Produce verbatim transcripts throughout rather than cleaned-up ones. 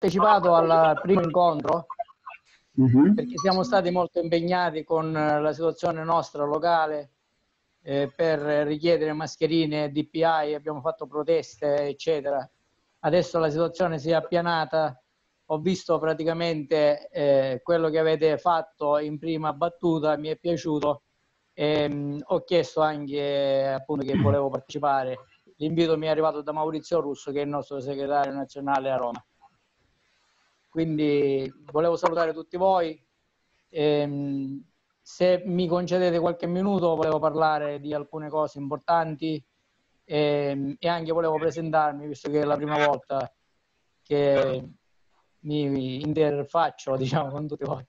partecipato al primo incontro Mm-hmm. perché siamo stati molto impegnati con la situazione nostra locale eh, per richiedere mascherine, D P I, abbiamo fatto proteste, eccetera. Adesso la situazione si è appianata. Ho visto praticamente eh, quello che avete fatto in prima battuta, mi è piaciuto. E, mh, ho chiesto anche appunto che volevo partecipare. L'invito mi è arrivato da Maurizio Russo, che è il nostro segretario nazionale a Roma. Quindi volevo salutare tutti voi. E, se mi concedete qualche minuto, volevo parlare di alcune cose importanti e, e anche volevo presentarmi, visto che è la prima volta che mi interfaccio, diciamo, con tutti voi.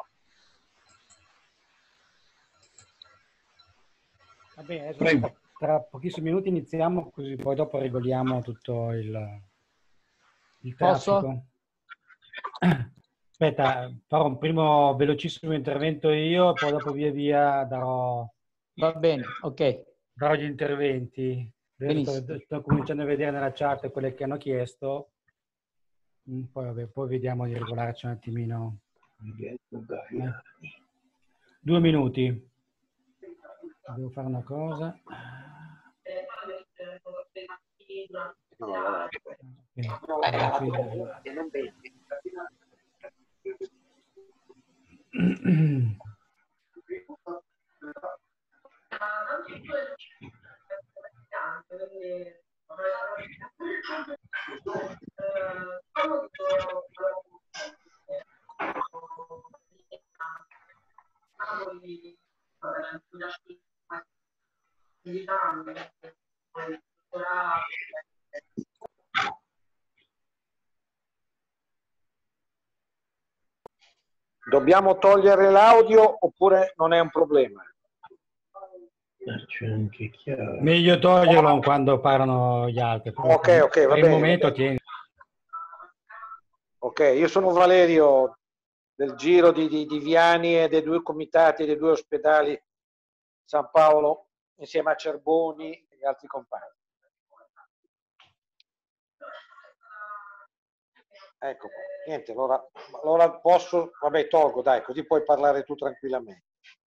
Va bene, adesso tra, tra pochissimi minuti iniziamo, così poi dopo regoliamo tutto il, il traffico. Posso? Aspetta, farò un primo velocissimo intervento io, poi dopo via via darò, Va bene, ok. darò gli interventi. Adesso sto, sto cominciando a vedere nella chat quelle che hanno chiesto, poi, vabbè, poi vediamo di regolarci un attimino. Eh. Due minuti. Devo fare una cosa. Dobbiamo togliere l'audio oppure non è un problema? Meglio toglierlo quando parlano gli altri. Ok, ok, va per bene. il momento va bene. tieni. Ok, io sono Valerio del Giro di, di, di Viani e dei due comitati dei due ospedali San Paolo insieme a Cerboni e gli altri compagni. Ecco, niente, allora, allora posso, vabbè, tolgo, dai, così puoi parlare tu tranquillamente.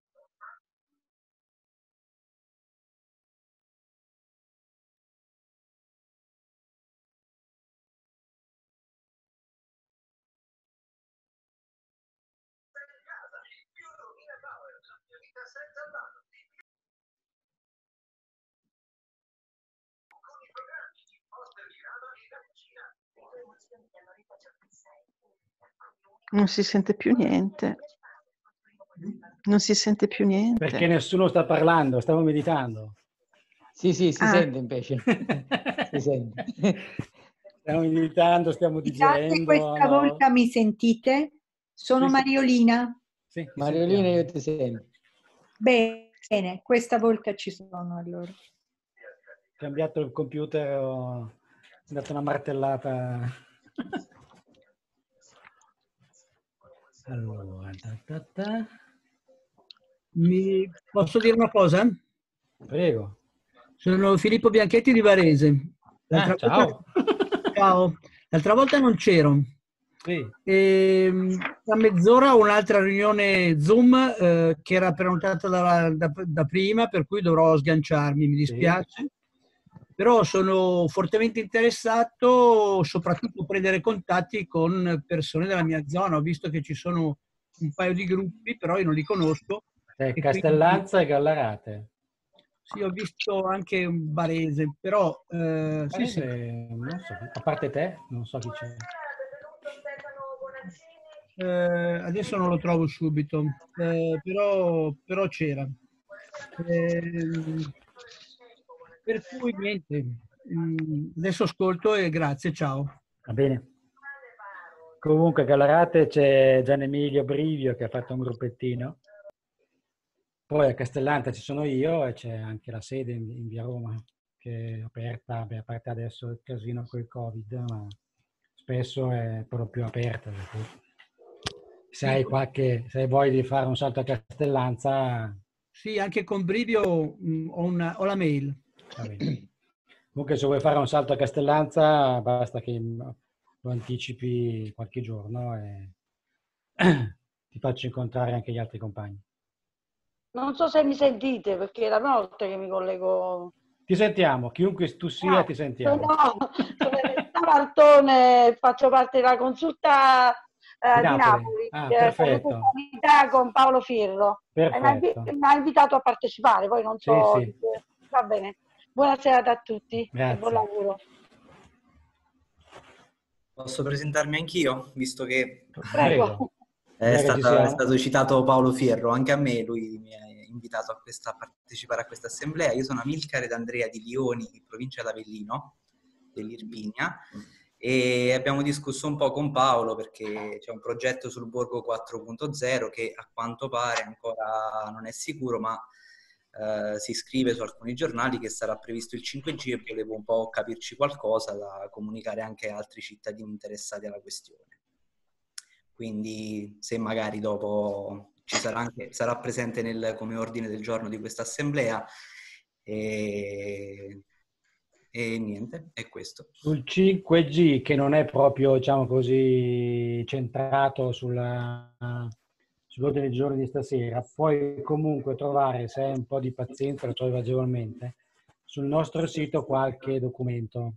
Non si sente più niente. Non si sente più niente. Perché nessuno sta parlando, stavo meditando. Sì, sì, si Ah. sente invece. Si sente. Stiamo meditando, stiamo digerendo. Questa no? volta mi sentite? Sono Sì, sì. Mariolina. Sì, ti Mariolina, sentiamo. io ti sento. Bene, questa volta ci sono allora. Ho cambiato il computer, ho dato una martellata. Allora, ta ta ta. Mi... Posso dire una cosa? Prego. Sono Filippo Bianchetti di Varese. L'altra Ah, ciao. Volta... ciao. L'altra volta non c'ero. Sì. E, tra mezz'ora ho un'altra riunione Zoom eh, che era prenotata da, da, da prima, per cui dovrò sganciarmi, mi dispiace. Sì. Però sono fortemente interessato soprattutto a prendere contatti con persone della mia zona. Ho visto che ci sono un paio di gruppi, però io non li conosco. Eh, e Castellanza quindi... e Gallarate. Sì, ho visto anche un Varese, però... Eh, Varese, sì, sì. non so, a parte te, non so chi c'è. Eh, adesso non lo trovo subito, eh, però, però c'era. Eh, per cui niente, adesso ascolto e grazie, ciao. Va bene. Comunque a Gallarate c'è Gian Emilio Brivio che ha fatto un gruppettino. Poi a Castellanza ci sono io e c'è anche la sede in, in via Roma che è aperta, beh, a parte adesso il casino con il Covid, ma spesso è proprio aperta. Se hai qualche, se hai voglia di fare un salto a Castellanza... Sì, anche con Brivio mh, ho, una, ho la mail. Va bene. Comunque se vuoi fare un salto a Castellanza basta che lo lo anticipi qualche giorno e ti faccio incontrare anche gli altri compagni. Non so se mi sentite, perché è la notte che mi collego. Ti sentiamo, chiunque tu sia, Ah, ti sentiamo. Sono, sono Elena Martone, faccio parte della consulta eh, Di di Napoli. Napoli, Ah, eh, perfetto. consulta con Paolo Firro. E mi ha invi- Perfetto. mi ha invitato a partecipare, poi non Sì, so. sì. Va bene. Buonasera a tutti Grazie. e buon lavoro. Posso presentarmi anch'io, visto che Prego. è, Già che ci stata, siamo. è stato citato Paolo Fierro, anche a me lui mi ha invitato a, questa, a partecipare a questa assemblea. Io sono Amilcare D'Andrea di Lioni, provincia d'Avellino, dell'Irpinia, e abbiamo discusso un po' con Paolo perché c'è un progetto sul Borgo quattro punto zero che a quanto pare ancora non è sicuro, ma Uh, si scrive su alcuni giornali che sarà previsto il cinque G e volevo un po' capirci qualcosa da comunicare anche a altri cittadini interessati alla questione. Quindi se magari dopo ci sarà anche, sarà presente nel, come ordine del giorno di questa assemblea e, e niente, è questo. Sul cinque G, che non è proprio, diciamo così, centrato sulla... sull'ordine dei giorni di stasera, puoi comunque trovare, se hai un po' di pazienza, lo trovi agevolmente, sul nostro sito qualche documento.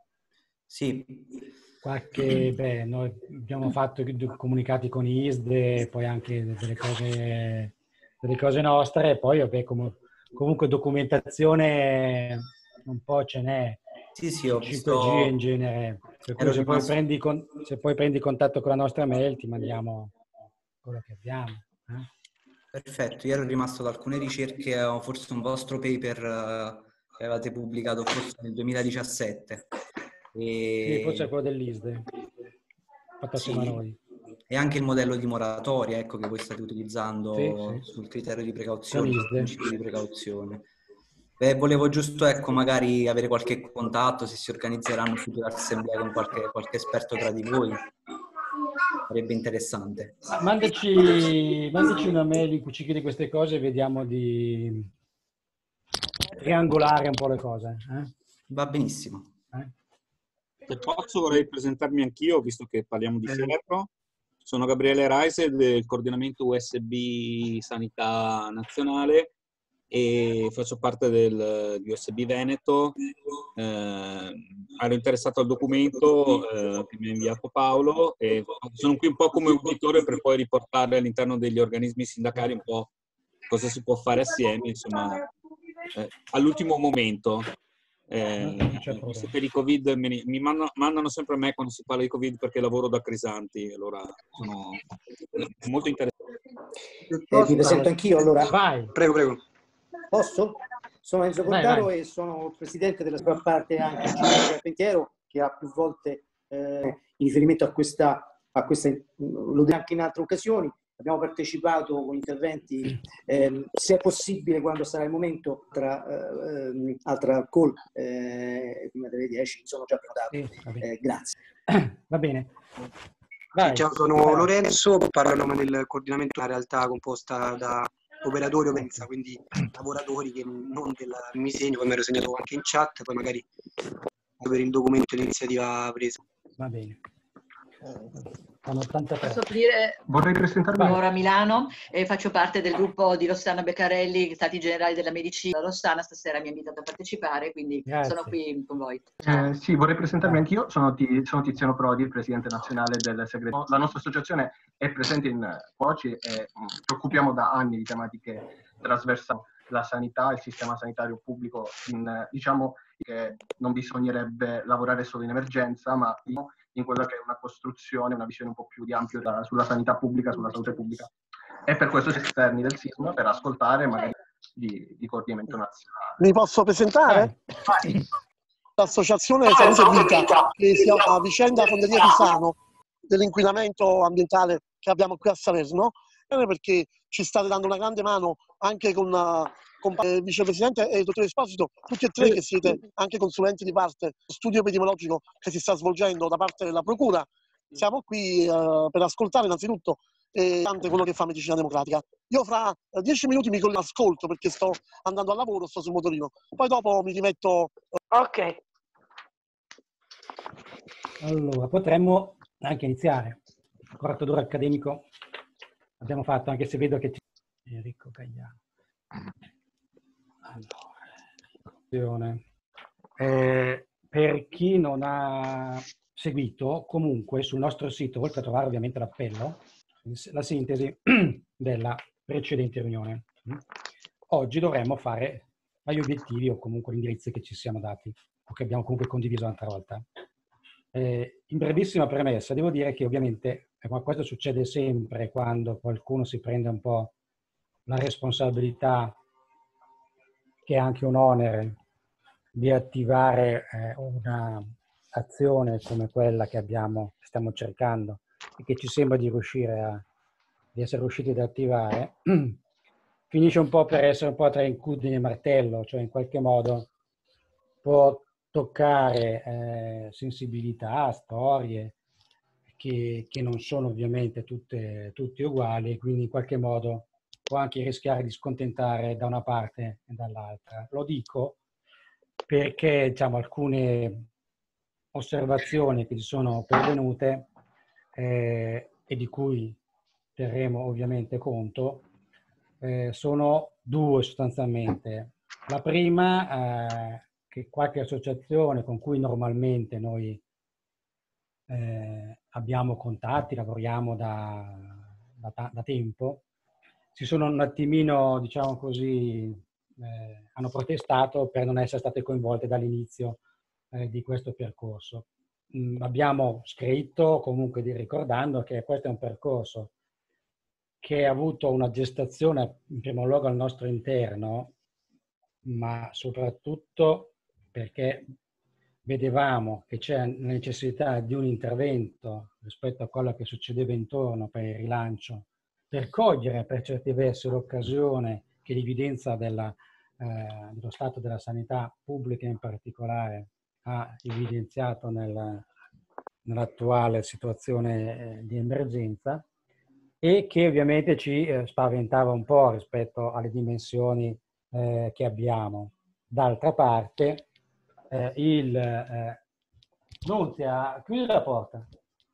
Sì. Qualche, beh, noi abbiamo fatto i comunicati con I S D E, poi anche delle cose, delle cose nostre, e poi vabbè, com- comunque documentazione un po' ce n'è. Sì, sì, ho cinque G visto... in genere. Per cui Ero se poi, rimasto... prendi con- se poi prendi contatto con la nostra mail ti mandiamo quello che abbiamo. Eh? Perfetto, io ero rimasto da alcune ricerche, ho forse un vostro paper uh, che avevate pubblicato forse nel duemiladiciassette. E... Sì, forse è quello dell'I S D E, fatto assieme sì. a noi. E anche il modello di moratoria, ecco, che voi state utilizzando sì, sì. sul criterio di precauzione, sul I S D E. principio di precauzione. Beh, volevo giusto, ecco, magari avere qualche contatto, se si organizzeranno future assemblee con qualche, qualche esperto tra di voi. Sarebbe interessante. Mandaci, mandaci una mail in cui ci chiedi queste cose e vediamo di triangolare un po' le cose. Eh? Va benissimo. Eh? Se posso vorrei presentarmi anch'io, visto che parliamo di Ferro. Sono Gabriele Reise del coordinamento U S B Sanità Nazionale e faccio parte del, di U S B Veneto. Eh, ero interessato al documento eh, che mi ha inviato Paolo e sono qui un po' come uditore per poi riportare all'interno degli organismi sindacali un po' cosa si può fare assieme, insomma, eh, all'ultimo momento. Eh, per i Covid mi, mi mandano, mandano sempre a me quando si parla di Covid perché lavoro da Crisanti, allora sono molto interessato. Eh, mi presento anch'io, allora. Vai. Prego, prego. Posso? Sono Enzo Cordaro vai, vai. E sono presidente della sua parte anche Giuseppe Carpentiero, che ha più volte eh, in riferimento a questa, a questa, lo dico anche in altre occasioni. Abbiamo partecipato con interventi, eh, se è possibile, quando sarà il momento, tra eh, altra call, eh, prima delle dieci, mi sono già prenotato. Sì, eh, grazie. Va bene. Vai. Ciao, sono Vai. Lorenzo, parlo a nome del coordinamento, una realtà composta da operatori Openza, quindi lavoratori che non della mi segno, come ero segnato anche in chat, poi magari per il documento di iniziativa presa. Va bene. Posso aprire? Vorrei presentarmi. Ora a Milano e faccio parte del gruppo di Rossana Beccarelli, Stati Generali della Medicina. Rossana stasera mi ha invitato a partecipare, quindi Grazie. Sono qui con voi. Eh, sì, vorrei presentarmi anch'io. Sono, T- sono Tiziano Prodi, il presidente nazionale del Segreto. La nostra associazione è presente in Poci e mh, ci occupiamo da anni di tematiche trasversali. La sanità, il sistema sanitario pubblico, in, diciamo che non bisognerebbe lavorare solo in emergenza, ma in quella che è una costruzione, una visione un po' più di ampio da, sulla sanità pubblica, sulla salute pubblica. E per questo siamo esterni del S I S M, per ascoltare magari di, di coordinamento nazionale. Mi posso presentare? Vai. L'associazione Salute Vita, che si chiama Vicenda Fonderia di Sano, dell'inquinamento ambientale che abbiamo qui a Salerno, perché ci state dando una grande mano anche con, uh, con il vicepresidente e il dottor Esposito, tutti e tre che siete anche consulenti di parte studio epidemiologico che si sta svolgendo da parte della Procura. Siamo qui uh, per ascoltare innanzitutto eh, tante quello che fa Medicina Democratica. Io fra uh, dieci minuti mi ascolto perché sto andando al lavoro, sto sul motorino, poi dopo mi rimetto. Uh... Ok. Allora, potremmo anche iniziare. Il quarto d'ora accademico abbiamo fatto, anche se vedo che c'è Enrico Cagliano. Allora, eh, per chi non ha seguito, comunque sul nostro sito, oltre a trovare ovviamente l'appello, la sintesi della precedente riunione. Oggi dovremmo fare gli obiettivi o comunque gli indirizzi che ci siamo dati o che abbiamo comunque condiviso l'altra volta. Eh, in brevissima premessa, devo dire che ovviamente eh, questo succede sempre quando qualcuno si prende un po' la responsabilità, che è anche un onere, di attivare eh, una azione come quella che abbiamo, stiamo cercando e che ci sembra di riuscire a, di essere riusciti ad attivare, finisce un po' per essere un po' tra incudine e martello, cioè in qualche modo può toccare eh, sensibilità, storie che, che non sono ovviamente tutte, tutte uguali e quindi in qualche modo può anche rischiare di scontentare da una parte e dall'altra. Lo dico perché diciamo, alcune osservazioni che ci sono pervenute eh, e di cui terremo ovviamente conto eh, sono due sostanzialmente. La prima, eh, che qualche associazione con cui normalmente noi eh, abbiamo contatti, lavoriamo da, da, da tempo, si sono un attimino, diciamo così, eh, hanno protestato per non essere state coinvolte dall'inizio eh, di questo percorso. Mm, abbiamo scritto comunque di, ricordando che questo è un percorso che ha avuto una gestazione in primo luogo al nostro interno, ma soprattutto perché vedevamo che c'è la necessità di un intervento rispetto a quello che succedeva intorno per il rilancio, per cogliere per certi versi l'occasione che l'evidenza della, eh, dello stato della sanità pubblica in particolare ha evidenziato nel, nell'attuale situazione eh, di emergenza e che ovviamente ci eh, spaventava un po' rispetto alle dimensioni eh, che abbiamo. D'altra parte, eh, il eh, Nunzia, chiudi la porta.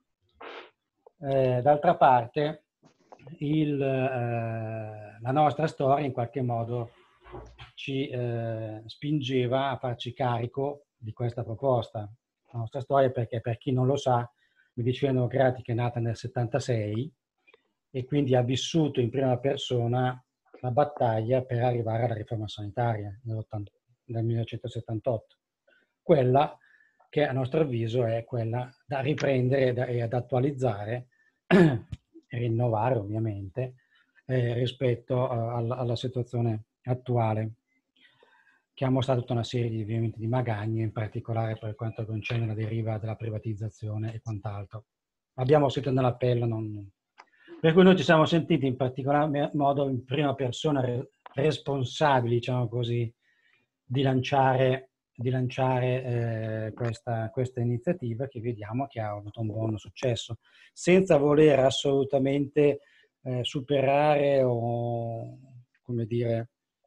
Eh, d'altra parte, il, eh, la nostra storia in qualche modo ci eh, spingeva a farci carico di questa proposta. La nostra storia perché, per chi non lo sa, Medicina Democratica è nata nel settantasei e quindi ha vissuto in prima persona la battaglia per arrivare alla riforma sanitaria nel millenovecentosettantotto. Quella che a nostro avviso è quella da riprendere e ad attualizzare e rinnovare ovviamente eh, rispetto a, alla, alla situazione attuale, che ha mostrato tutta una serie di, ovviamente, di magagne, in particolare per quanto concerne la deriva della privatizzazione e quant'altro. Abbiamo scritto nell'appello, non... per cui noi ci siamo sentiti in particolar modo in prima persona re, responsabili, diciamo così, di lanciare, di lanciare eh, questa, questa iniziativa che vediamo che ha avuto un buon successo, senza voler assolutamente eh, superare o, come dire,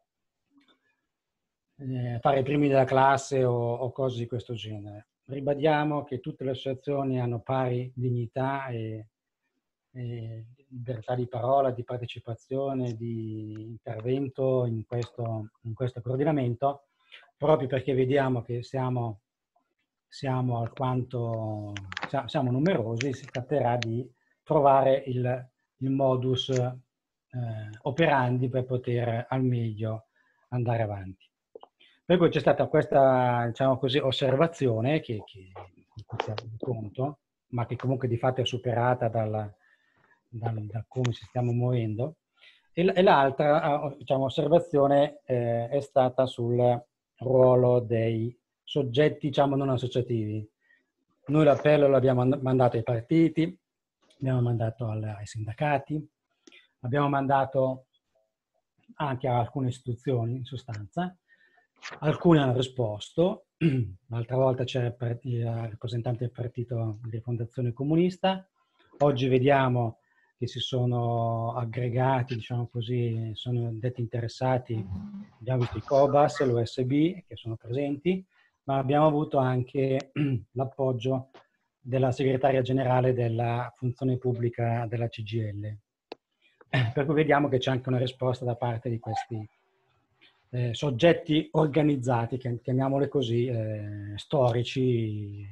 eh, fare i primi della classe o, o cose di questo genere. Ribadiamo che tutte le associazioni hanno pari dignità e, e libertà di parola, di partecipazione, di intervento in questo, in questo coordinamento, proprio perché vediamo che siamo, siamo alquanto siamo numerosi, si tratterà di trovare il, il modus eh, operandi per poter al meglio andare avanti. Per cui c'è stata questa, diciamo così, osservazione che, che ci ha dato conto, ma che comunque di fatto è superata dal, dal, da come ci stiamo muovendo. E, e l'altra, diciamo, osservazione eh, è stata sul ruolo dei soggetti, diciamo, non associativi. Noi l'appello l'abbiamo mandato ai partiti, abbiamo mandato al, ai sindacati, abbiamo mandato anche a alcune istituzioni, in sostanza. Alcune hanno risposto, l'altra volta c'era il rappresentante del partito di Fondazione Comunista, oggi vediamo che si sono aggregati, diciamo così, sono detti interessati, abbiamo visto i Cobas e l'U S B che sono presenti, ma abbiamo avuto anche l'appoggio della segretaria generale della funzione pubblica della C G I L. Per cui vediamo che c'è anche una risposta da parte di questi eh, soggetti organizzati, chiamiamoli così, eh, storici.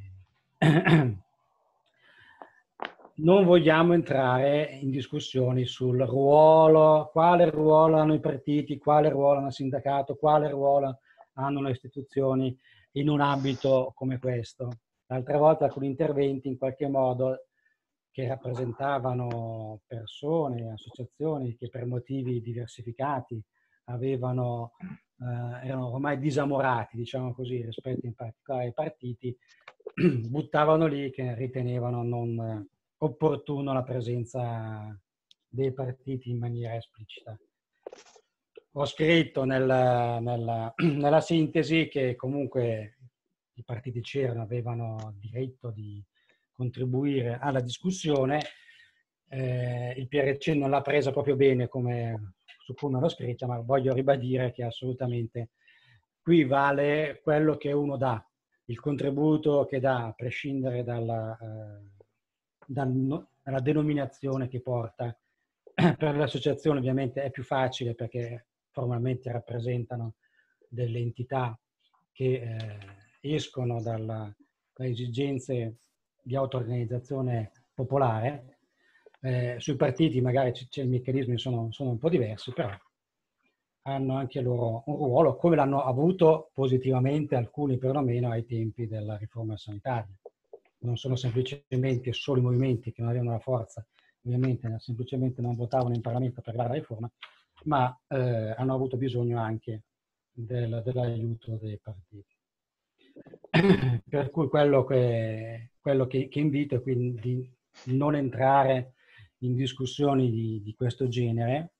Non vogliamo entrare in discussioni sul ruolo, quale ruolo hanno i partiti, quale ruolo hanno il sindacato, quale ruolo hanno le istituzioni in un ambito come questo. L'altra volta alcuni interventi in qualche modo che rappresentavano persone, associazioni che per motivi diversificati avevano, eh, erano ormai disamorati, diciamo così, rispetto in particolare ai partiti, buttavano lì che ritenevano non opportuno la presenza dei partiti in maniera esplicita. Ho scritto nella, nella, nella sintesi che comunque i partiti c'erano, avevano diritto di contribuire alla discussione. Eh, il P R C non l'ha presa proprio bene come su come l'ho scritta, ma voglio ribadire che assolutamente qui vale quello che uno dà, il contributo che dà, a prescindere dalla, eh, dal, dalla denominazione che porta. Per le associazioni ovviamente è più facile perché formalmente rappresentano delle entità che eh, escono dalla, dalle esigenze di auto-organizzazione popolare. Eh, sui partiti magari i meccanismi sono, sono un po' diversi, però hanno anche loro un ruolo, come l'hanno avuto positivamente alcuni perlomeno ai tempi della riforma sanitaria. Non sono semplicemente solo i movimenti che non avevano la forza, ovviamente semplicemente non votavano in Parlamento per la riforma, ma eh, hanno avuto bisogno anche del, dell'aiuto dei partiti. Per cui quello che, quello che, che invito è quindi non entrare in discussioni di, di questo genere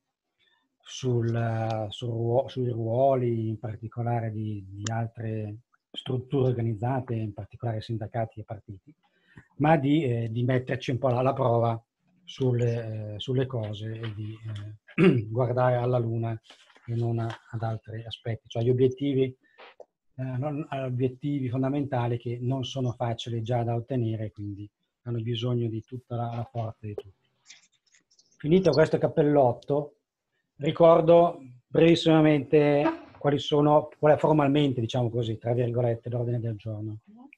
sul, sul, sui ruoli in particolare di, di altre strutture organizzate, in particolare sindacati e partiti, ma di, eh, di metterci un po' alla prova sulle, eh, sulle cose e di eh, guardare alla luna e non a, ad altri aspetti, cioè gli obiettivi, eh, non, obiettivi fondamentali che non sono facili già da ottenere, quindi hanno bisogno di tutta la, la forza di tutti. Finito questo cappellotto, ricordo brevissimamente quali sono, qual è formalmente, diciamo così, tra virgolette, l'ordine del giorno,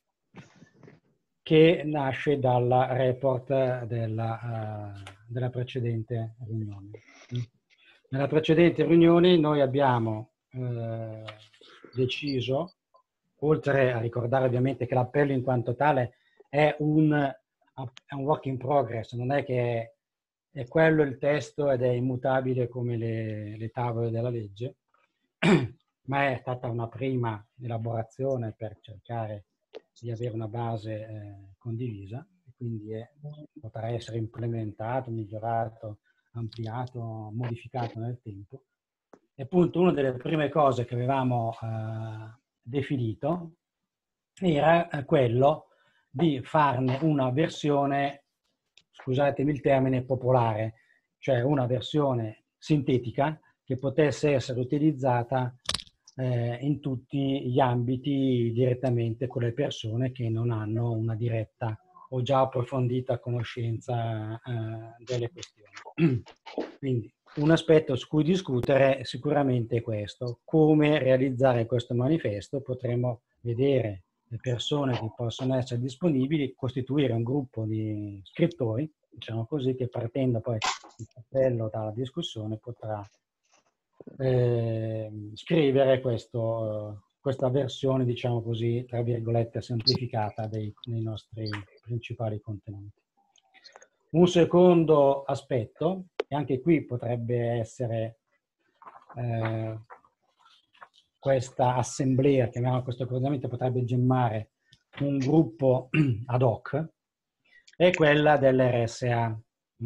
che nasce dal report della, uh, della precedente riunione. Nella precedente riunione noi abbiamo uh, deciso, oltre a ricordare ovviamente che l'appello in quanto tale è un, è un work in progress, non è che è, è quello il testo ed è immutabile come le, le tavole della legge, ma è stata una prima elaborazione per cercare di avere una base eh, condivisa, e quindi è, potrà essere implementato, migliorato, ampliato, modificato nel tempo. E appunto una delle prime cose che avevamo eh, definito era eh, quello di farne una versione, scusatemi il termine, popolare, cioè una versione sintetica che potesse essere utilizzata eh, in tutti gli ambiti direttamente con le persone che non hanno una diretta o già approfondita conoscenza eh, delle questioni. Quindi un aspetto su cui discutere sicuramente è questo. Come realizzare questo manifesto? Potremo vedere le persone che possono essere disponibili, costituire un gruppo di scrittori, diciamo così, che partendo poi il cappello dalla discussione potrà eh, scrivere questo, questa versione, diciamo così, tra virgolette, semplificata dei, dei nostri principali contenuti. Un secondo aspetto, e anche qui potrebbe essere eh, questa assemblea, chiamiamola questo coordinamento, potrebbe gemmare un gruppo ad hoc, è quella dell'R S A.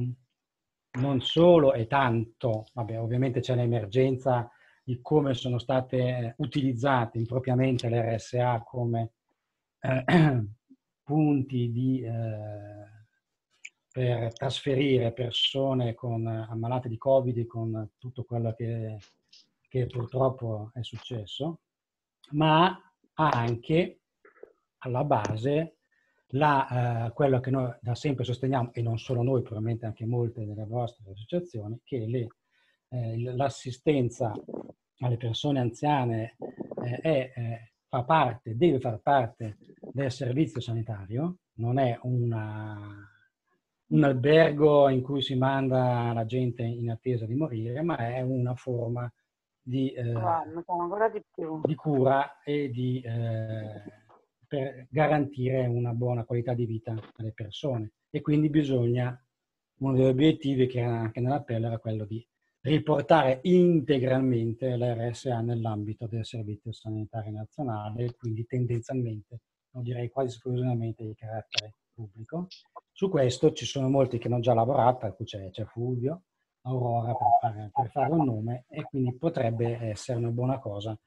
Non solo e tanto, vabbè, ovviamente c'è l'emergenza di come sono state utilizzate impropriamente le R S A come eh, punti di, eh, per trasferire persone con, ammalate di Covid e con tutto quello che, che purtroppo è successo, ma ha anche alla base la, eh, quello che noi da sempre sosteniamo, e non solo noi, probabilmente anche molte delle vostre associazioni, che le, eh, l'assistenza alle persone anziane eh, è, eh, fa parte, deve far parte del servizio sanitario, non è una, un albergo in cui si manda la gente in attesa di morire, ma è una forma di, eh, di, più. di cura e di, eh, per garantire una buona qualità di vita alle persone. E quindi bisogna, uno degli obiettivi che era anche nell'appello era quello di riportare integralmente l'R S A nell'ambito del Servizio Sanitario Nazionale, e quindi tendenzialmente, non direi quasi esclusivamente di carattere pubblico. Su questo ci sono molti che hanno già lavorato, per cui c'è, c'è Fulvio, Aurora per fare, per fare un nome, e quindi potrebbe essere una buona cosa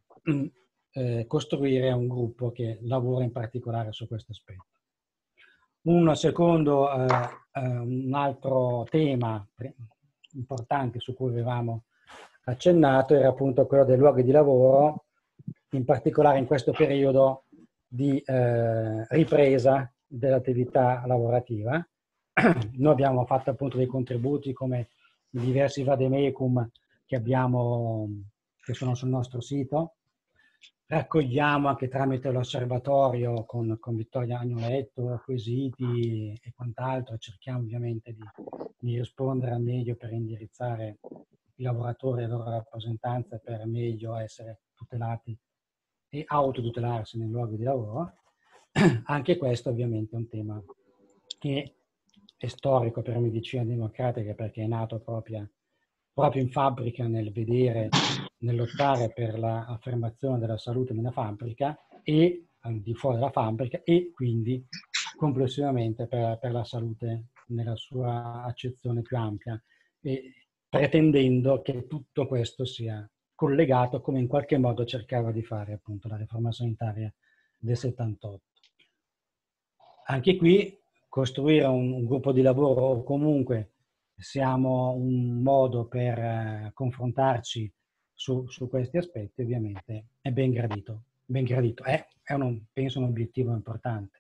eh, costruire un gruppo che lavora in particolare su questo aspetto. Un secondo, eh, eh, un altro tema importante su cui avevamo accennato era appunto quello dei luoghi di lavoro, in particolare in questo periodo di eh, ripresa dell'attività lavorativa. Noi abbiamo fatto appunto dei contributi come i diversi vademecum che abbiamo, che sono sul nostro sito. Raccogliamo anche tramite l'osservatorio con, con Vittoria Agnoletto quesiti e quant'altro, cerchiamo ovviamente di, di rispondere al meglio per indirizzare i lavoratori e le loro rappresentanze per meglio essere tutelati e autotutelarsi nei luoghi di lavoro. Anche questo ovviamente è un tema che è storico per Medicina Democratica, perché è nato proprio, proprio in fabbrica, nel vedere, nel lottare per l'affermazione della salute nella fabbrica e al di fuori della fabbrica, e quindi complessivamente per, per la salute nella sua accezione più ampia, e pretendendo che tutto questo sia collegato, come in qualche modo cercava di fare appunto la riforma sanitaria del settantotto. Anche qui costruire un, un gruppo di lavoro, o comunque siamo un modo per eh, confrontarci su, su questi aspetti, ovviamente è ben gradito. Ben gradito. È, è un, penso un obiettivo importante.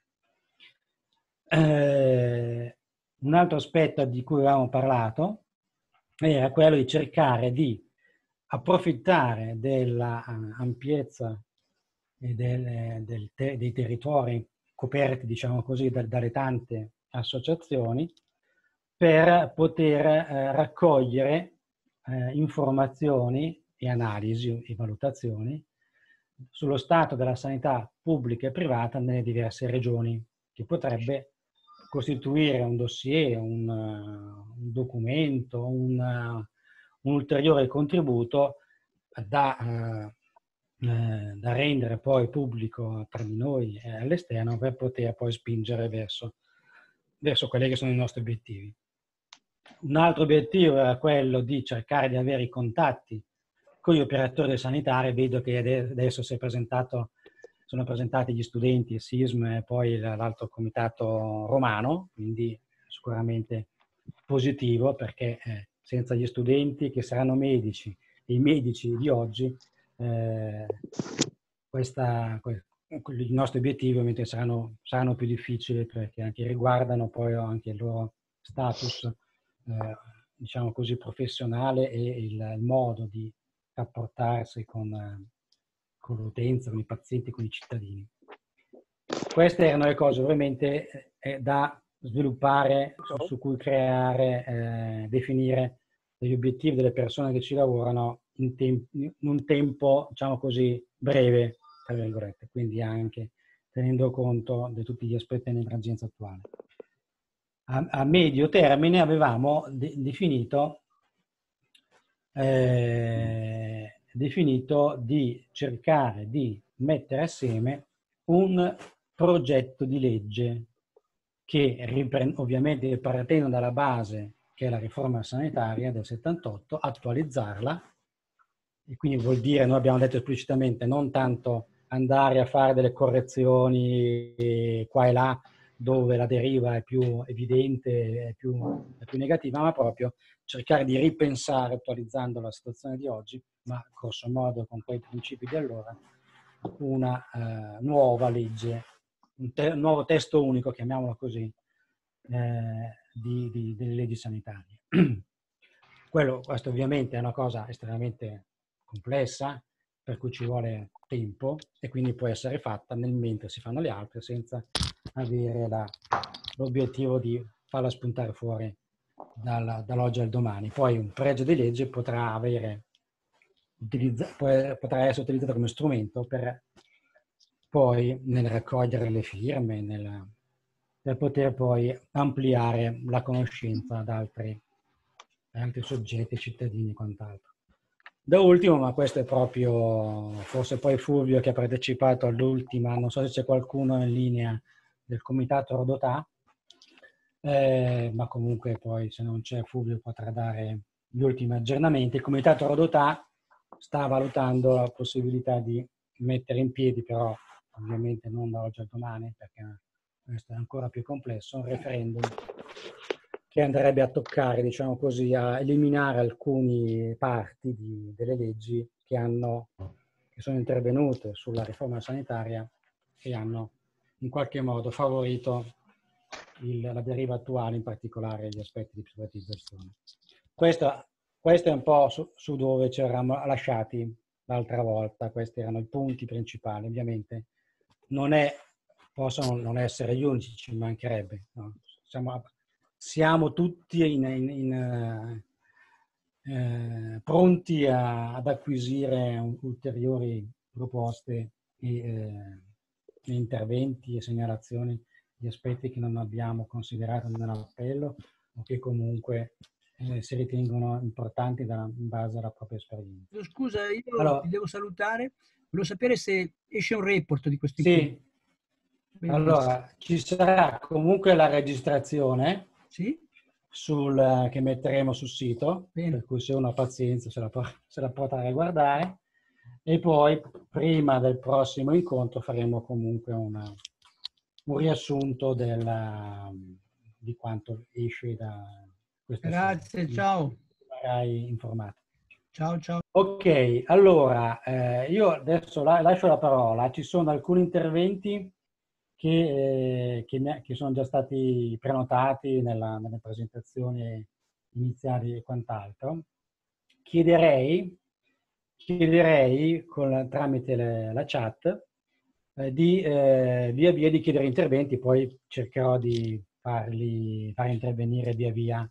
Eh, un altro aspetto di cui avevamo parlato era quello di cercare di approfittare della ampiezza e del, del te, dei territori coperti, diciamo così, da, dalle tante associazioni, per poter eh, raccogliere eh, informazioni e analisi e valutazioni sullo stato della sanità pubblica e privata nelle diverse regioni, che potrebbe costituire un dossier, un, uh, un documento, un, uh, un ulteriore contributo da, uh, uh, da rendere poi pubblico tra di noi e all'esterno, per poter poi spingere verso, verso quelli che sono i nostri obiettivi. Un altro obiettivo era quello di cercare di avere i contatti con gli operatori sanitari. Vedo che adesso si è presentato, sono presentati gli studenti, il S I S M e poi l'altro comitato romano, quindi sicuramente positivo, perché eh, senza gli studenti che saranno medici e i medici di oggi, eh, questa, i nostri obiettivi ovviamente saranno, saranno più difficili, perché anche riguardano poi anche il loro status Eh, diciamo così professionale e il, il modo di rapportarsi con, eh, con l'utenza, con i pazienti, con i cittadini. Queste erano le cose ovviamente eh, da sviluppare, su, su cui creare, eh, definire degli obiettivi delle persone che ci lavorano in, temp- in un tempo, diciamo così, breve, tra virgolette, quindi anche tenendo conto di tutti gli aspetti dell'emergenza attuale. A, a medio termine avevamo de, definito, eh, definito di cercare di mettere assieme un progetto di legge che, riprend- ovviamente partendo dalla base che è la riforma sanitaria del settantotto, attualizzarla, e quindi vuol dire, noi abbiamo detto esplicitamente, non tanto andare a fare delle correzioni qua e là, dove la deriva è più evidente, è più, è più negativa, ma proprio cercare di ripensare, attualizzando la situazione di oggi, ma grosso modo con quei principi di allora, una uh, nuova legge un, te- un nuovo testo unico, chiamiamolo così, eh, di, di, delle leggi sanitarie. Quello, questo ovviamente è una cosa estremamente complessa, per cui ci vuole tempo e quindi può essere fatta nel mentre si fanno le altre senza avere la, l'obiettivo di farla spuntare fuori dalla, dall'oggi al domani. Poi un pregio di legge potrà, avere, utilizza, potrà essere utilizzato come strumento per poi nel raccogliere le firme, nel, per poter poi ampliare la conoscenza ad altri, ad altri soggetti, cittadini e quant'altro. Da ultimo, ma questo è proprio, forse poi Fulvio che ha partecipato all'ultima, non so se c'è qualcuno in linea del comitato Rodotà, eh, ma comunque poi se non c'è Fulvio potrà dare gli ultimi aggiornamenti. Il comitato Rodotà sta valutando la possibilità di mettere in piedi, però ovviamente non da oggi al domani, perché questo è ancora più complesso, un referendum che andrebbe a toccare, diciamo così, a eliminare alcune parti di, delle leggi che, hanno, che sono intervenute sulla riforma sanitaria e hanno in qualche modo favorito il, la deriva attuale, in particolare gli aspetti di privatizzazione. Questo, questo è un po' su, su dove ci eravamo lasciati l'altra volta, questi erano i punti principali. Ovviamente non è, possono non essere gli unici, ci mancherebbe, no? Siamo, siamo tutti in, in, in, eh, pronti a, ad acquisire un, ulteriori proposte e, eh, e interventi e segnalazioni di aspetti che non abbiamo considerato nell'appello o che comunque eh, si ritengono importanti da, in base alla propria esperienza. Scusa, io allora, ti devo salutare. Volevo sapere se esce un report di questi sì. Allora, ci sarà comunque la registrazione, sì? sul, che metteremo sul sito, Bene. Per cui se uno ha pazienza se la, se la potrà guardare, e poi prima del prossimo incontro faremo comunque una, un riassunto della, di quanto esce da questa Grazie, serie. ciao. Sarai informato. Ciao, ciao. Ok, allora, eh, io adesso la, lascio la parola. Ci sono alcuni interventi che, eh, che, ne, che sono già stati prenotati nella, nelle presentazioni iniziali e quant'altro. Chiederei, chiederei con, tramite le, la chat eh, di eh, via via di chiedere interventi, poi cercherò di farli, far intervenire via via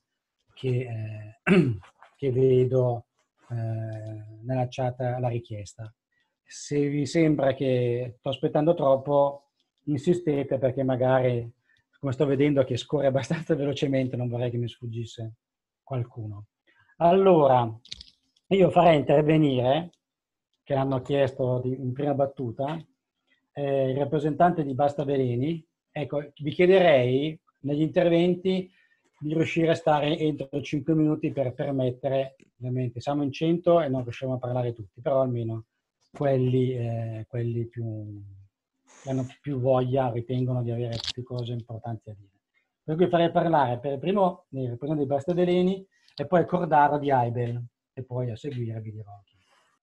che, eh, che vedo eh, nella chat la richiesta. Se vi sembra che sto aspettando troppo, insistete, perché magari, come sto vedendo che scorre abbastanza velocemente, non vorrei che mi sfuggisse qualcuno. Allora, io farei intervenire, che hanno chiesto di, in prima battuta, eh, il rappresentante di Basta Veleni. Ecco, vi chiederei negli interventi di riuscire a stare entro cinque minuti per permettere, ovviamente siamo in cento e non riusciamo a parlare tutti, però almeno quelli, eh, quelli più, che hanno più voglia ritengono di avere più cose importanti a dire. Per cui farei parlare per il primo il rappresentante di Basta Veleni e poi Cordaro di Aibel e poi a seguire vi dirò chi.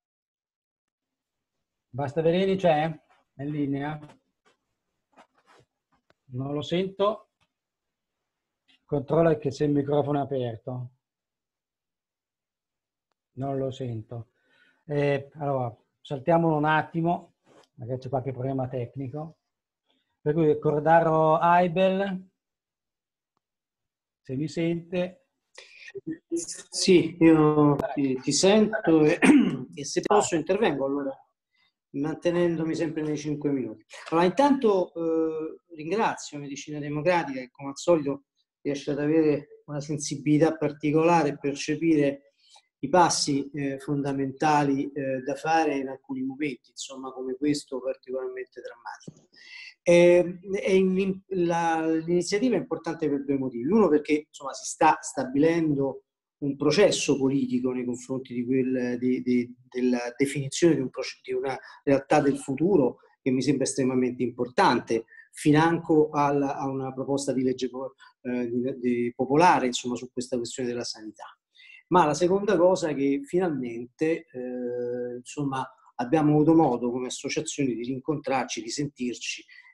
Basta Veleni c'è? È in linea? Non lo sento. Controlla che se il microfono è aperto. Non lo sento. Eh, allora, saltiamolo un attimo, magari c'è qualche problema tecnico. Per cui Cordaro Aibel, se mi sente. Sì, io ti, ti sento e, e se posso intervengo allora, mantenendomi sempre nei cinque minuti. Allora, intanto eh, ringrazio Medicina Democratica che come al solito riesce ad avere una sensibilità particolare e percepire i passi eh, fondamentali eh, da fare in alcuni momenti, insomma, come questo particolarmente drammatico. Eh, e in, la, l'iniziativa è importante per due motivi. Uno, perché insomma, si sta stabilendo un processo politico nei confronti di quel, di, di, della definizione di, un, di una realtà del futuro che mi sembra estremamente importante, financo alla, a una proposta di legge eh, di, di popolare, insomma, su questa questione della sanità. Ma la seconda cosa è che finalmente eh, insomma, abbiamo avuto modo come associazioni di rincontrarci, di sentirci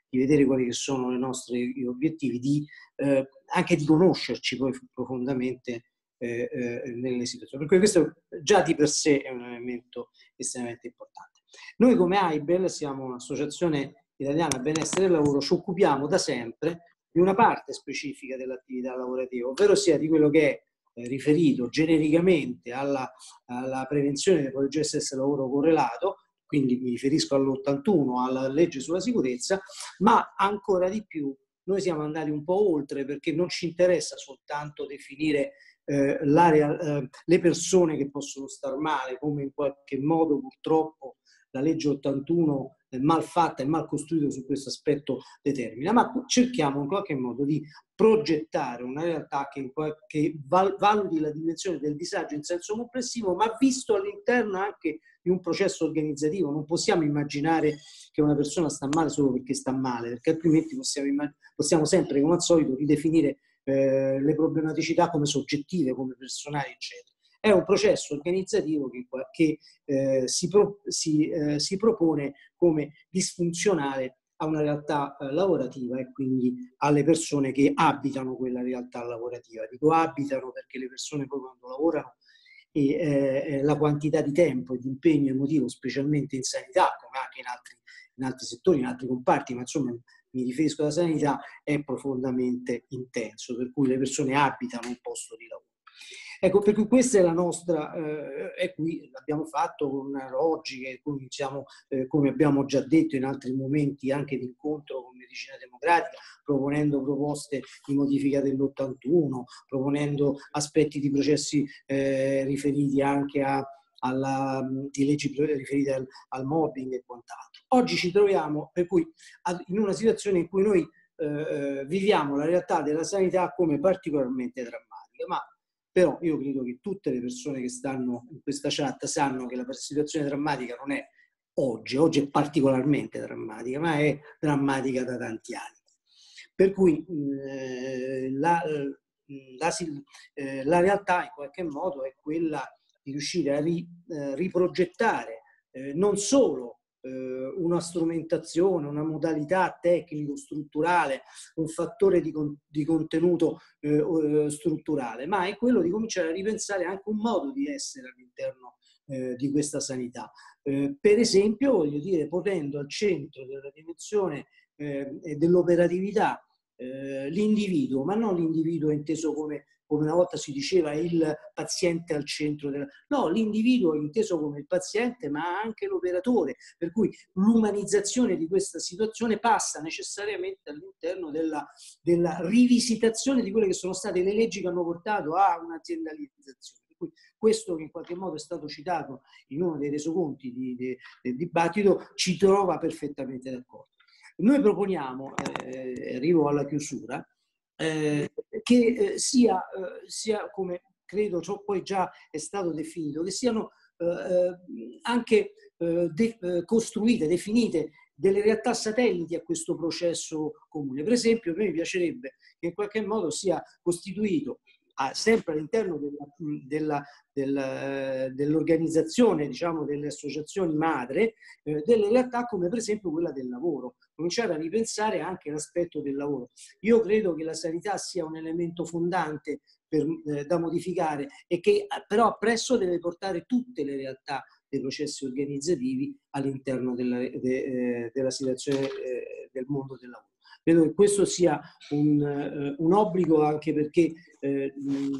di vedere quali che sono i nostri obiettivi, di, eh, anche di conoscerci poi profondamente eh, eh, nelle situazioni. Perché questo già di per sé è un elemento estremamente importante. Noi come AIBEL siamo un'associazione italiana benessere del lavoro, ci occupiamo da sempre di una parte specifica dell'attività lavorativa, ovvero sia di quello che è eh, riferito genericamente alla, alla prevenzione del processo lavoro correlato, quindi mi riferisco all'ottantuno, alla legge sulla sicurezza, ma ancora di più noi siamo andati un po' oltre, perché non ci interessa soltanto definire eh, l'area, eh, le persone che possono star male, come in qualche modo purtroppo la legge ottantuno mal fatta e mal costruita su questo aspetto determina, ma cerchiamo in qualche modo di progettare una realtà che, che valuti la dimensione del disagio in senso complessivo, ma visto all'interno anche di un processo organizzativo. Non possiamo immaginare che una persona sta male solo perché sta male, perché altrimenti possiamo, possiamo sempre, come al solito, ridefinire eh, le problematicità come soggettive, come personali, eccetera. È un processo organizzativo che, che eh, si, pro, si, eh, si propone come disfunzionale a una realtà eh, lavorativa e quindi alle persone che abitano quella realtà lavorativa. Dico abitano perché le persone poi quando lavorano e eh, la quantità di tempo e di impegno emotivo, specialmente in sanità, come anche in altri, in altri settori, in altri comparti, ma insomma mi riferisco alla sanità, è profondamente intenso, per cui le persone abitano un posto di lavoro. Ecco, per cui questa è la nostra, eh, e qui l'abbiamo fatto con oggi, che cominciamo, eh, come abbiamo già detto in altri momenti, anche di incontro con Medicina Democratica, proponendo proposte di modifica dell'ottantuno, proponendo aspetti di processi eh, riferiti anche a, alla, di leggi riferite al, al mobbing e quant'altro. Oggi ci troviamo, per cui, in una situazione in cui noi eh, viviamo la realtà della sanità come particolarmente drammatica, ma però io credo che tutte le persone che stanno in questa chat sanno che la situazione drammatica non è oggi, oggi è particolarmente drammatica, ma è drammatica da tanti anni. Per cui eh, la, la, eh, la realtà in qualche modo è quella di riuscire a ri, eh, riprogettare eh, non solo una strumentazione, una modalità tecnico-strutturale, un fattore di, con, di contenuto eh, strutturale, ma è quello di cominciare a ripensare anche un modo di essere all'interno eh, di questa sanità. Eh, per esempio, voglio dire, ponendo al centro della dimensione eh, e dell'operatività eh, l'individuo, ma non l'individuo inteso come come una volta si diceva il paziente al centro della... No, l'individuo inteso come il paziente, ma anche l'operatore, per cui l'umanizzazione di questa situazione passa necessariamente all'interno della, della rivisitazione di quelle che sono state le leggi che hanno portato a un'aziendalizzazione. Per cui questo che in qualche modo è stato citato in uno dei resoconti di, de, del dibattito ci trova perfettamente d'accordo. Noi proponiamo, eh, arrivo alla chiusura, Eh, che eh, sia, eh, sia, come credo ciò poi già è stato definito, che siano eh, anche eh, de, eh, costruite, definite delle realtà satelliti a questo processo comune. Per esempio, a me piacerebbe che in qualche modo sia costituito a, sempre all'interno della, della, della, dell'organizzazione, diciamo, delle associazioni madre, eh, delle realtà come per esempio quella del lavoro. Cominciare a ripensare anche l'aspetto del lavoro. Io credo che la sanità sia un elemento fondante per, eh, da modificare e che però appresso deve portare tutte le realtà dei processi organizzativi all'interno della, de, eh, della situazione eh, del mondo del lavoro. Credo che questo sia un, uh, un obbligo, anche perché eh,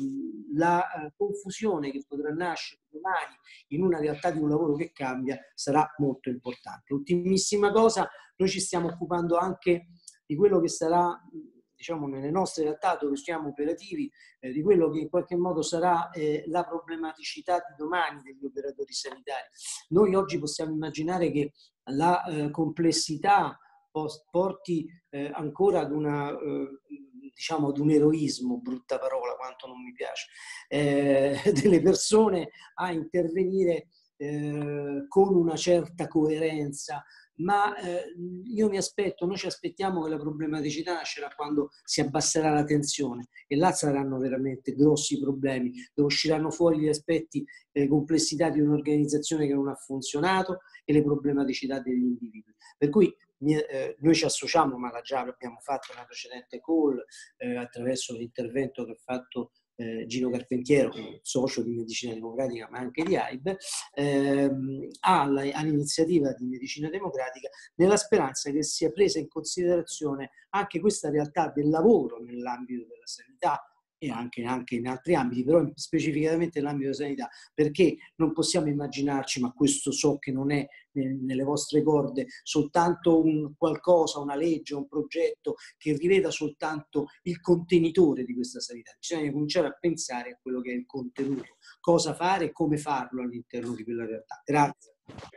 la uh, confusione che potrà nascere domani in una realtà di un lavoro che cambia sarà molto importante. Ultimissima cosa, noi ci stiamo occupando anche di quello che sarà, diciamo, nelle nostre realtà dove siamo operativi, eh, di quello che in qualche modo sarà eh, la problematicità di domani degli operatori sanitari. Noi oggi possiamo immaginare che la eh, complessità porti eh, ancora ad una, eh, diciamo, ad un eroismo, brutta parola, quanto non mi piace, eh, delle persone a intervenire eh, con una certa coerenza, ma eh, io mi aspetto, noi ci aspettiamo che la problematicità nascerà quando si abbasserà la tensione e là saranno veramente grossi problemi, dove usciranno fuori gli aspetti, le complessità di un'organizzazione che non ha funzionato e le problematicità degli individui. Per cui mi, eh, noi ci associamo, ma la già l'abbiamo fatto nella precedente call, eh, attraverso l'intervento che ha fatto eh, Gino Carpentiero, socio di Medicina Democratica ma anche di A I B, ehm, all'iniziativa di Medicina Democratica, nella speranza che sia presa in considerazione anche questa realtà del lavoro nell'ambito della sanità e anche, anche in altri ambiti, però specificatamente nell'ambito della sanità, perché non possiamo immaginarci, ma questo so che non è nelle vostre corde, soltanto un qualcosa, una legge, un progetto che riveda soltanto il contenitore di questa sanità. Bisogna cominciare a pensare a quello che è il contenuto, cosa fare e come farlo all'interno di quella realtà. Grazie.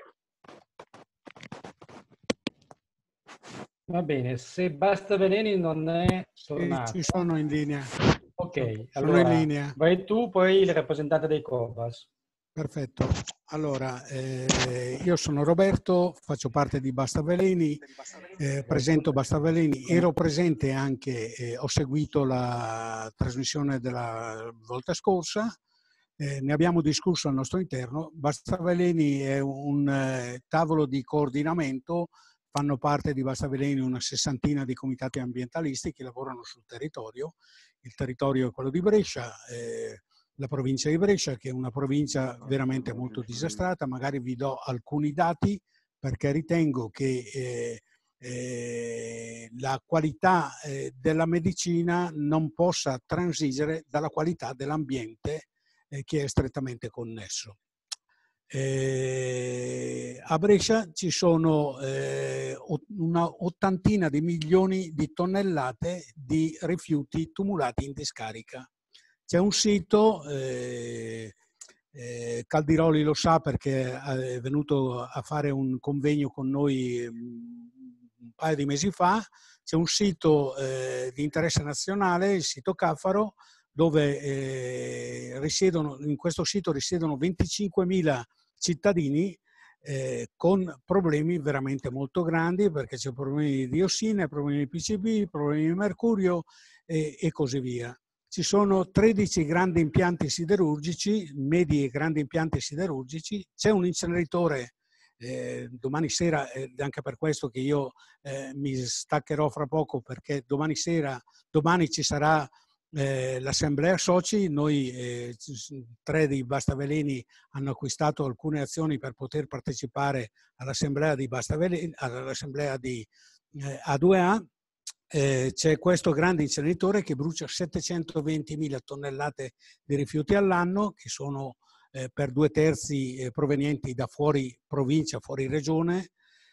Va bene, se Basta Veleni non è tornato. Ci sono in linea. Ok, sono allora in linea. vai tu, poi il rappresentante dei Covas. Perfetto. Allora, eh, io sono Roberto, faccio parte di Basta Veleni, eh, presento Basta Veleni, ero presente anche, eh, ho seguito la trasmissione della volta scorsa, eh, ne abbiamo discusso al nostro interno. Basta Veleni è un eh, tavolo di coordinamento, fanno parte di Basta Veleni una sessantina di comitati ambientalisti che lavorano sul territorio. Il territorio è quello di Brescia, eh, la provincia di Brescia, che è una provincia veramente molto disastrata. Magari vi do alcuni dati perché ritengo che eh, eh, la qualità eh, della medicina non possa transigere dalla qualità dell'ambiente eh, che è strettamente connesso. Eh, a Brescia ci sono eh, una ottantina di milioni di tonnellate di rifiuti tumulati in discarica. C'è un sito, eh, eh, Caldiroli lo sa perché è venuto a fare un convegno con noi un paio di mesi fa, c'è un sito eh, di interesse nazionale, il sito Caffaro, dove eh, risiedono, in questo sito risiedono venticinquemila cittadini eh, con problemi veramente molto grandi, perché c'è problemi di diossine, problemi di P C B, problemi di mercurio e, e così via. Ci sono tredici grandi impianti siderurgici, medi e grandi impianti siderurgici, c'è un inceneritore eh, domani sera, ed è anche per questo che io eh, mi staccherò fra poco, perché domani sera, domani ci sarà Eh, l'assemblea soci. Noi eh, tre di Basta Veleni hanno acquistato alcune azioni per poter partecipare all'assemblea di Basta Veleni, all'assemblea di eh, A due A. Eh, c'è questo grande inceneritore che brucia settecentoventimila tonnellate di rifiuti all'anno, che sono eh, per due terzi eh, provenienti da fuori provincia, fuori regione.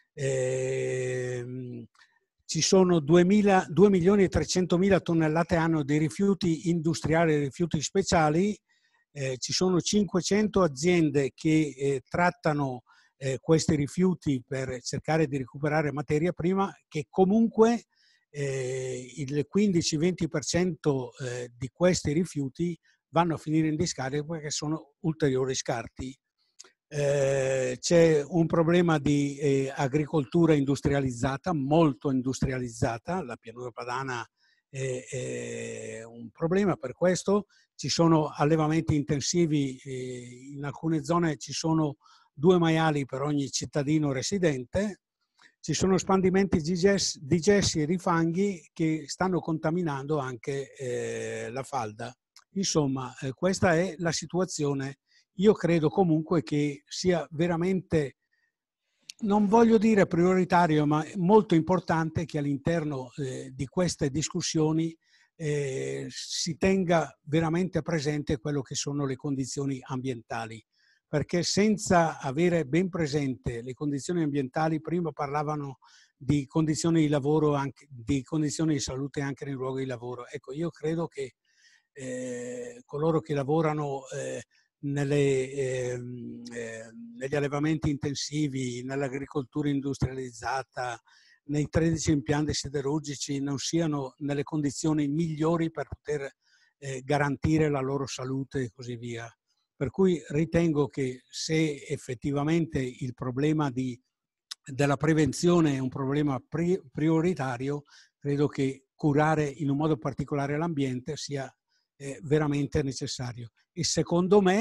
Eh, Ci sono due milioni e trecentomila tonnellate anno di rifiuti industriali e rifiuti speciali, eh, ci sono cinquecento aziende che eh, trattano eh, questi rifiuti per cercare di recuperare materia prima, che comunque eh, il quindici venti per cento eh, di questi rifiuti vanno a finire in discarica perché sono ulteriori scarti. Eh, c'è un problema di eh, agricoltura industrializzata, molto industrializzata, la pianura padana è, è un problema per questo. Ci sono allevamenti intensivi, eh, in alcune zone ci sono due maiali per ogni cittadino residente, ci sono spandimenti di gessi, di gessi e di fanghi che stanno contaminando anche eh, la falda. Insomma, eh, questa è la situazione. Io credo comunque che sia veramente, non voglio dire prioritario, ma molto importante che all'interno eh, di queste discussioni eh, si tenga veramente presente quello che sono le condizioni ambientali, perché senza avere ben presente le condizioni ambientali, prima parlavano di condizioni di lavoro, anche, di condizioni di salute anche nei luoghi di lavoro. Ecco, io credo che eh, coloro che lavorano eh, Nelle, eh, eh, negli allevamenti intensivi, nell'agricoltura industrializzata, nei tredici impianti siderurgici non siano nelle condizioni migliori per poter eh, garantire la loro salute e così via. Per cui ritengo che se effettivamente il problema di, della prevenzione è un problema pri prioritario, credo che curare in un modo particolare l'ambiente sia eh, veramente necessario. E secondo me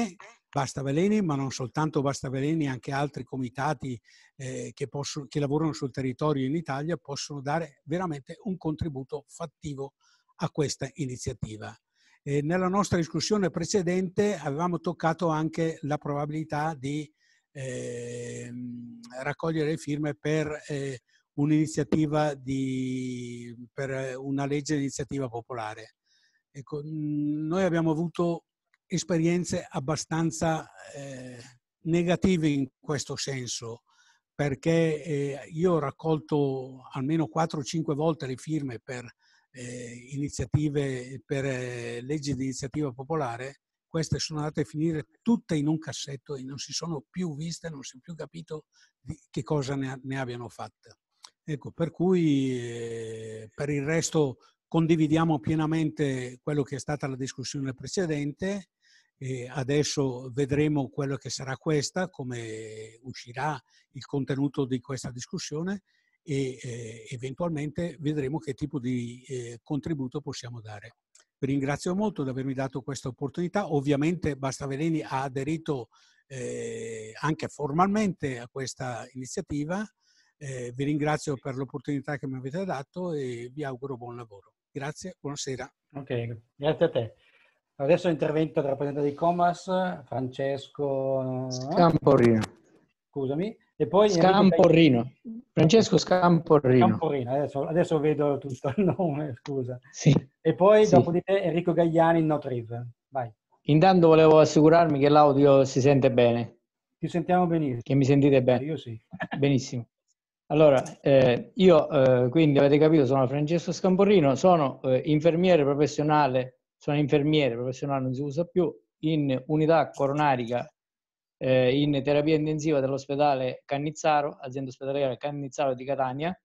Basta Veleni, ma non soltanto Basta Veleni, anche altri comitati eh, che, possono, che lavorano sul territorio in Italia possono dare veramente un contributo fattivo a questa iniziativa. E nella nostra discussione precedente avevamo toccato anche la probabilità di eh, raccogliere le firme per eh, un'iniziativa di, per una legge di iniziativa popolare. Ecco, noi abbiamo avuto esperienze abbastanza eh, negative in questo senso, perché eh, io ho raccolto almeno quattro o cinque volte le firme per eh, iniziative, per eh, leggi di iniziativa popolare. Queste sono andate a finire tutte in un cassetto e non si sono più viste, non si è più capito di che cosa ne, ne abbiano fatte. Ecco, per cui eh, per il resto condividiamo pienamente quello che è stata la discussione precedente. E adesso vedremo quello che sarà questa, come uscirà il contenuto di questa discussione e eh, eventualmente vedremo che tipo di eh, contributo possiamo dare. Vi ringrazio molto di avermi dato questa opportunità. Ovviamente Basta Veleni ha aderito eh, anche formalmente a questa iniziativa. Eh, vi ringrazio per l'opportunità che mi avete dato e vi auguro buon lavoro. Grazie, buonasera. Ok, grazie a te. Adesso intervento del rappresentante di Comas, Francesco Scamporrino. Scusami. E poi Scamporrino. Francesco Scamporrino. Scamporrino, adesso, adesso vedo tutto il nome, scusa. Sì. E poi Sì. dopo di te Enrico Gagliani, Notriv. Vai. Intanto volevo assicurarmi che l'audio si sente bene. Ti sentiamo benissimo. Che mi sentite bene? Io sì. Benissimo. Allora, eh, io eh, quindi avete capito, sono Francesco Scamporrino, sono eh, infermiere professionale. Sono infermiere professionale, non si usa più, in unità coronarica eh, in terapia intensiva dell'ospedale Cannizzaro, azienda ospedaliera Cannizzaro di Catania.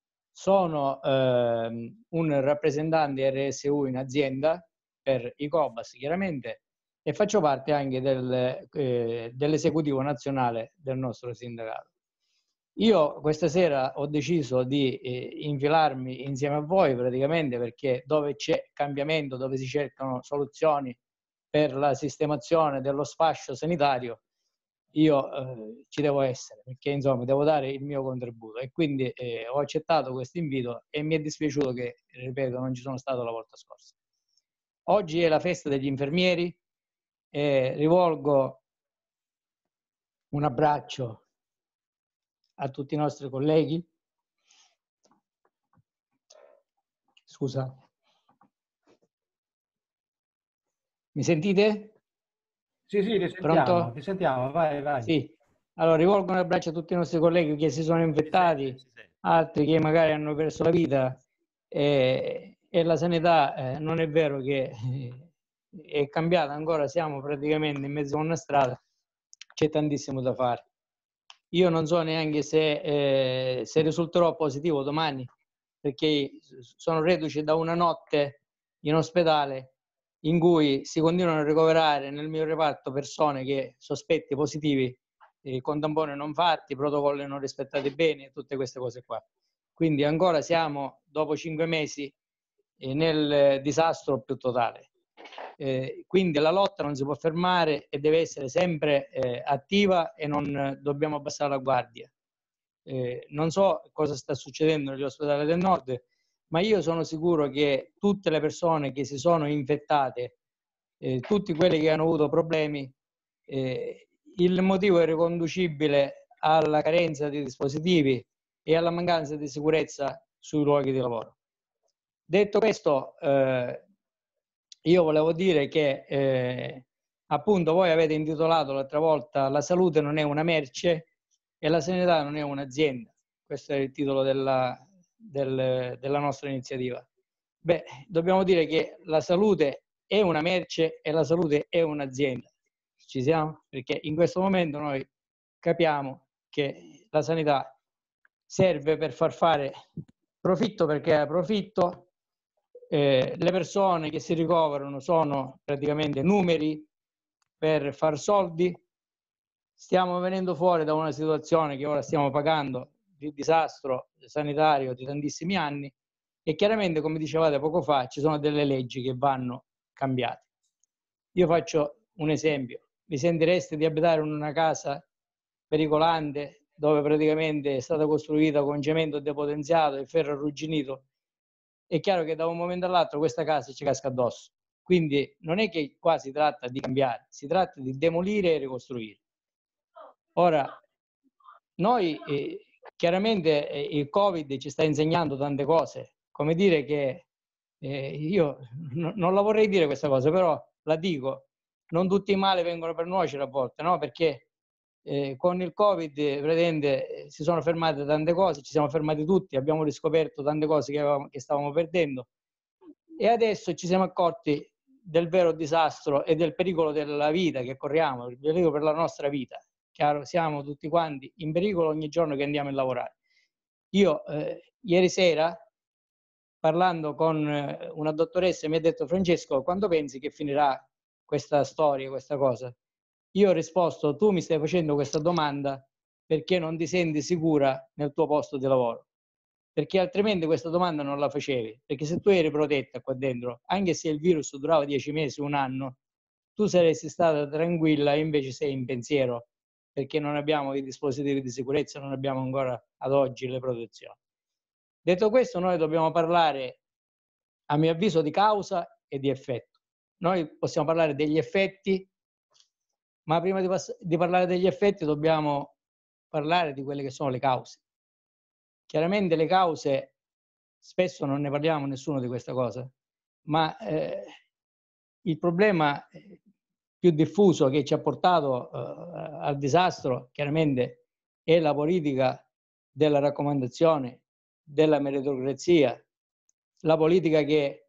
Sono eh, un rappresentante R S U in azienda per i Cobas, chiaramente, e faccio parte anche del, eh, dell'esecutivo nazionale del nostro sindacato. Io questa sera ho deciso di eh, infilarmi insieme a voi praticamente perché dove c'è cambiamento, dove si cercano soluzioni per la sistemazione dello sfascio sanitario, io eh, ci devo essere perché insomma devo dare il mio contributo e quindi eh, ho accettato questo invito e mi è dispiaciuto che, ripeto, non ci sono stato la volta scorsa. Oggi è la festa degli infermieri e rivolgo un abbraccio a tutti i nostri colleghi. Scusa. Mi sentite? Sì, sì, ti sentiamo, Pronto? ti sentiamo, vai, vai. Sì. Allora, rivolgo un abbraccio a tutti i nostri colleghi che si sono infettati, altri che magari hanno perso la vita e, e la sanità eh, non è vero che eh, è cambiata ancora, siamo praticamente in mezzo a una strada, c'è tantissimo da fare. Io non so neanche se, eh, se risulterò positivo domani, perché sono reduce da una notte in ospedale in cui si continuano a ricoverare nel mio reparto persone che sospetti positivi, eh, con tamponi non fatti, protocolli non rispettati bene, tutte queste cose qua. Quindi ancora siamo, dopo cinque mesi, eh, nel disastro più totale. Eh, quindi la lotta non si può fermare e deve essere sempre eh, attiva e non eh, dobbiamo abbassare la guardia. Eh, non so cosa sta succedendo negli ospedali del nord, ma io sono sicuro che tutte le persone che si sono infettate, eh, tutti quelli che hanno avuto problemi, eh, il motivo è riconducibile alla carenza di dispositivi e alla mancanza di sicurezza sui luoghi di lavoro. Detto questo, eh, io volevo dire che eh, appunto voi avete intitolato l'altra volta "La salute non è una merce e la sanità non è un'azienda". Questo è il titolo della, del, della nostra iniziativa. Beh, dobbiamo dire che la salute è una merce e la salute è un'azienda. Ci siamo? Perché in questo momento noi capiamo che la sanità serve per far fare profitto perché ha profitto. Eh, le persone che si ricoverano sono praticamente numeri per far soldi. Stiamo venendo fuori da una situazione che ora stiamo pagando di disastro sanitario di tantissimi anni e chiaramente, come dicevate poco fa, ci sono delle leggi che vanno cambiate. Io faccio un esempio. vi sentireste di abitare in una casa pericolante dove praticamente è stata costruita con cemento depotenziato e ferro arrugginito, è chiaro che da un momento all'altro questa casa ci casca addosso. Quindi non è che qua si tratta di cambiare, si tratta di demolire e ricostruire. Ora, noi eh, chiaramente eh, il Covid ci sta insegnando tante cose, come dire che eh, io n- non la vorrei dire questa cosa, però la dico, non tutti i mali vengono per nuocere a volte, no? Perché eh, con il Covid eh, praticamente eh, si sono fermate tante cose, ci siamo fermati tutti, abbiamo riscoperto tante cose che, avevamo, che stavamo perdendo e adesso ci siamo accorti del vero disastro e del pericolo della vita che corriamo, il pericolo per la nostra vita. Chiaro, siamo tutti quanti in pericolo ogni giorno che andiamo a lavorare. Io eh, ieri sera, parlando con eh, una dottoressa, mi ha detto: Francesco, quando pensi che finirà questa storia, questa cosa? Io ho risposto: tu mi stai facendo questa domanda perché non ti senti sicura nel tuo posto di lavoro, perché altrimenti questa domanda non la facevi, perché se tu eri protetta qua dentro, anche se il virus durava dieci mesi, un anno, tu saresti stata tranquilla e invece sei in pensiero perché non abbiamo i dispositivi di sicurezza, non abbiamo ancora ad oggi le protezioni. Detto questo, noi dobbiamo parlare, a mio avviso, di causa e di effetto. Noi possiamo parlare degli effetti, ma prima di, di parlare degli effetti dobbiamo parlare di quelle che sono le cause. Chiaramente le cause, spesso non ne parliamo nessuno di questa cosa, ma eh, il problema più diffuso che ci ha portato eh, al disastro, chiaramente, è la politica della raccomandazione, della meritocrazia, la politica che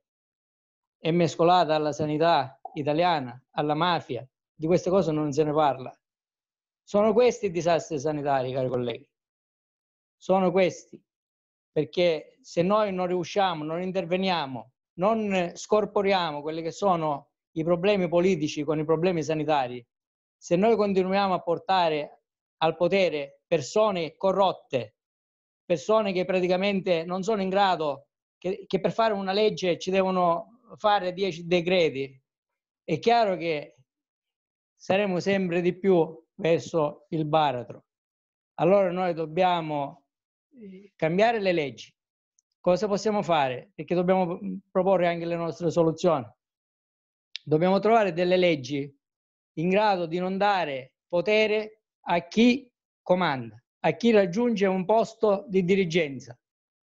è mescolata alla sanità italiana, alla mafia. Di queste cose non se ne parla. Sono questi i disastri sanitari, cari colleghi. Sono questi. Perché se noi non riusciamo, non interveniamo, non scorporiamo quelli che sono i problemi politici con i problemi sanitari, se noi continuiamo a portare al potere persone corrotte, persone che praticamente non sono in grado, che, che per fare una legge ci devono fare dieci decreti, è chiaro che saremo sempre di più verso il baratro. Allora noi dobbiamo cambiare le leggi. Cosa possiamo fare? Perché dobbiamo proporre anche le nostre soluzioni. Dobbiamo trovare delle leggi in grado di non dare potere a chi comanda, a chi raggiunge un posto di dirigenza.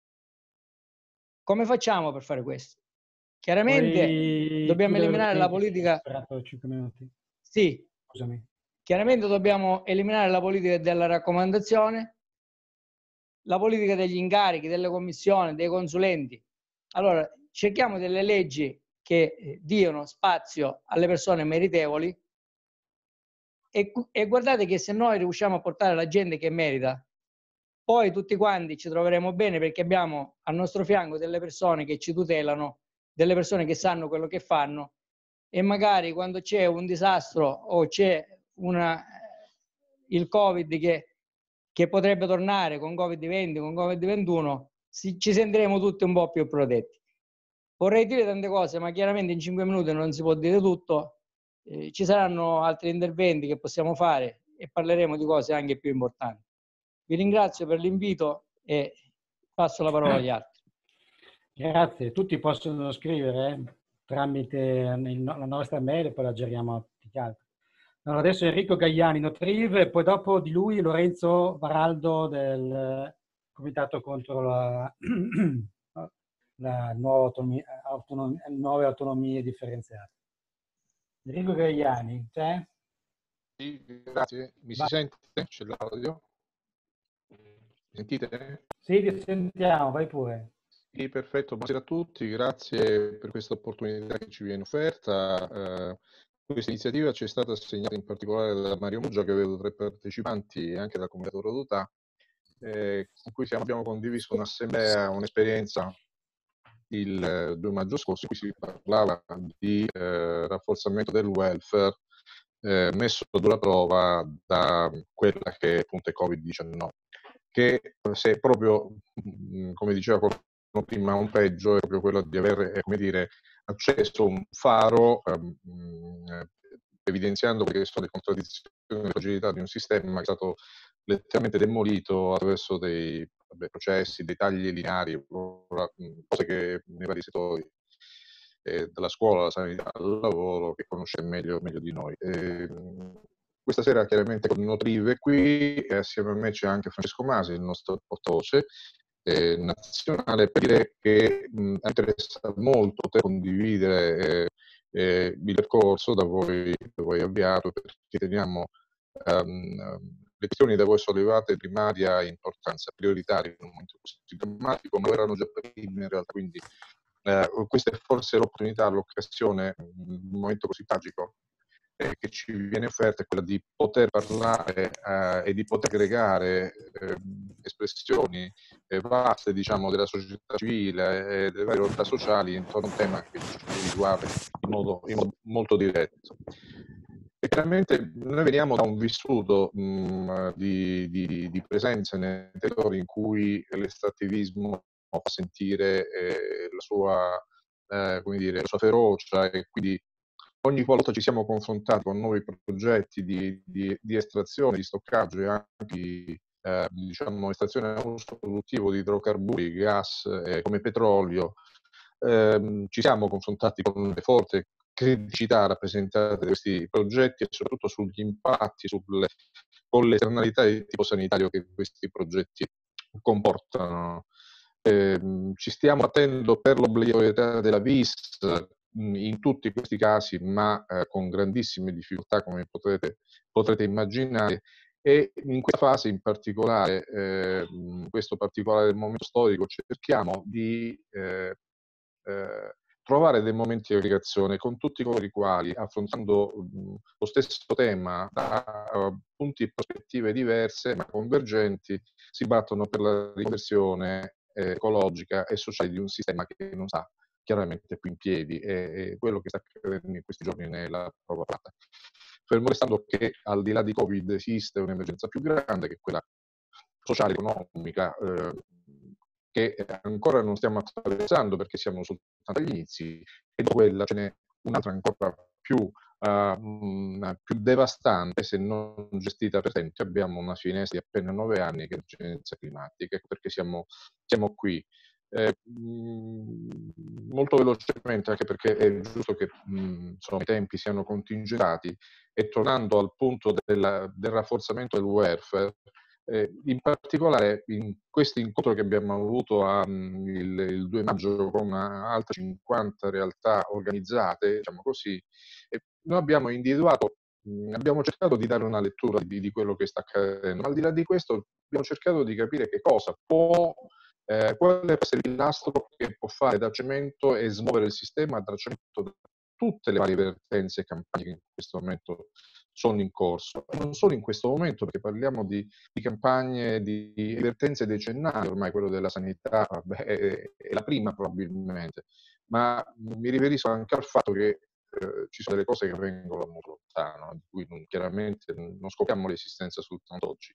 Come facciamo per fare questo? Chiaramente Puoi dobbiamo eliminare la politica. cinque minuti. Sì. Scusami. Chiaramente dobbiamo eliminare la politica della raccomandazione, la politica degli incarichi, delle commissioni, dei consulenti. Allora, cerchiamo delle leggi che diano spazio alle persone meritevoli e, e guardate che se noi riusciamo a portare la gente che merita, poi tutti quanti ci troveremo bene perché abbiamo al nostro fianco delle persone che ci tutelano, delle persone che sanno quello che fanno e magari quando c'è un disastro o c'è una, il Covid che, che potrebbe tornare con Covid venti, con Covid ventuno, si, ci sentiremo tutti un po' più protetti. Vorrei dire tante cose, ma chiaramente in cinque minuti non si può dire tutto. Eh, ci saranno altri interventi che possiamo fare e parleremo di cose anche più importanti. Vi ringrazio per l'invito e passo la parola agli altri. Grazie. Tutti possono scrivere eh, tramite il, la nostra mail e poi la giriamo a tutti gli altri. Allora, adesso Enrico Gagliani, Notriv, e poi dopo di lui Lorenzo Varaldo del Comitato contro la, la nuova autonomia, autonomia, nuove autonomie differenziate. Enrico Gagliani, c'è? Sì, grazie. Mi Va. Si sente? C'è l'audio? Mi sentite? Sì, ti sentiamo, vai pure. Sì, perfetto. Buonasera a tutti, grazie per questa opportunità che ci viene offerta. Eh, questa iniziativa ci è stata assegnata in particolare da Mario Muggia, che vedo tre partecipanti, e anche dal Comitato Rodotà, eh, con cui siamo, abbiamo condiviso un'assemblea, un'esperienza il due maggio scorso, in cui si parlava di eh, rafforzamento del welfare eh, messo a dura prova da quella che appunto è Covid diciannove, che se proprio, come diceva qualcuno prima, un peggio è proprio quello di avere, come dire, acceso un faro ehm, evidenziando quelle che sono le contraddizioni e le fragilità di un sistema che è stato letteralmente demolito attraverso dei vabbè, processi, dei tagli lineari, cose che nei vari settori, eh, dalla scuola, alla sanità, al lavoro, che conosce meglio, meglio di noi. E, questa sera chiaramente con Nutrive qui, e assieme a me c'è anche Francesco Masi, il nostro portavoce eh, nazionale, per dire che mh, interessa molto poter condividere eh, eh, il percorso da voi, da voi avviato, perché teniamo um, le questioni da voi sollevate primaria importanza, prioritaria in un momento così drammatico, ma erano già prima in realtà, quindi eh, questa è forse l'opportunità, l'occasione, in un momento così tragico eh, che ci viene offerta, è quella di poter parlare eh, e di poter aggregare eh, espressioni eh, vaste, diciamo, della società civile e delle varie realtà sociali intorno a un tema che ci riguarda in modo, in modo molto diretto. E chiaramente noi veniamo da un vissuto mh, di, di, di presenza nei territori in cui l'estrattivismo fa sentire eh, la, sua, eh, come dire, la sua ferocia, e quindi ogni volta ci siamo confrontati con nuovi progetti di, di, di estrazione, di stoccaggio e anche di eh, diciamo, estrazione a uso produttivo di idrocarburi, gas eh, come petrolio, eh, ci siamo confrontati con le forti criticità rappresentate da questi progetti e soprattutto sugli impatti, sulle, con le esternalità di tipo sanitario che questi progetti comportano. Eh, ci stiamo battendo per l'obbligatorietà della V I S in tutti questi casi, ma eh, con grandissime difficoltà, come potrete, potrete immaginare, e in questa fase in particolare, eh, in questo particolare momento storico, cerchiamo di eh, eh, trovare dei momenti di aggregazione con tutti coloro i quali, affrontando mh, lo stesso tema da uh, punti e prospettive diverse ma convergenti, si battono per la riconversione eh, ecologica e sociale di un sistema che non sta chiaramente più in piedi, e, e quello che sta accadendo in questi giorni ne è la prova pratica. Fermo restando che al di là di Covid esiste un'emergenza più grande, che è quella sociale, economica, eh, che ancora non stiamo attraversando perché siamo soltanto agli inizi, e di quella ce n'è un'altra ancora più, uh, più devastante se non gestita per tempo. Abbiamo una finestra di appena nove anni che è l'emergenza climatica, perché siamo, siamo qui. Eh, mh, molto velocemente, anche perché è giusto che mh, insomma, i tempi siano contingentati, e tornando al punto della, del rafforzamento del welfare, eh, in particolare in questo incontro che abbiamo avuto a, um, il, il due maggio con altre cinquanta realtà organizzate, diciamo così, eh, noi abbiamo individuato, mh, abbiamo cercato di dare una lettura di, di quello che sta accadendo, ma al di là di questo abbiamo cercato di capire che cosa può Eh, qual è il pilastro che può fare da cemento e smuovere il sistema da cemento da tutte le varie vertenze e campagne che in questo momento sono in corso. Non solo in questo momento, perché parliamo di, di campagne, di, di vertenze decennali, ormai quello della sanità vabbè, è, è la prima probabilmente, ma mi riferisco anche al fatto che eh, ci sono delle cose che vengono da molto lontano, di cui non, chiaramente non scopriamo l'esistenza soltanto oggi.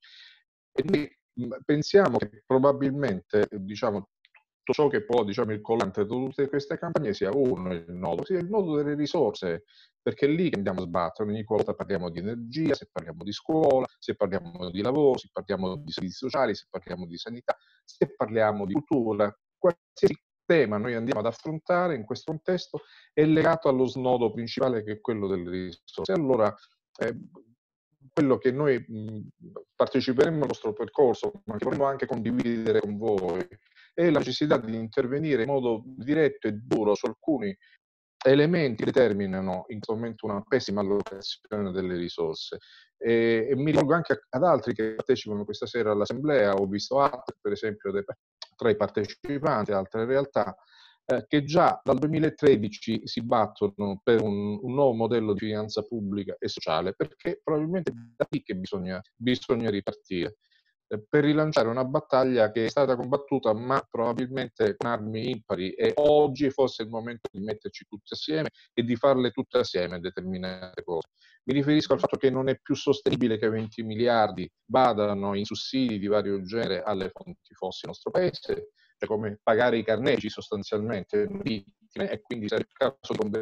E noi pensiamo che probabilmente, diciamo, tutto ciò che può, diciamo, il collante di tutte queste campagne sia uno, il nodo, sia il nodo delle risorse, perché è lì che andiamo a sbattere ogni volta parliamo di energia, se parliamo di scuola, se parliamo di lavoro, se parliamo di servizi sociali, se parliamo di sanità, se parliamo di cultura, qualsiasi tema noi andiamo ad affrontare in questo contesto è legato allo snodo principale, che è quello delle risorse. Allora, eh, quello che noi mh, parteciperemo al nostro percorso, ma che vorremmo anche condividere con voi, è la necessità di intervenire in modo diretto e duro su alcuni elementi che determinano in questo momento una pessima allocazione delle risorse. E, e mi rivolgo anche ad altri che partecipano questa sera all'assemblea. Ho visto altri, per esempio, dei, tra i partecipanti, altre realtà, eh, che già dal duemilatredici si battono per un, un nuovo modello di finanza pubblica e sociale, perché probabilmente è da lì che bisogna, bisogna ripartire, eh, per rilanciare una battaglia che è stata combattuta ma probabilmente con armi impari, e oggi forse è il momento di metterci tutti assieme e di farle tutte assieme determinate cose. Mi riferisco al fatto che non è più sostenibile che venti miliardi vadano in sussidi di vario genere alle fonti fossili nel nostro paese, cioè come pagare i carnefici sostanzialmente, e quindi sarebbe il caso di convertire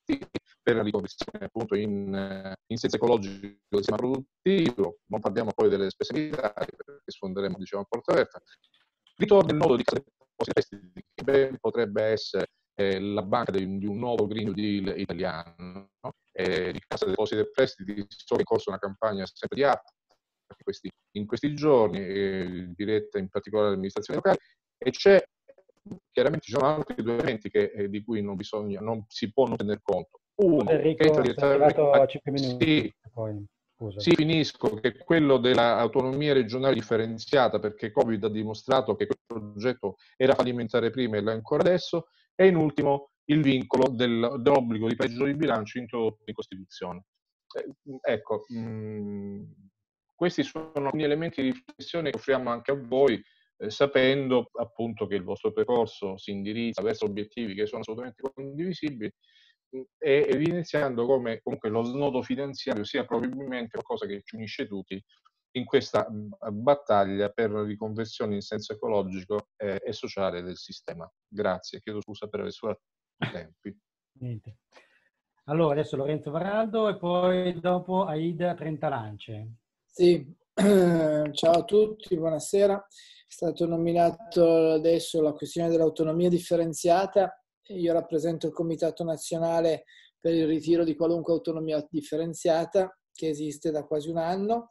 per la riconversione appunto in, in senso ecologico del sistema produttivo. Non parliamo poi delle spese militari, perché sfonderemo, diciamo, a porta aperta. Ritorna il nodo di Cassa Depositi e Prestiti, che ben potrebbe essere eh, la banca di, di un nuovo Green New Deal italiano, no? eh, di Cassa Depositi e Prestiti. So che è in corso una campagna sempre di app in questi, in questi giorni, eh, diretta in particolare alle amministrazioni locali, e c'è chiaramente ci sono anche due elementi che, eh, di cui non bisogna, non si può non tener conto. Uno, Enrico, che sei arrivato a cinque minuti. Sì, poi, scusa. sì, finisco, che è quello dell'autonomia regionale differenziata, perché Covid ha dimostrato che quel progetto era fallimentare prima e lo è ancora adesso, e in ultimo il vincolo del, dell'obbligo di pareggio di bilancio introdotto in Costituzione. Eh, ecco, mh, questi sono alcuni elementi di riflessione che offriamo anche a voi, eh, sapendo appunto che il vostro percorso si indirizza verso obiettivi che sono assolutamente condivisibili, e evidenziando come comunque lo snodo finanziario sia probabilmente qualcosa che ci unisce tutti in questa battaglia per la riconversione in senso ecologico eh, e sociale del sistema. Grazie, chiedo scusa per aver sforato i tempi. Niente. Allora, adesso Lorenzo Varaldo e poi dopo Aida Trentalance. Sì, ciao a tutti, buonasera. È stato nominato adesso la questione dell'autonomia differenziata. Io rappresento il Comitato Nazionale per il ritiro di qualunque autonomia differenziata che esiste da quasi un anno.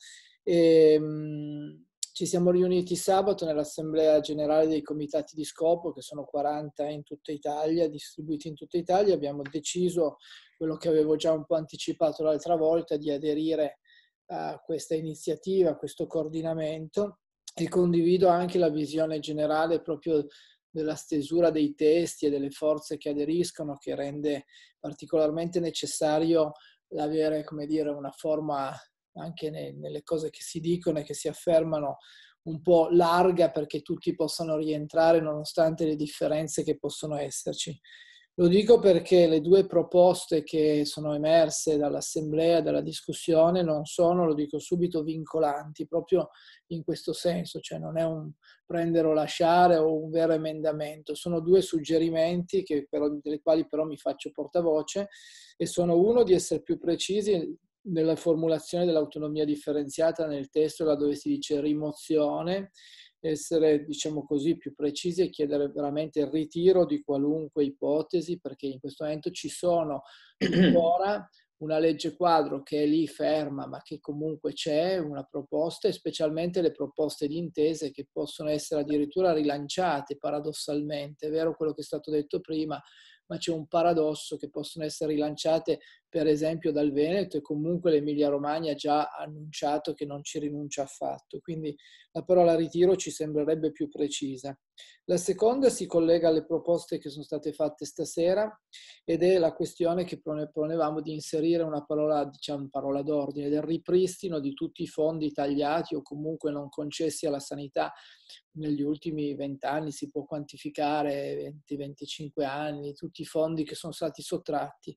E, mh, ci siamo riuniti sabato nell'Assemblea Generale dei Comitati di Scopo, che sono quaranta in tutta Italia, distribuiti in tutta Italia. Abbiamo deciso quello che avevo già un po' anticipato l'altra volta, di aderire a questa iniziativa, a questo coordinamento, e condivido anche la visione generale proprio della stesura dei testi e delle forze che aderiscono, che rende particolarmente necessario avere, come dire, una forma anche ne, nelle cose che si dicono e che si affermano un po' larga, perché tutti possano rientrare nonostante le differenze che possono esserci. Lo dico perché le due proposte che sono emerse dall'assemblea, dalla discussione, non sono, lo dico subito, vincolanti, proprio in questo senso, cioè non è un prendere o lasciare o un vero emendamento, sono due suggerimenti che però, dei quali però mi faccio portavoce, e sono uno di essere più precisi nella formulazione dell'autonomia differenziata nel testo, laddove si dice rimozione, essere, diciamo così, più precisi e chiedere veramente il ritiro di qualunque ipotesi, perché in questo momento ci sono ancora una legge quadro che è lì ferma, ma che comunque c'è una proposta, e specialmente le proposte di intese che possono essere addirittura rilanciate paradossalmente. È vero quello che è stato detto prima, ma c'è un paradosso che possono essere rilanciate per esempio dal Veneto, e comunque l'Emilia Romagna ha già annunciato che non ci rinuncia affatto, quindi la parola ritiro ci sembrerebbe più precisa. La seconda si collega alle proposte che sono state fatte stasera, ed è la questione che ponevamo di inserire una parola, diciamo parola d'ordine, del ripristino di tutti i fondi tagliati o comunque non concessi alla sanità negli ultimi vent'anni, si può quantificare venti venticinque anni, tutti i fondi che sono stati sottratti.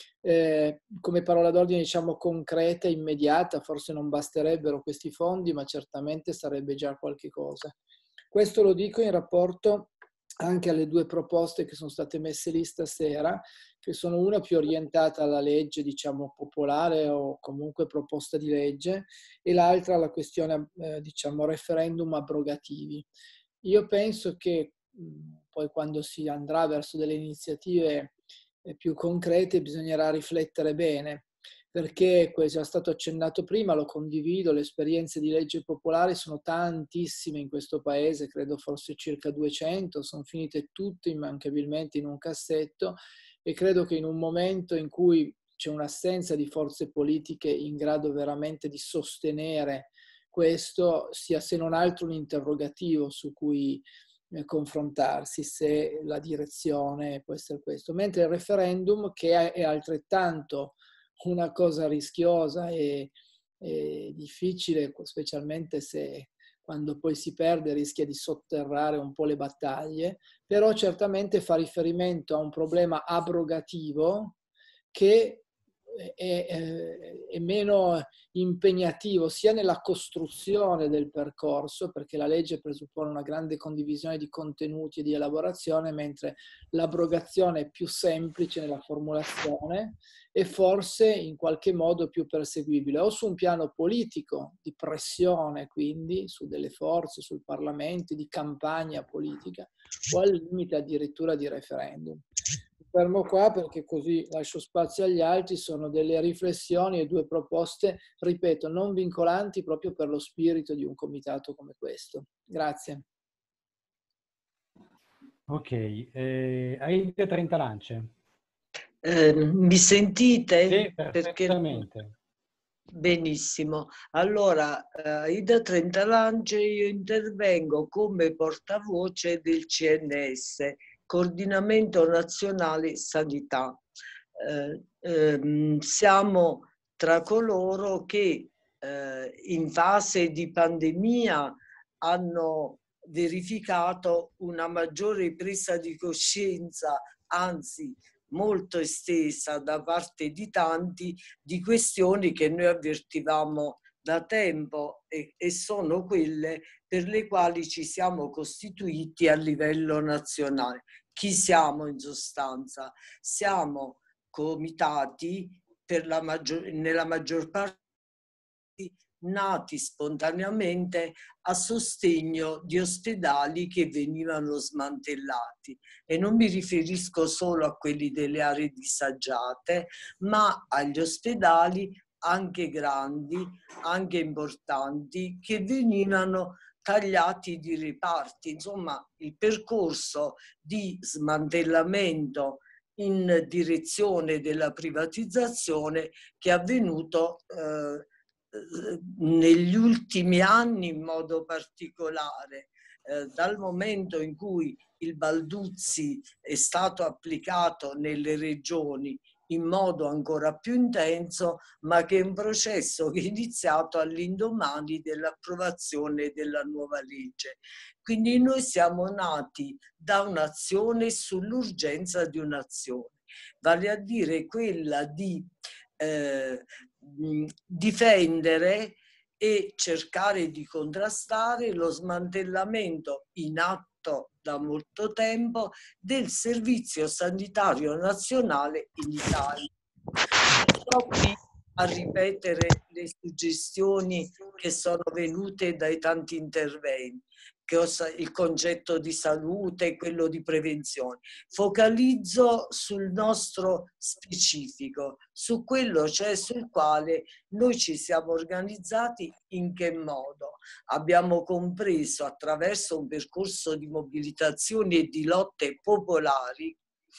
Eh, come parola d'ordine, diciamo, concreta, immediata, forse non basterebbero questi fondi, ma certamente sarebbe già qualche cosa. Questo lo dico in rapporto anche alle due proposte che sono state messe lì stasera, che sono una più orientata alla legge, diciamo, popolare o comunque proposta di legge, e l'altra alla questione, eh, diciamo, referendum abrogativi. Io penso che mh, poi quando si andrà verso delle iniziative eh, più concrete bisognerà riflettere bene, perché, come è già stato accennato prima, lo condivido, le esperienze di legge popolare sono tantissime in questo paese, credo forse circa duecento, sono finite tutte immancabilmente in un cassetto, e credo che in un momento in cui c'è un'assenza di forze politiche in grado veramente di sostenere questo, sia se non altro un interrogativo su cui eh, confrontarsi, se la direzione può essere questo. Mentre il referendum, che è altrettanto una cosa rischiosa e, e difficile, specialmente se quando poi si perde rischia di sotterrare un po' le battaglie, però certamente fa riferimento a un problema abrogativo che è, è, è meno impegnativo sia nella costruzione del percorso, perché la legge presuppone una grande condivisione di contenuti e di elaborazione, mentre l'abrogazione è più semplice nella formulazione e forse in qualche modo più perseguibile, o su un piano politico, di pressione quindi, su delle forze, sul Parlamento, di campagna politica, o al limite addirittura di referendum. Fermo qua perché così lascio spazio agli altri. Sono delle riflessioni e due proposte, ripeto, non vincolanti proprio per lo spirito di un comitato come questo. Grazie. Ok, eh, Aida Trentalance. Eh, mi sentite? Sì, perfettamente. Perché... Benissimo. Allora, eh, Aida Trentalance, io intervengo come portavoce del C N S, Coordinamento Nazionale Sanità. Eh, ehm, siamo tra coloro che eh, in fase di pandemia hanno verificato una maggiore presa di coscienza, anzi molto estesa da parte di tanti, di questioni che noi avvertivamo da tempo e, e sono quelle per le quali ci siamo costituiti a livello nazionale. Chi siamo in sostanza? Siamo comitati per la maggior, nella maggior parte nati spontaneamente a sostegno di ospedali che venivano smantellati, e non mi riferisco solo a quelli delle aree disagiate, ma agli ospedali anche grandi, anche importanti, che venivano tagliati di reparti. Insomma, il percorso di smantellamento in direzione della privatizzazione che è avvenuto eh, negli ultimi anni in modo particolare, eh, dal momento in cui il Balduzzi è stato applicato nelle regioni in modo ancora più intenso, ma che è un processo che è iniziato all'indomani dell'approvazione della nuova legge. Quindi noi siamo nati da un'azione sull'urgenza di un'azione, vale a dire quella di eh, difendere e cercare di contrastare lo smantellamento in atto da molto tempo del Servizio Sanitario Nazionale in Italia. Sto qui a ripetere le suggestioni che sono venute dai tanti interventi, che il concetto di salute, quello di prevenzione. Focalizzo sul nostro specifico, su quello cioè sul quale noi ci siamo organizzati, in che modo. Abbiamo compreso attraverso un percorso di mobilitazioni e di lotte popolari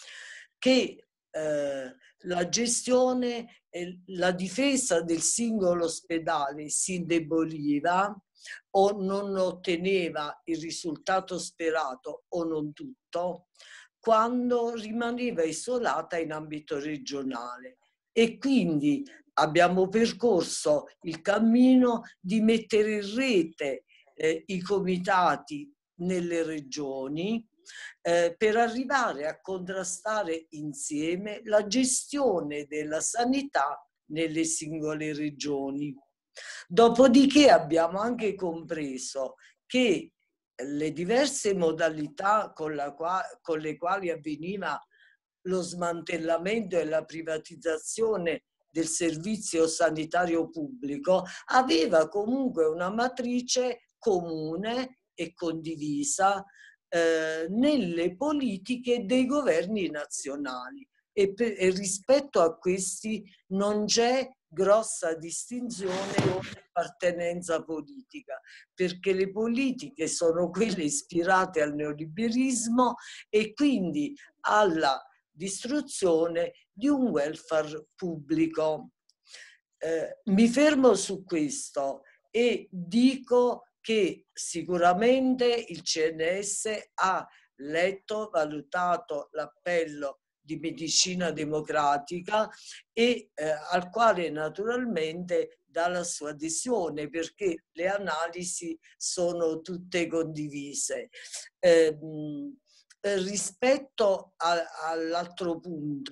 che eh, la gestione e la difesa del singolo ospedale si indeboliva o non otteneva il risultato sperato o non tutto, quando rimaneva isolata in ambito regionale. E quindi abbiamo percorso il cammino di mettere in rete eh, i comitati nelle regioni eh, per arrivare a contrastare insieme la gestione della sanità nelle singole regioni. Dopodiché abbiamo anche compreso che le diverse modalità con, la qua, con le quali avveniva lo smantellamento e la privatizzazione del servizio sanitario pubblico aveva comunque una matrice comune e condivisa eh, nelle politiche dei governi nazionali, e, per, e rispetto a questi non c'è grossa distinzione o appartenenza politica, perché le politiche sono quelle ispirate al neoliberismo e quindi alla distruzione di un welfare pubblico. Eh, mi fermo su questo e dico che sicuramente il C N S ha letto, valutato l'appello di Medicina Democratica e eh, al quale naturalmente dà la sua adesione, perché le analisi sono tutte condivise. Eh, rispetto all'altro punto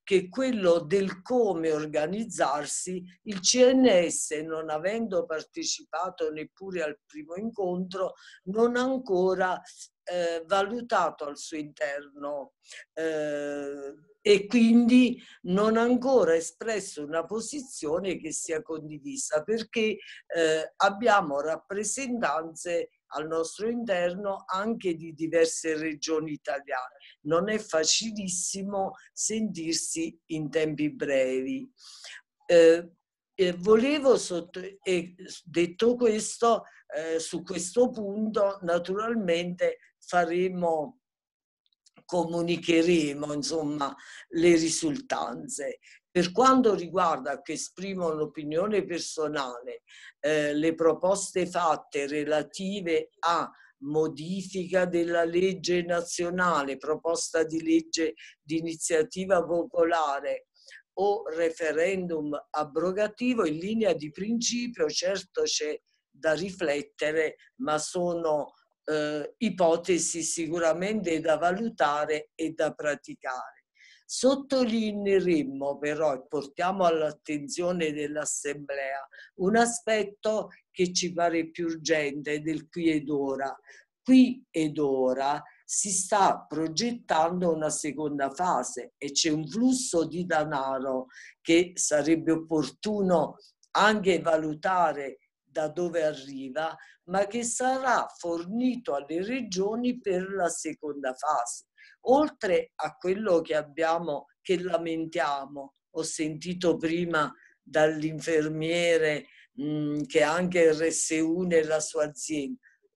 che è quello del come organizzarsi. Il C N S, non avendo partecipato neppure al primo incontro, non ha ancora eh, valutato al suo interno eh, e quindi non ha ancora espresso una posizione che sia condivisa, perché eh, abbiamo rappresentanze al nostro interno anche di diverse regioni italiane. Non è facilissimo sentirsi in tempi brevi. Eh, eh, volevo sotto, e detto questo, eh, su questo punto naturalmente faremo, comunicheremo insomma le risultanze. Per quanto riguarda, che esprimo l'opinione personale, eh, le proposte fatte relative a modifica della legge nazionale, proposta di legge di iniziativa popolare o referendum abrogativo, in linea di principio certo c'è da riflettere, ma sono eh, ipotesi sicuramente da valutare e da praticare. Sottolineeremo però e portiamo all'attenzione dell'Assemblea un aspetto che ci pare più urgente del qui ed ora. Qui ed ora si sta progettando una seconda fase e c'è un flusso di denaro che sarebbe opportuno anche valutare da dove arriva, ma che sarà fornito alle regioni per la seconda fase. Oltre a quello che abbiamo, che lamentiamo, ho sentito prima dall'infermiere mh, che anche il R S U nella sua azienda,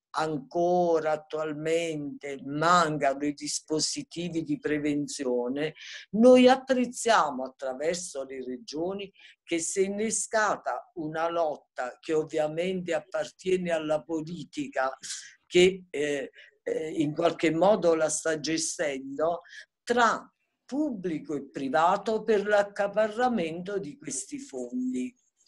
ancora attualmente mancano i dispositivi di prevenzione. Noi apprezziamo attraverso le regioni che si è innescata una lotta che ovviamente appartiene alla politica, che eh, eh, in qualche modo la sta gestendo, tra pubblico e privato per l'accaparramento di questi fondi.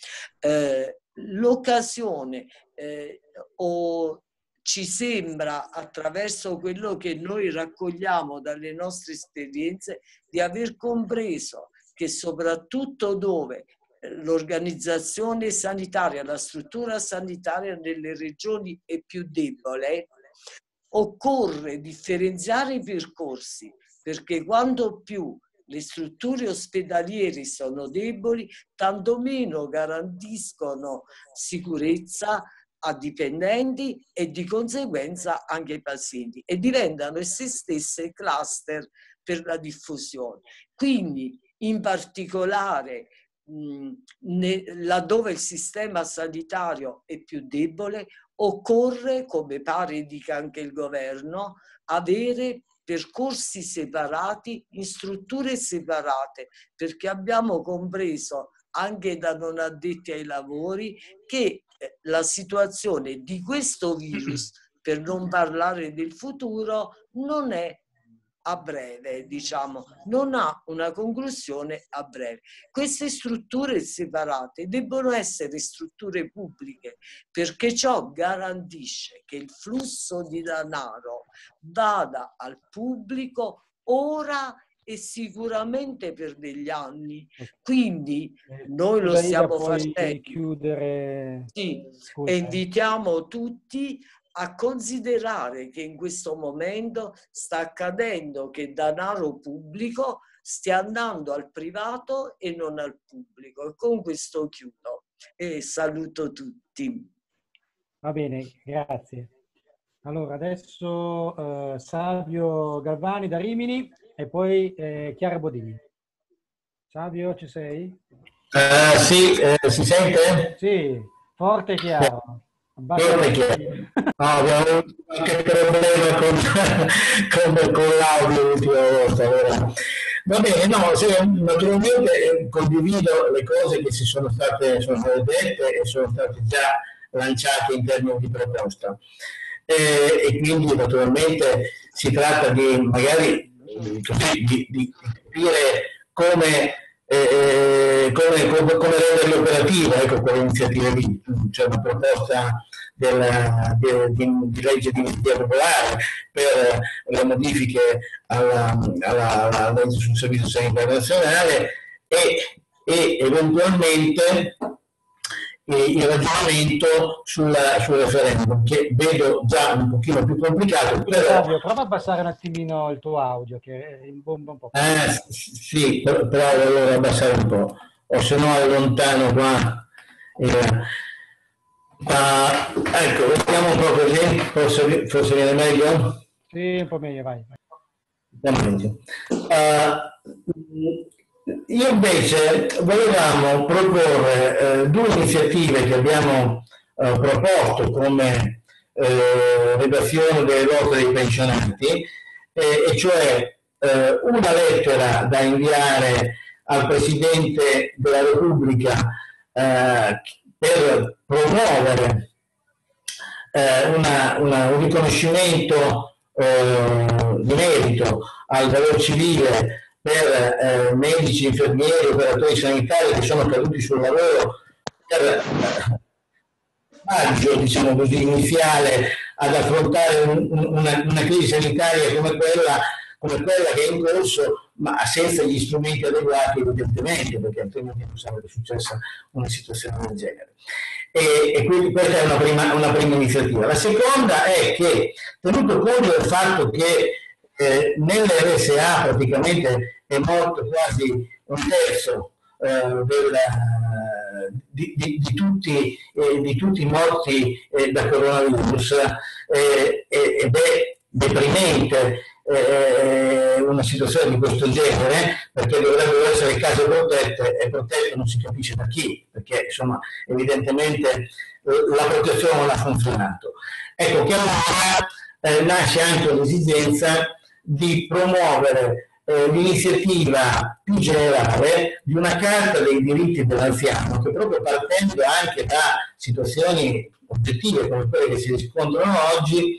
Eh, l'occasione eh, o ci sembra, attraverso quello che noi raccogliamo dalle nostre esperienze, di aver compreso che soprattutto dove l'organizzazione sanitaria, la struttura sanitaria nelle regioni è più debole, occorre differenziare i percorsi, perché quanto più le strutture ospedaliere sono deboli, tanto meno garantiscono sicurezza a dipendenti e di conseguenza anche ai pazienti, e diventano esse stesse cluster per la diffusione. Quindi in particolare mh, ne, laddove il sistema sanitario è più debole, occorre, come pare dica anche il governo, avere percorsi separati in strutture separate, perché abbiamo compreso anche da non addetti ai lavori che la situazione di questo virus, per non parlare del futuro, non è a breve, diciamo, non ha una conclusione a breve. Queste strutture separate debbono essere strutture pubbliche, perché ciò garantisce che il flusso di denaro vada al pubblico ora e sicuramente per degli anni. Quindi noi lo stiamo facendo. Chiudere... Sì, e invitiamo tutti a considerare che in questo momento sta accadendo che denaro pubblico stia andando al privato e non al pubblico. E con questo chiudo e saluto tutti. Va bene, grazie. Allora adesso eh, Savio Galvani da Rimini e poi eh, Chiara Bodini. Savio, ci sei? Uh, sì, eh, si sente? Sì, forte e chiaro. Forte e chiaro. No, abbiamo avuto qualche problema con, con, con l'audio l'ultima volta. Ora. Va bene, no, sì, naturalmente condivido le cose che si sono state, sono state dette e sono state già lanciate in termini di proposta. Eh, e quindi naturalmente si tratta di magari così, di, di capire come eh, come, come, come renderle operative, ecco, quelle iniziative lì. C'è una proposta della, di, di, di legge di iniziativa popolare per le modifiche alla, alla, alla legge sul servizio sanitario nazionale e, e eventualmente il ragionamento sulla, sul referendum, che vedo già un pochino più complicato. Però... Fabio, prova a abbassare un attimino il tuo audio, che rimbomba un po'. Eh, sì, però devo abbassare un po', o se no è lontano qua. Eh, ma, ecco, vediamo un po' così, forse, forse viene meglio? Sì, un po' meglio, vai. vai. Meglio. Uh, Io invece volevamo proporre eh, due iniziative che abbiamo eh, proposto come eh, redazione delle lotte dei pensionati, eh, e cioè eh, una lettera da inviare al Presidente della Repubblica eh, per promuovere eh, una, una, un riconoscimento eh, di merito al valor civile per eh, medici, infermieri, operatori sanitari che sono caduti sul lavoro per eh, maggio, diciamo così, iniziale ad affrontare un, una, una crisi sanitaria come quella, come quella che è in corso, ma senza gli strumenti adeguati evidentemente, perché altrimenti non sarebbe successa una situazione del genere. E, e quindi questa è una prima, una prima iniziativa. La seconda è che, tenuto conto del fatto che Eh, nell'R S A praticamente è morto quasi un terzo eh, della, di, di, di, tutti, eh, di tutti i morti eh, da coronavirus eh, ed è deprimente eh, una situazione di questo genere, perché dovrebbero essere case protette e protette non si capisce da chi, perché insomma evidentemente eh, la protezione non ha funzionato. Ecco che allora eh, nasce anche l'esigenza di promuovere eh, l'iniziativa più generale di una carta dei diritti dell'anziano, che proprio partendo anche da situazioni oggettive come quelle che si riscontrano oggi,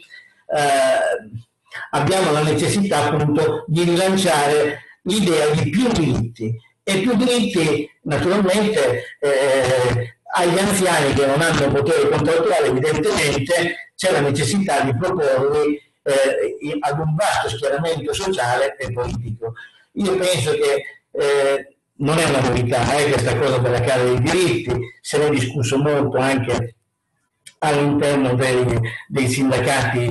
eh, abbiamo la necessità appunto di rilanciare l'idea di più diritti, e più diritti naturalmente eh, agli anziani che non hanno potere contrattuale. Evidentemente c'è la necessità di proporli Eh, ad un vasto schieramento sociale e politico. Io penso che eh, non è una novità eh, questa cosa della Carta dei diritti, se ne è discusso molto anche all'interno dei, dei sindacati,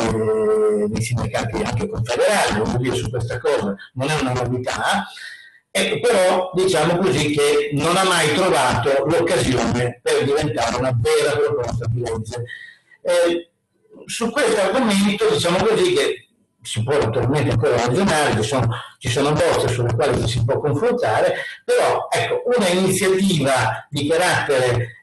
eh, dei sindacati anche confederali, voglio dire, su questa cosa non è una novità, eh, però diciamo così che non ha mai trovato l'occasione per diventare una vera proposta di legge. Eh, Su questo argomento diciamo così che si può naturalmente ancora ragionare, ci sono, ci sono bozze sulle quali si può confrontare, però ecco, una iniziativa di carattere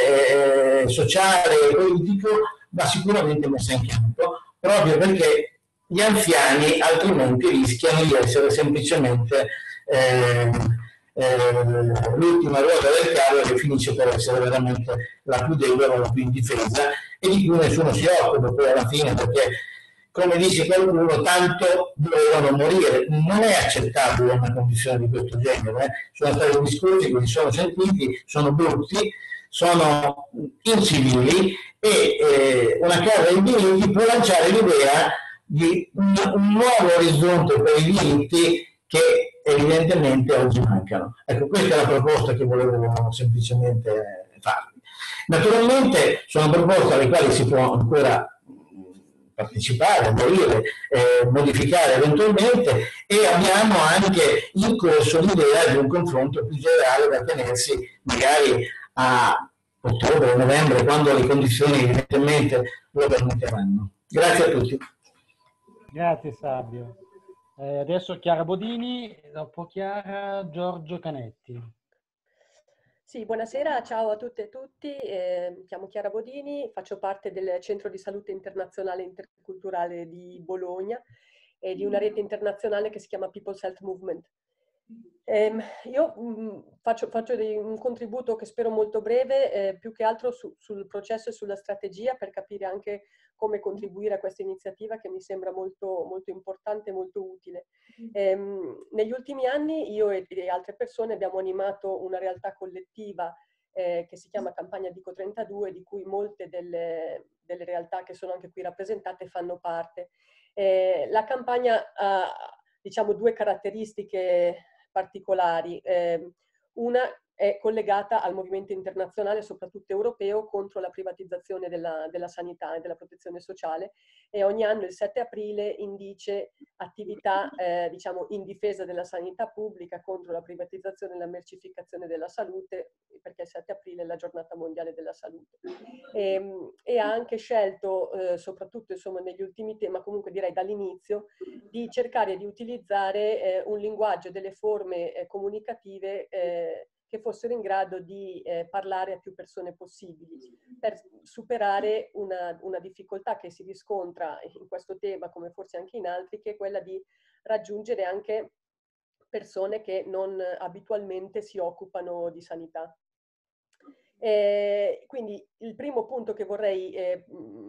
eh, sociale e politico va sicuramente messa in campo, proprio perché gli anziani altrimenti rischiano di essere semplicemente eh, eh, l'ultima ruota del carro, che finisce per essere veramente la più debole o la più indifesa, e di cui nessuno si occupa poi alla fine, perché come dice qualcuno tanto dovevano morire. Non è accettabile una condizione di questo genere, eh. Sono stati discorsi che si sono sentiti, sono brutti, sono incivili, e eh, una Carta dei diritti può lanciare l'idea di un, un nuovo orizzonte per i diritti che evidentemente oggi mancano. Ecco, questa è la proposta che volevo semplicemente farvi. Naturalmente sono proposte alle quali si può ancora partecipare, aderire, eh, modificare eventualmente, e abbiamo anche in corso l'idea di un confronto più generale da tenersi magari a ottobre, novembre, quando le condizioni evidentemente lo permetteranno. Grazie a tutti. Grazie Fabio. Eh, adesso Chiara Bodini, dopo Chiara Giorgio Canetti. Sì, buonasera, ciao a tutte e tutti. Eh, mi chiamo Chiara Bodini, faccio parte del Centro di Salute Internazionale Interculturale di Bologna e di una rete internazionale che si chiama People's Health Movement. Eh, io mh, faccio, faccio dei, un contributo che spero molto breve, eh, più che altro su, sul processo e sulla strategia, per capire anche come contribuire a questa iniziativa che mi sembra molto, molto importante e molto utile. Eh, negli ultimi anni io e, e altre persone abbiamo animato una realtà collettiva eh, che si chiama Campagna Dico trentadue, di cui molte delle, delle realtà che sono anche qui rappresentate fanno parte. Eh, la campagna ha, diciamo, due caratteristiche particolari. Eh, una è collegata al movimento internazionale, soprattutto europeo, contro la privatizzazione della, della sanità e della protezione sociale, e ogni anno il sette aprile indice attività eh, diciamo, in difesa della sanità pubblica contro la privatizzazione e la mercificazione della salute, perché il sette aprile è la giornata mondiale della salute. E, e ha anche scelto, eh, soprattutto insomma, negli ultimi tempi, ma comunque direi dall'inizio, di cercare di utilizzare eh, un linguaggio e delle forme eh, comunicative eh, che fossero in grado di eh, parlare a più persone possibili, per superare una, una difficoltà che si riscontra in questo tema, come forse anche in altri, che è quella di raggiungere anche persone che non abitualmente si occupano di sanità. Eh, quindi il primo punto che vorrei eh,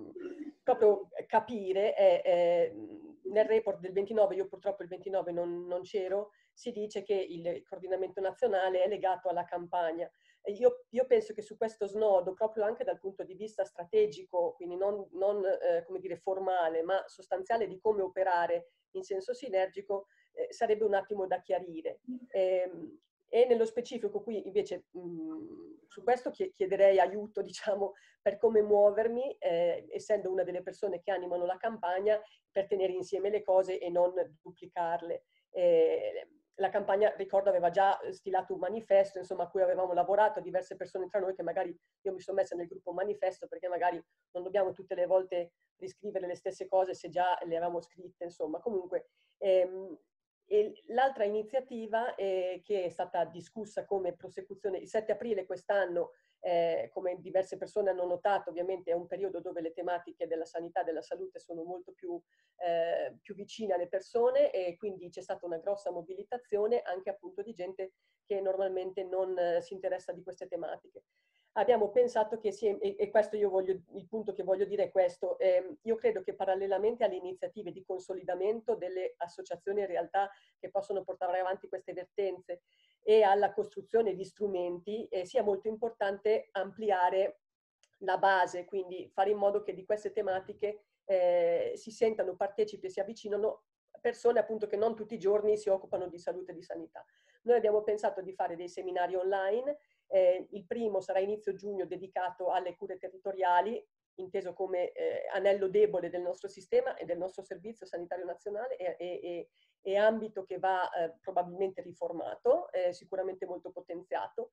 proprio capire è, è nel report del ventinove, io purtroppo il ventinove non, non c'ero, si dice che il coordinamento nazionale è legato alla campagna. Io, io penso che su questo snodo, proprio anche dal punto di vista strategico, quindi non, non eh, come dire, formale, ma sostanziale di come operare in senso sinergico, eh, sarebbe un attimo da chiarire. Eh, e nello specifico qui invece mh, su questo chiederei aiuto, diciamo, per come muovermi, eh, essendo una delle persone che animano la campagna, per tenere insieme le cose e non duplicarle. Eh, la campagna, ricordo, aveva già stilato un manifesto, insomma, a cui avevamo lavorato, diverse persone tra noi, che magari io mi sono messa nel gruppo manifesto, perché magari non dobbiamo tutte le volte riscrivere le stesse cose se già le avevamo scritte, insomma. Comunque, ehm, l'altra iniziativa eh, che è stata discussa come prosecuzione, il sette aprile quest'anno, eh, come diverse persone hanno notato, ovviamente è un periodo dove le tematiche della sanità e della salute sono molto più, eh, più vicine alle persone, e quindi c'è stata una grossa mobilitazione anche appunto di gente che normalmente non eh, si interessa di queste tematiche. Abbiamo pensato che, si, e, e questo io voglio, il punto che voglio dire è questo, eh, io credo che parallelamente alle iniziative di consolidamento delle associazioni e realtà che possono portare avanti queste vertenze e alla costruzione di strumenti, eh, sia molto importante ampliare la base, quindi fare in modo che di queste tematiche eh, si sentano partecipi e si avvicinano persone appunto che non tutti i giorni si occupano di salute e di sanità. Noi abbiamo pensato di fare dei seminari online. Eh, il primo sarà inizio giugno, dedicato alle cure territoriali, inteso come eh, anello debole del nostro sistema e del nostro servizio sanitario nazionale, e, e, e ambito che va eh, probabilmente riformato, eh, sicuramente molto potenziato.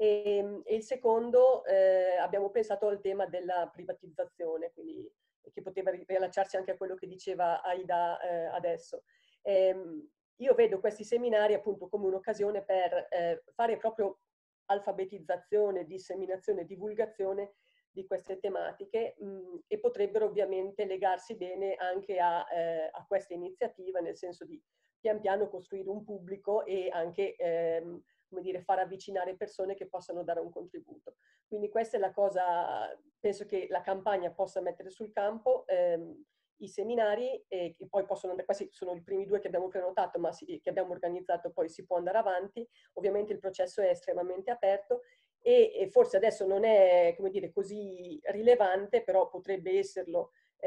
E, e il secondo eh, abbiamo pensato al tema della privatizzazione, quindi che poteva riallacciarsi anche a quello che diceva Aida eh, adesso. Eh, io vedo questi seminari appunto come un'occasione per eh, fare proprio alfabetizzazione, disseminazione, divulgazione di queste tematiche mh, e potrebbero ovviamente legarsi bene anche a, eh, a questa iniziativa, nel senso di pian piano costruire un pubblico e anche ehm, come dire, far avvicinare persone che possano dare un contributo. Quindi questa è la cosa, penso che la campagna possa mettere sul campo, ehm, i seminari, e che poi possono andare, questi sono i primi due che abbiamo prenotato, ma si, che abbiamo organizzato, poi si può andare avanti. Ovviamente il processo è estremamente aperto e, e forse adesso non è, come dire, così rilevante, però potrebbe esserlo,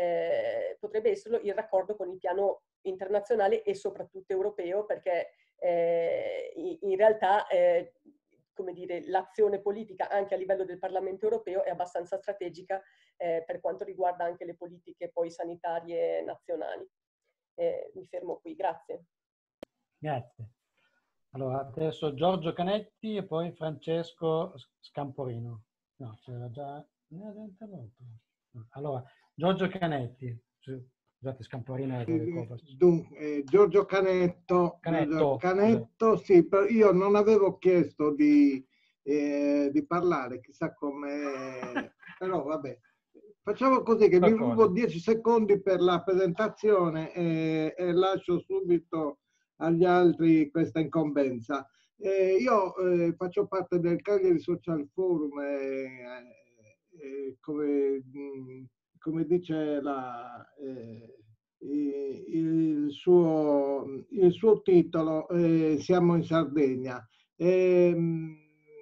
eh, potrebbe esserlo il raccordo con il piano internazionale e soprattutto europeo, perché eh, in realtà eh, come dire, l'azione politica anche a livello del Parlamento europeo è abbastanza strategica eh, per quanto riguarda anche le politiche poi sanitarie nazionali. Eh, mi fermo qui, grazie. Grazie. Allora, adesso Giorgio Canetti e poi Francesco Scamporino. No, c'era già... Allora, Giorgio Canetti. Scusate, Scamporino è Dunque, eh, Giorgio Canetto, Canetto, Canetto sì, io non avevo chiesto di, eh, di parlare, chissà come, però vabbè. Facciamo così, che mi rubo dieci secondi per la presentazione e, e lascio subito agli altri questa incombenza. Eh, io eh, faccio parte del Cagliari Social Forum e, e come, mh, come dice la, eh, il, suo, il suo titolo, eh, siamo in Sardegna. E, mh,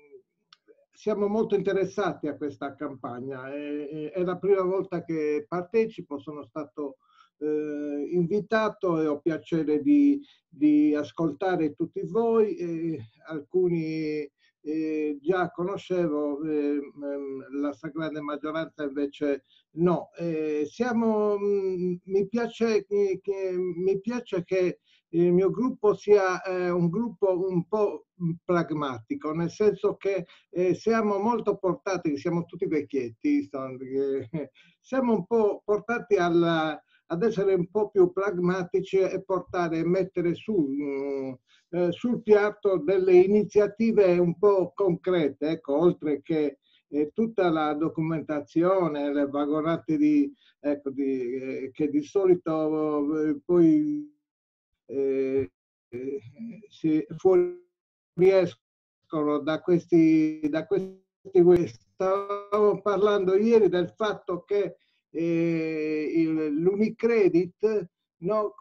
siamo molto interessati a questa campagna. È, è la prima volta che partecipo, sono stato eh, invitato e ho piacere di, di ascoltare tutti voi. Eh, alcuni eh, già conoscevo, eh, la stragrande maggioranza invece no. Eh, siamo, mh, mi, piace, che, che, mi piace che il mio gruppo sia eh, un gruppo un po' pragmatico, nel senso che eh, siamo molto portati, siamo tutti vecchietti, sono, eh, siamo un po' portati alla, ad essere un po' più pragmatici e portare e mettere su, mh, eh, sul piatto delle iniziative un po' concrete, ecco, oltre che eh, tutta la documentazione, le vagonate di, ecco, di, eh, che di solito eh, poi Eh, eh, si fuoriescono da questi, da questi. Stavamo parlando ieri del fatto che eh, l'Unicredit, no,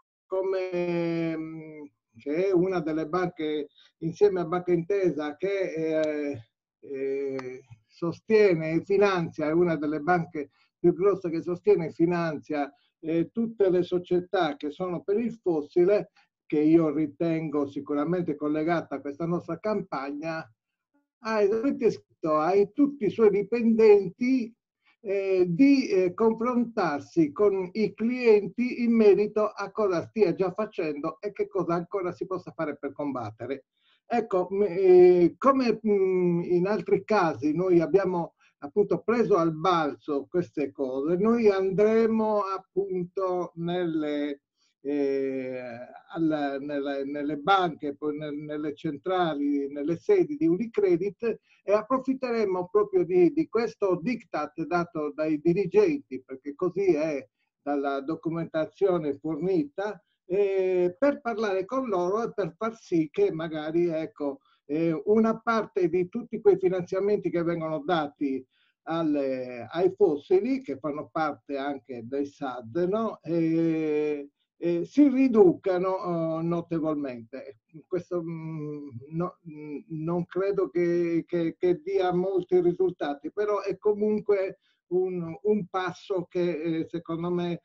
come che è una delle banche insieme a Banca Intesa che eh, eh, sostiene e finanzia, è una delle banche più grosse che sostiene e finanzia Eh, tutte le società che sono per il fossile, che io ritengo sicuramente collegata a questa nostra campagna, ha esattamente scritto ai tutti i suoi dipendenti eh, di eh, confrontarsi con i clienti in merito a cosa stia già facendo e che cosa ancora si possa fare per combattere. Ecco, eh, come mh, in altri casi noi abbiamo appunto preso al balzo queste cose, noi andremo appunto nelle, eh, alla, nelle, nelle banche, poi nelle centrali, nelle sedi di Unicredit e approfitteremo proprio di, di questo diktat dato dai dirigenti, perché così è dalla documentazione fornita, eh, per parlare con loro e per far sì che magari, ecco, Eh, una parte di tutti quei finanziamenti che vengono dati alle, ai fossili, che fanno parte anche dei S A D, no? e, e si riducano uh, notevolmente. Questo mh, no, mh, non credo che, che, che dia molti risultati, però è comunque un, un passo che eh, secondo me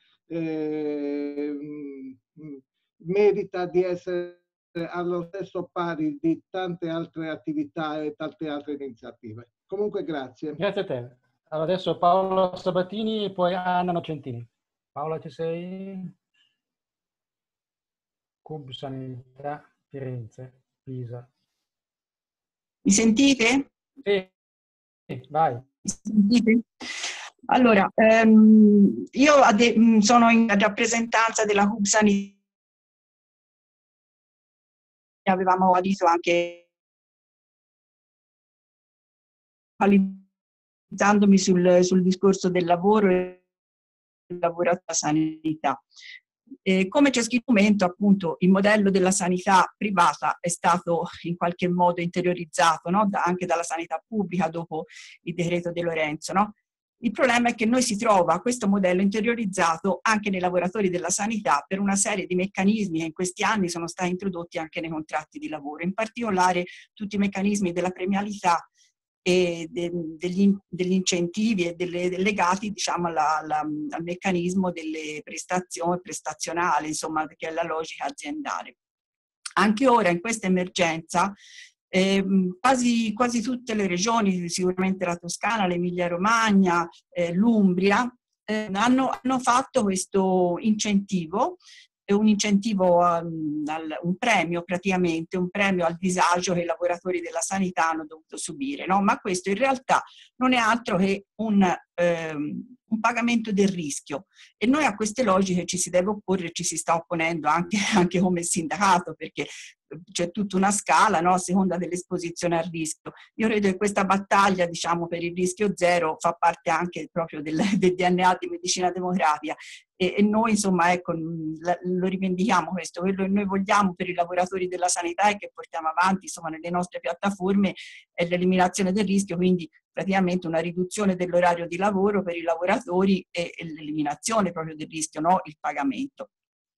eh, mh, merita di essere allo stesso pari di tante altre attività e tante altre iniziative. Comunque grazie. Grazie a te. Allora adesso Paola Sabatini e poi Anna Nocentini. Paola, ci sei? Cub Sanità, Firenze, Pisa. Mi sentite? Sì, vai. Mi sentite? Allora, ehm, io sono in rappresentanza della Cub Sanità. Avevamo adito anche focalizzandomi sul, sul discorso del lavoro e del lavoro alla sanità. E come c'è scritto, appunto, il modello della sanità privata è stato in qualche modo interiorizzato, no? da, anche dalla sanità pubblica dopo il decreto De Lorenzo. No? Il problema è che noi si trova questo modello interiorizzato anche nei lavoratori della sanità per una serie di meccanismi che in questi anni sono stati introdotti anche nei contratti di lavoro, in particolare tutti i meccanismi della premialità e de, degli, degli incentivi e delle, legati, diciamo, alla, alla, al meccanismo delle prestazioni prestazionali, insomma, che è la logica aziendale. Anche ora, in questa emergenza, Eh, quasi, quasi tutte le regioni, sicuramente la Toscana, l'Emilia-Romagna, eh, l'Umbria, eh, hanno, hanno fatto questo incentivo, un incentivo, um, al, un premio praticamente, un premio al disagio che i lavoratori della sanità hanno dovuto subire. No? Ma questo in realtà non è altro che un, ehm, un pagamento del rischio. E noi a queste logiche ci si deve opporre, ci si sta opponendo anche, anche come sindacato, perché c'è tutta una scala, no? A seconda dell'esposizione al rischio. Io credo che questa battaglia, diciamo, per il rischio zero fa parte anche proprio del, del D N A di medicina democratica E, e noi insomma ecco, lo rivendichiamo questo, quello che noi vogliamo per i lavoratori della sanità e che portiamo avanti insomma nelle nostre piattaforme è l'eliminazione del rischio, quindi praticamente una riduzione dell'orario di lavoro per i lavoratori e, e l'eliminazione proprio del rischio, no? Il pagamento.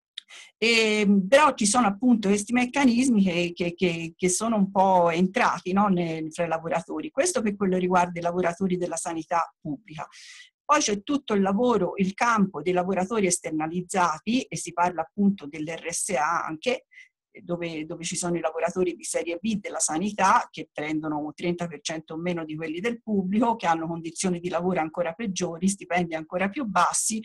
E, però ci sono appunto questi meccanismi che, che, che, che sono un po' entrati, no? Nel, fra i lavoratori. Questo per quello riguarda i lavoratori della sanità pubblica. Poi c'è tutto il lavoro, il campo dei lavoratori esternalizzati, e si parla appunto dell'R S A anche, dove, dove ci sono i lavoratori di serie B della sanità che prendono un trenta per cento o meno di quelli del pubblico, che hanno condizioni di lavoro ancora peggiori, stipendi ancora più bassi,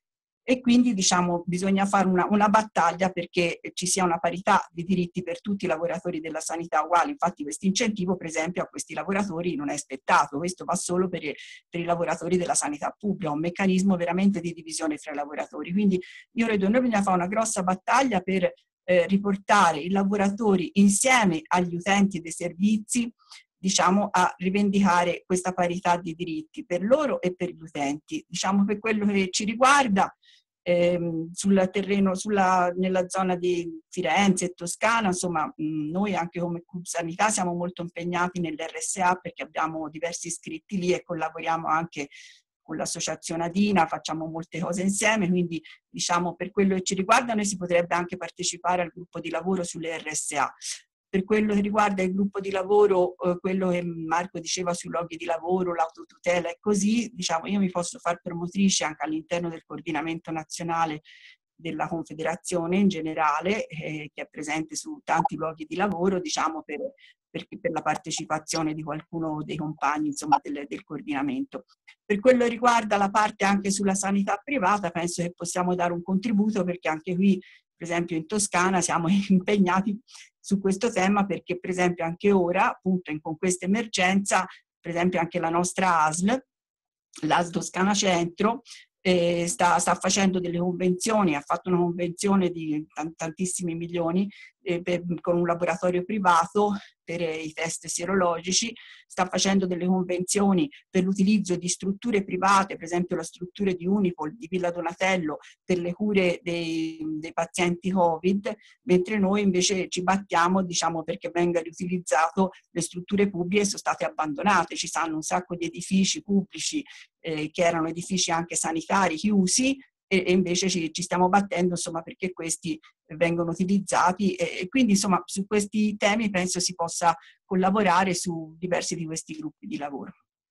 e quindi diciamo bisogna fare una, una battaglia perché ci sia una parità di diritti per tutti i lavoratori della sanità uguali. Infatti questo incentivo per esempio a questi lavoratori non è spettato, questo va solo per i, per i lavoratori della sanità pubblica, un meccanismo veramente di divisione fra i lavoratori. Quindi io credo che noi bisogna fare una grossa battaglia per eh, riportare i lavoratori insieme agli utenti dei servizi, diciamo, a rivendicare questa parità di diritti per loro e per gli utenti. Diciamo, per quello che ci riguarda, ehm, sul terreno, sulla, nella zona di Firenze e Toscana, insomma, mh, noi anche come C U B Sanità siamo molto impegnati nell'R S A perché abbiamo diversi iscritti lì e collaboriamo anche con l'associazione Adina, facciamo molte cose insieme, quindi diciamo per quello che ci riguarda noi si potrebbe anche partecipare al gruppo di lavoro sulle R S A. Per quello che riguarda il gruppo di lavoro, eh, quello che Marco diceva sui luoghi di lavoro, l'autotutela e così, diciamo, io mi posso far promotrice anche all'interno del coordinamento nazionale della Confederazione in generale, eh, che è presente su tanti luoghi di lavoro, diciamo, per, per, per la partecipazione di qualcuno dei compagni, insomma, del, del coordinamento. Per quello che riguarda la parte anche sulla sanità privata, penso che possiamo dare un contributo perché anche qui, per esempio in Toscana, siamo impegnati su questo tema perché per esempio anche ora, appunto in, con questa emergenza, per esempio anche la nostra A S L, l'A S L Toscana Centro, eh, sta, sta facendo delle convenzioni, ha fatto una convenzione di tantissimi milioni eh, per, con un laboratorio privato per eh, i test sierologici, sta facendo delle convenzioni per l'utilizzo di strutture private, per esempio la struttura di Unipol, di Villa Donatello, per le cure dei, dei pazienti Covid, mentre noi invece ci battiamo, diciamo, perché venga riutilizzato le strutture pubbliche che sono state abbandonate. Ci stanno un sacco di edifici pubblici eh, che erano edifici anche sanitari chiusi, e invece ci, ci stiamo battendo insomma perché questi vengono utilizzati e, e quindi insomma su questi temi penso si possa collaborare su diversi di questi gruppi di lavoro.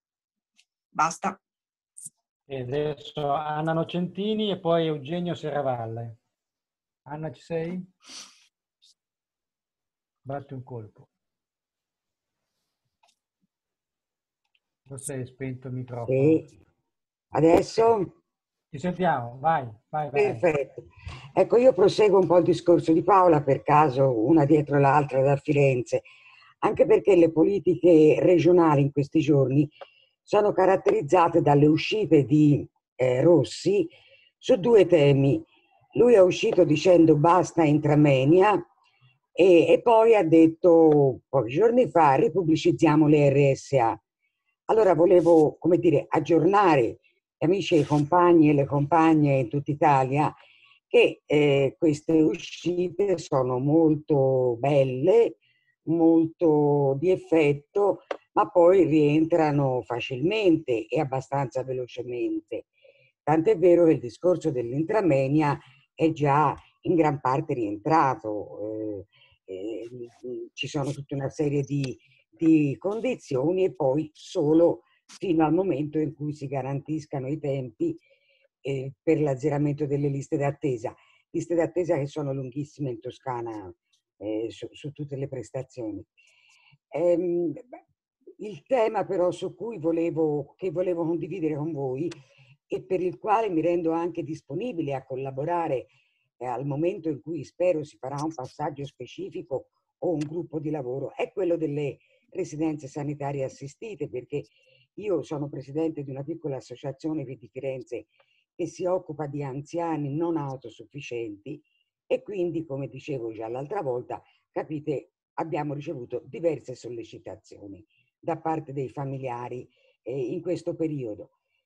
Basta. E adesso Anna Nocentini e poi Eugenio Serravalle. Anna, ci sei? Batti un colpo. Non sei spento il microfono. Sì. Adesso? Ci sentiamo, vai, vai, vai. Perfetto. Ecco, io proseguo un po' il discorso di Paola, per caso una dietro l'altra da Firenze, anche perché le politiche regionali in questi giorni sono caratterizzate dalle uscite di eh, Rossi su due temi. Lui è uscito dicendo basta intramenia e, e poi ha detto pochi giorni fa ripubblicizziamo le R S A. Allora volevo, come dire, aggiornare gli amici e i compagni e le compagne in tutta Italia che eh, queste uscite sono molto belle, molto di effetto, ma poi rientrano facilmente e abbastanza velocemente. Tant'è vero che il discorso dell'intramenia è già in gran parte rientrato. Eh, eh, ci sono tutta una serie di, di condizioni e poi solo fino al momento in cui si garantiscano i tempi eh, per l'azzeramento delle liste d'attesa. Liste d'attesa che sono lunghissime in Toscana eh, su, su tutte le prestazioni. Ehm, il tema però su cui volevo, che volevo condividere con voi e per il quale mi rendo anche disponibile a collaborare eh, al momento in cui spero si farà un passaggio specifico o un gruppo di lavoro, è quello delle residenze sanitarie assistite, perché io sono presidente di una piccola associazione qui di Firenze che si occupa di anziani non autosufficienti e quindi, come dicevo già l'altra volta, capite, abbiamo ricevuto diverse sollecitazioni da parte dei familiari eh, in questo periodo.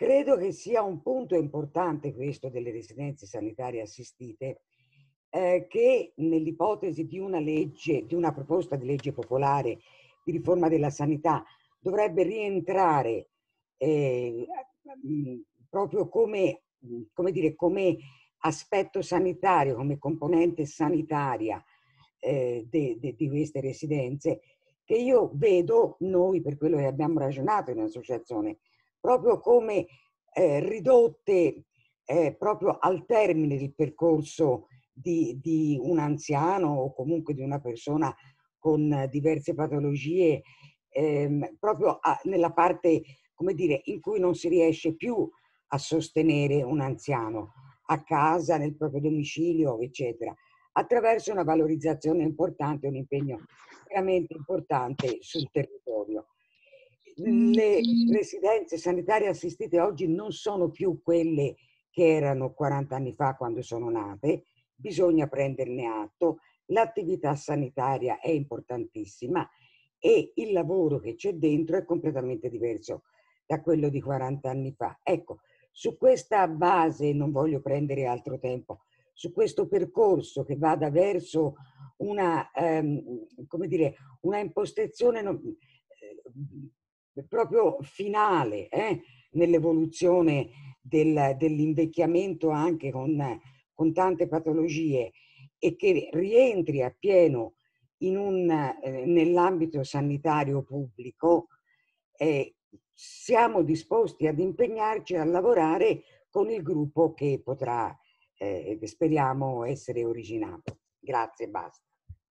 credo che sia un punto importante questo delle residenze sanitarie assistite, eh, che nell'ipotesi di una legge, di una proposta di legge popolare di riforma della sanità, dovrebbe rientrare eh, proprio come, come dire, come aspetto sanitario, come componente sanitaria eh, de, de, di queste residenze, che io vedo, noi per quello che abbiamo ragionato in associazione, proprio come eh, ridotte eh, proprio al termine del percorso di, di un anziano o comunque di una persona con diverse patologie, ehm, proprio a, nella parte, come dire, in cui non si riesce più a sostenere un anziano a casa, nel proprio domicilio, eccetera, attraverso una valorizzazione importante, un impegno veramente importante sul territorio. Le residenze sanitarie assistite oggi non sono più quelle che erano quaranta anni fa quando sono nate, bisogna prenderne atto, l'attività sanitaria è importantissima e il lavoro che c'è dentro è completamente diverso da quello di quaranta anni fa. Ecco, su questa base, non voglio prendere altro tempo, su questo percorso che vada verso una, ehm, come dire, una impostazione non, eh, proprio finale eh, nell'evoluzione del, dell'invecchiamento anche con, con tante patologie e che rientri appieno in un, eh, nell'ambito sanitario pubblico, eh, siamo disposti ad impegnarci a lavorare con il gruppo che potrà, eh, speriamo, essere originato. Grazie, basta.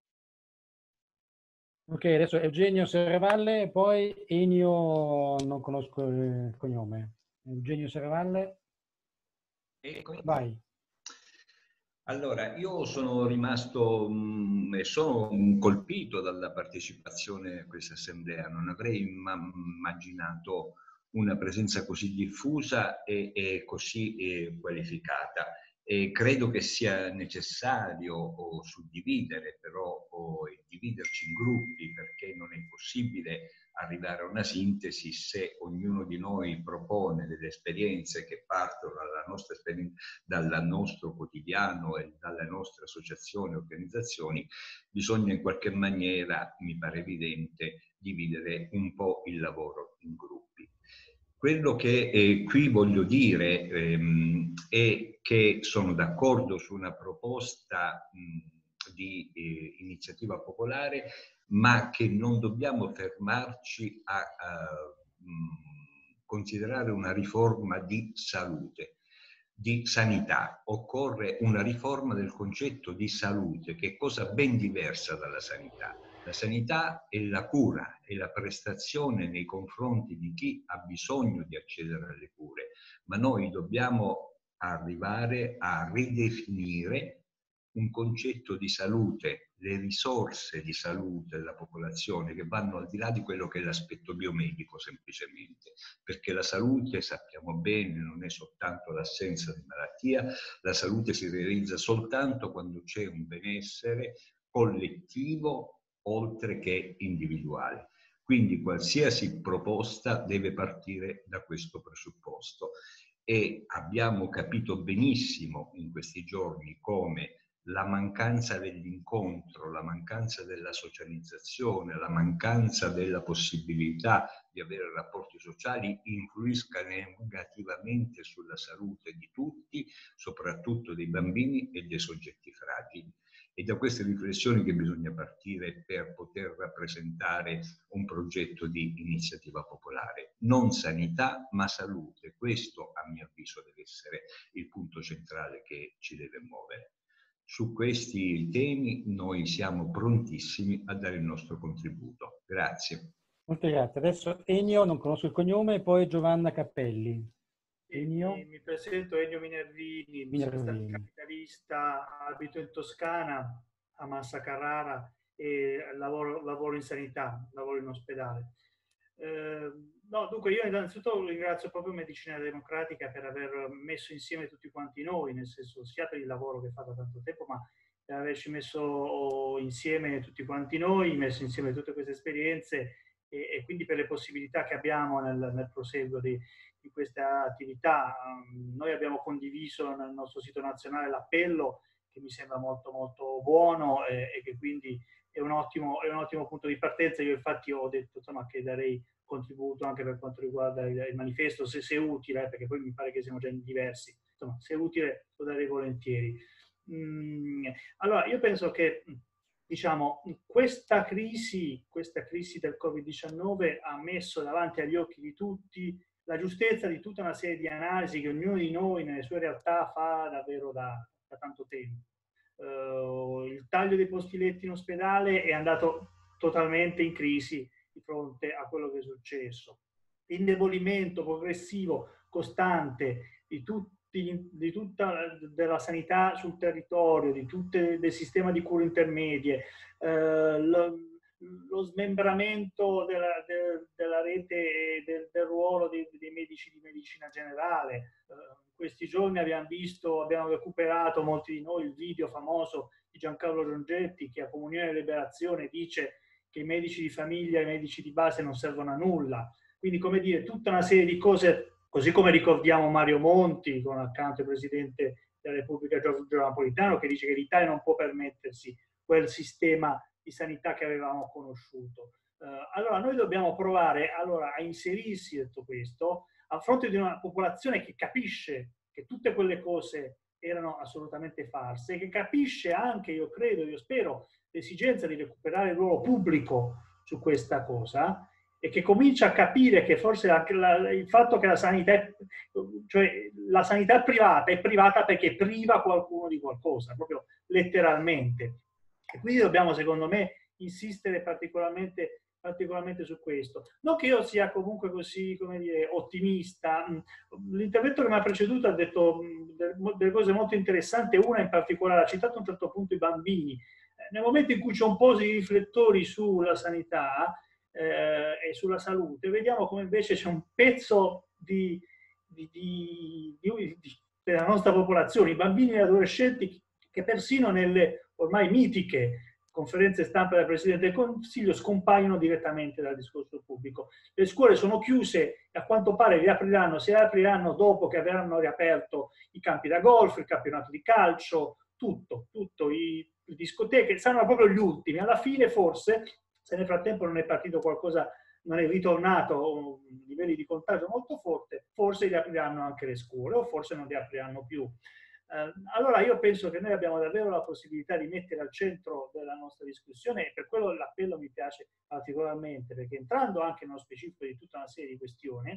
Ok, adesso Eugenio Serravalle, poi Ennio, non conosco il cognome. Eugenio Serravalle. Ecco. Vai. Allora, io sono rimasto mh, e sono colpito dalla partecipazione a questa assemblea. Non avrei immaginato una presenza così diffusa e, e così e qualificata. E credo che sia necessario o suddividere, però, o dividerci in gruppi, perché non è possibile arrivare a una sintesi se ognuno di noi propone delle esperienze che partono dalla nostra esperienza, dal nostro quotidiano e dalle nostre associazioni e organizzazioni. Bisogna in qualche maniera, mi pare evidente, dividere un po' il lavoro in gruppi. Quello che eh, qui voglio dire ehm, è che sono d'accordo su una proposta mh, di eh, iniziativa popolare, ma che non dobbiamo fermarci a, a mh, considerare una riforma di salute, di sanità. Occorre una riforma del concetto di salute, che è cosa ben diversa dalla sanità. La sanità è la cura, è la prestazione nei confronti di chi ha bisogno di accedere alle cure, ma noi dobbiamo arrivare a ridefinire un concetto di salute, le risorse di salute della popolazione che vanno al di là di quello che è l'aspetto biomedico semplicemente, perché la salute, sappiamo bene, non è soltanto l'assenza di malattia, la salute si realizza soltanto quando c'è un benessere collettivo oltre che individuale. Quindi qualsiasi proposta deve partire da questo presupposto e abbiamo capito benissimo in questi giorni come la mancanza dell'incontro, la mancanza della socializzazione, la mancanza della possibilità di avere rapporti sociali influisca negativamente sulla salute di tutti, soprattutto dei bambini e dei soggetti fragili. È da queste riflessioni che bisogna partire per poter rappresentare un progetto di iniziativa popolare. Non sanità, ma salute. Questo, a mio avviso, deve essere il punto centrale che ci deve muovere. Su questi temi noi siamo prontissimi a dare il nostro contributo. Grazie. Molte grazie. Adesso Ennio, non conosco il cognome, poi Giovanna Cappelli. Ennio. Mi, mi presento Ennio Minervini, mi sono stato capitalista, abito in Toscana, a Massa Carrara e lavoro, lavoro in sanità, lavoro in ospedale. Eh, no, dunque io innanzitutto ringrazio proprio Medicina Democratica per aver messo insieme tutti quanti noi, nel senso sia per il lavoro che fa da tanto tempo, ma per averci messo insieme tutti quanti noi, messo insieme tutte queste esperienze e, e quindi per le possibilità che abbiamo nel, nel proseguo di, in queste attività. Noi abbiamo condiviso nel nostro sito nazionale l'appello, che mi sembra molto molto buono e, e che quindi è un, ottimo, è un ottimo punto di partenza. Io infatti ho detto insomma, che darei contributo anche per quanto riguarda il, il manifesto, se, se è utile, eh, perché poi mi pare che siamo già in diversi, insomma, se è utile lo darei volentieri. Mm, allora, io penso che diciamo, questa crisi, questa crisi del Covid diciannove ha messo davanti agli occhi di tutti la giustezza di tutta una serie di analisi che ognuno di noi nelle sue realtà fa davvero da, da tanto tempo. Uh, il taglio dei posti letti in ospedale è andato totalmente in crisi di fronte a quello che è successo. L'indebolimento progressivo, costante di tutti di tutta della sanità sul territorio, di tutto del sistema di cure intermedie, eh, lo, lo smembramento della, de, della rete e del, del ruolo dei, dei medici di medicina generale. Eh, in questi giorni abbiamo visto, abbiamo recuperato molti di noi il video famoso di Giancarlo Giorgetti che a Comunione e Liberazione dice che i medici di famiglia e i medici di base non servono a nulla. Quindi, come dire, tutta una serie di cose. Così come ricordiamo Mario Monti, con accanto il Presidente della Repubblica Giorgio Napolitano, che dice che l'Italia non può permettersi quel sistema di sanità che avevamo conosciuto. Uh, allora noi dobbiamo provare allora, a inserirsi in tutto questo, a fronte di una popolazione che capisce che tutte quelle cose erano assolutamente false, che capisce anche, io credo, io spero, l'esigenza di recuperare il ruolo pubblico su questa cosa, e che comincia a capire che forse la, la, il fatto che la sanità, è, cioè la sanità privata è privata perché priva qualcuno di qualcosa, proprio letteralmente. E quindi dobbiamo, secondo me, insistere particolarmente, particolarmente su questo. Non che io sia comunque così, come dire, ottimista. L'intervento che mi ha preceduto ha detto delle cose molto interessanti, una in particolare, ha citato a un certo punto i bambini. Nel momento in cui c'è un po' di riflettori sulla sanità, Eh, e sulla salute, vediamo come invece c'è un pezzo di, di, di, di, di, della nostra popolazione, i bambini e gli adolescenti, che persino nelle ormai mitiche conferenze stampa del Presidente del Consiglio scompaiono direttamente dal discorso pubblico. Le scuole sono chiuse e a quanto pare riapriranno, si riapriranno dopo che avranno riaperto i campi da golf, il campionato di calcio, tutto, tutto, i, le discoteche, saranno proprio gli ultimi. Alla fine forse, se nel frattempo non è partito qualcosa, non è ritornato livelli di contagio molto forte, forse riapriranno anche le scuole o forse non riapriranno più. Eh, allora io penso che noi abbiamo davvero la possibilità di mettere al centro della nostra discussione, e per quello l'appello mi piace particolarmente, perché entrando anche nello specifico di tutta una serie di questioni,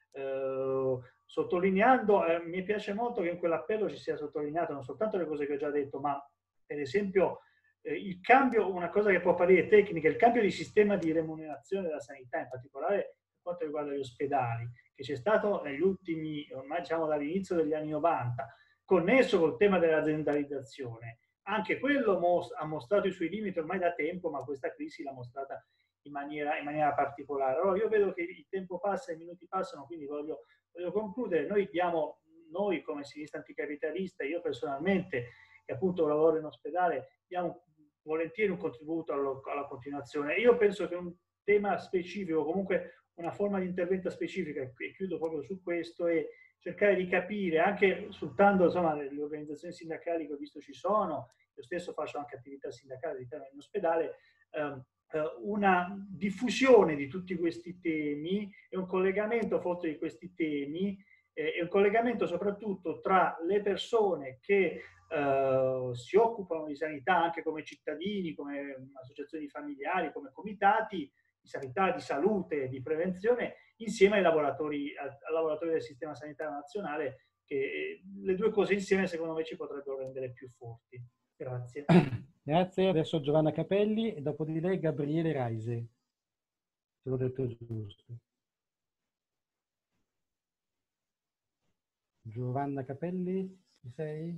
eh, sottolineando, eh, mi piace molto che in quell'appello ci sia sottolineato non soltanto le cose che ho già detto, ma per esempio Eh, il cambio, una cosa che può apparire tecnica, il cambio di sistema di remunerazione della sanità, in particolare per quanto riguarda gli ospedali, che c'è stato negli ultimi, ormai diciamo dall'inizio degli anni novanta, connesso col tema dell'aziendalizzazione. Anche quello mos- ha mostrato i suoi limiti ormai da tempo, ma questa crisi l'ha mostrata in maniera, in maniera particolare. Allora io vedo che il tempo passa, i minuti passano, quindi voglio, voglio concludere. Noi diamo, noi come sinistra anticapitalista, io personalmente, che appunto lavoro in ospedale, diamo volentieri un contributo allo, alla continuazione. Io penso che un tema specifico, comunque una forma di intervento specifica, e chiudo proprio su questo, è cercare di capire, anche sfruttando insomma, le organizzazioni sindacali che ho visto ci sono, io stesso faccio anche attività sindacali all'interno in ospedale, ehm, una diffusione di tutti questi temi e un collegamento forte di questi temi eh, e un collegamento soprattutto tra le persone che Uh, si occupano di sanità anche come cittadini, come associazioni familiari, come comitati di sanità, di salute, di prevenzione, insieme ai lavoratori, ai lavoratori del sistema sanitario nazionale, che le due cose insieme secondo me ci potrebbero rendere più forti. Grazie. Grazie. Adesso Giovanna Capelli e dopo di lei Gabriele Raise. Se l'ho detto giusto. Giovanna Capelli, ci sei?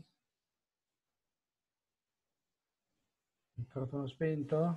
Microfono spento.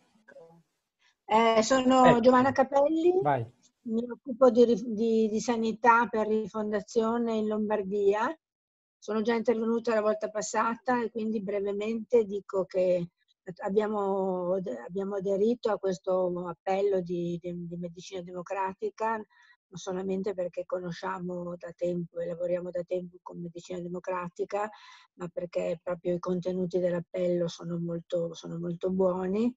Eh, sono ecco. Giovanna Capelli, Vai. Mi occupo di, di, di sanità per Rifondazione in Lombardia. Sono già intervenuta la volta passata e quindi brevemente dico che abbiamo, abbiamo aderito a questo appello di, di, di medicina democratica non solamente perché conosciamo da tempo e lavoriamo da tempo con medicina democratica, ma perché proprio i contenuti dell'appello sono molto, sono molto buoni.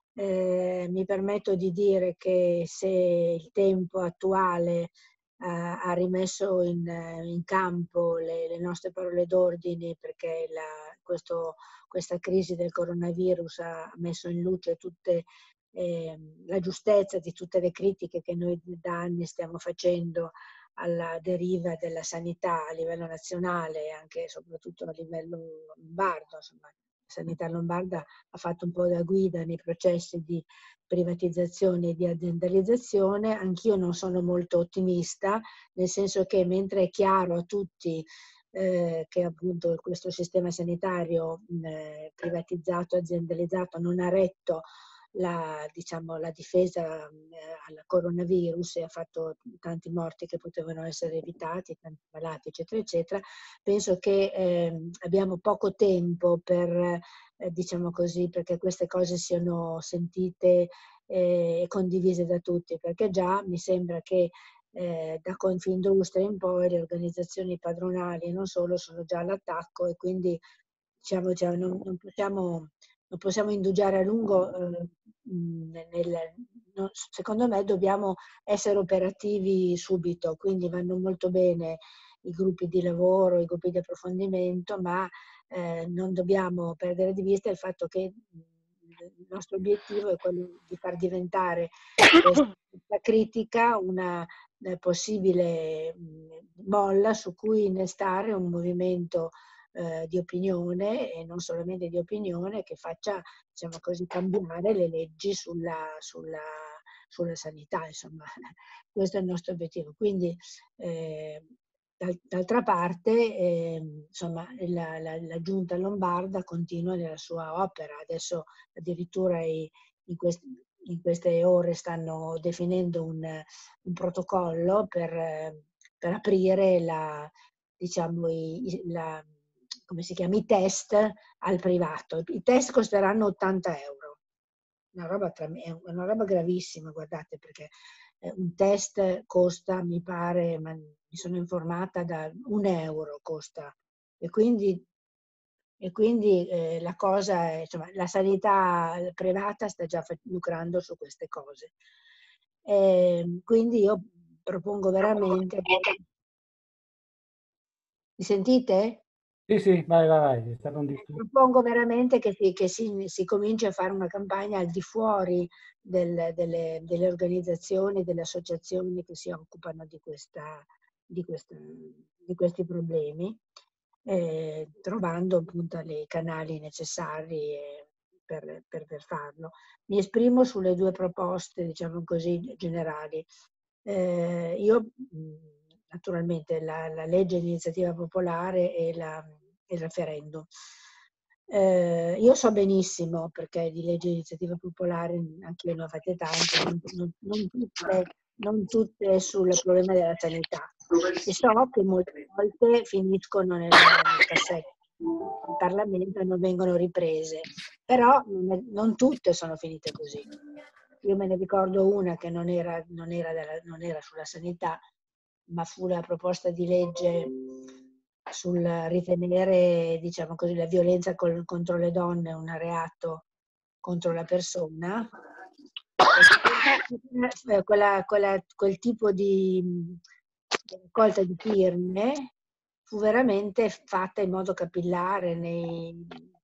Eh, mi permetto di dire che se il tempo attuale Uh, ha rimesso in, in campo le, le nostre parole d'ordine, perché la, questo, questa crisi del coronavirus ha messo in luce tutte, eh, la giustezza di tutte le critiche che noi da anni stiamo facendo alla deriva della sanità a livello nazionale e anche e soprattutto a livello lombardo. Insomma, la sanità lombarda ha fatto un po' da guida nei processi di privatizzazione e di aziendalizzazione. Anch'io non sono molto ottimista, nel senso che mentre è chiaro a tutti eh, che appunto questo sistema sanitario eh, privatizzato, aziendalizzato non ha retto la, diciamo, la difesa eh, al coronavirus e ha fatto tanti morti che potevano essere evitati, tanti malati, eccetera, eccetera, penso che eh, abbiamo poco tempo per Eh, diciamo così, perché queste cose siano sentite e eh, condivise da tutti, perché già mi sembra che eh, da Confindustria in poi le organizzazioni padronali e non solo sono già all'attacco e quindi diciamo, cioè, non, non, possiamo, non possiamo indugiare a lungo. Eh, nel, no, secondo me dobbiamo essere operativi subito, quindi vanno molto bene i gruppi di lavoro, i gruppi di approfondimento, ma eh, non dobbiamo perdere di vista il fatto che il nostro obiettivo è quello di far diventare questa critica una, una possibile molla su cui innestare un movimento eh, di opinione e non solamente di opinione che faccia, diciamo così, cambiare le leggi sulla, sulla, sulla sanità. Insomma, questo è il nostro obiettivo. Quindi eh, d'altra parte, eh, insomma, la, la, la giunta lombarda continua nella sua opera. Adesso addirittura i, in, quest, in queste ore stanno definendo un, un protocollo per, per aprire la, diciamo, i, la, come si chiama, i test al privato. I test costeranno ottanta euro. Una roba, è una roba gravissima, guardate, perché un test costa, mi pare, ma mi sono informata, da un euro costa. E quindi, e quindi eh, la cosa è, insomma, la sanità privata sta già lucrando su queste cose. E quindi io propongo veramente... Mi sentite? Sì, sì, vai, vai, vai. È stato un disturbo. Propongo veramente che, si, che si, si cominci a fare una campagna al di fuori del, delle, delle organizzazioni, delle associazioni che si occupano di, questa, di, questa, di questi problemi, eh, trovando appunto i canali necessari eh, per, per, per farlo. Mi esprimo sulle due proposte, diciamo così, generali. Eh, io naturalmente la, la legge di iniziativa popolare e, la, e il referendum. Eh, io so benissimo, perché di legge di iniziativa popolare anche io ne ho fatte tante, non, non, non, tutte, non tutte sul problema della sanità. E so che molte volte finiscono nel, nel cassetto in Parlamento e non vengono riprese, però non, non tutte sono finite così. Io me ne ricordo una che non era, non era, della, non era sulla sanità, ma fu la proposta di legge sul ritenere, diciamo così, la violenza col, contro le donne un reato contro la persona. Quella, quella, quel tipo di raccolta di firme fu veramente fatta in modo capillare, nei,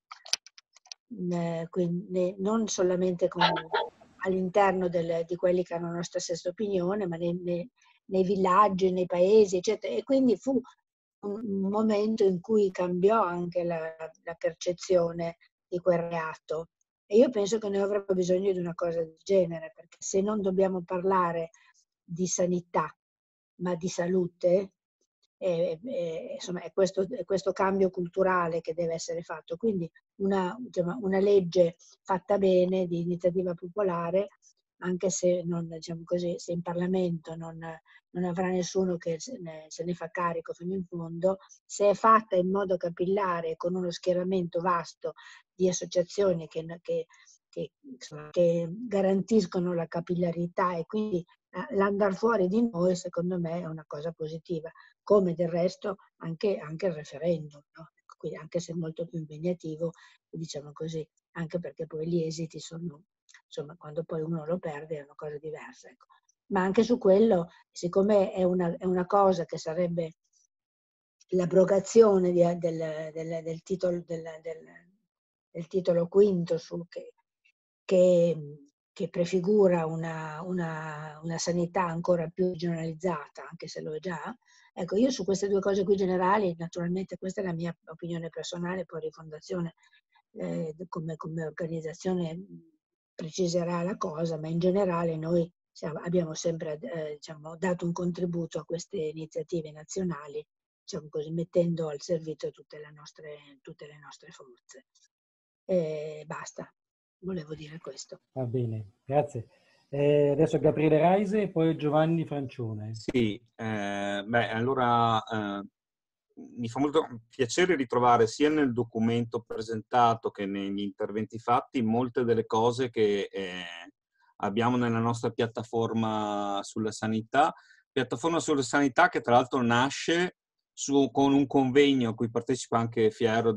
nei, nei, non solamente con, all'interno del, di quelli che hanno la nostra stessa opinione, ma nei, nei, nei villaggi, nei paesi, eccetera. E quindi fu un momento in cui cambiò anche la, la percezione di quel reato. E io penso che noi avremmo bisogno di una cosa del genere, perché se non dobbiamo parlare di sanità, ma di salute, eh, eh, insomma è questo, è questo cambio culturale che deve essere fatto. Quindi una, diciamo, una legge fatta bene di iniziativa popolare, anche se, non, diciamo così, se in Parlamento non, non avrà nessuno che se ne, se ne fa carico fino in fondo, se è fatta in modo capillare con uno schieramento vasto di associazioni che, che, che, insomma, che garantiscono la capillarità e quindi l'andare fuori di noi, secondo me, è una cosa positiva, come del resto anche, anche il referendum, no? Quindi, anche se molto più impegnativo, diciamo così, anche perché poi gli esiti sono, insomma, quando poi uno lo perde è una cosa diversa. Ecco. Ma anche su quello, siccome è una, è una cosa che sarebbe l'abrogazione di, del, del, del, titolo, del, del, del titolo quinto su, che, che, che prefigura una, una, una sanità ancora più generalizzata, anche se lo è già. Ecco, io su queste due cose qui generali, naturalmente questa è la mia opinione personale, poi Rifondazione eh, come, come organizzazione preciserà la cosa, ma in generale noi siamo, abbiamo sempre eh, diciamo, dato un contributo a queste iniziative nazionali, diciamo così, mettendo al servizio tutte le nostre, tutte le nostre forze. E basta, volevo dire questo. Va bene, grazie. Eh, adesso Gabriele Reise e poi Giovanni Francione. Sì, eh, beh, allora eh, mi fa molto piacere ritrovare sia nel documento presentato che negli interventi fatti molte delle cose che eh, abbiamo nella nostra piattaforma sulla sanità, piattaforma sulla sanità che tra l'altro nasce su, con un convegno a cui partecipa anche Fiero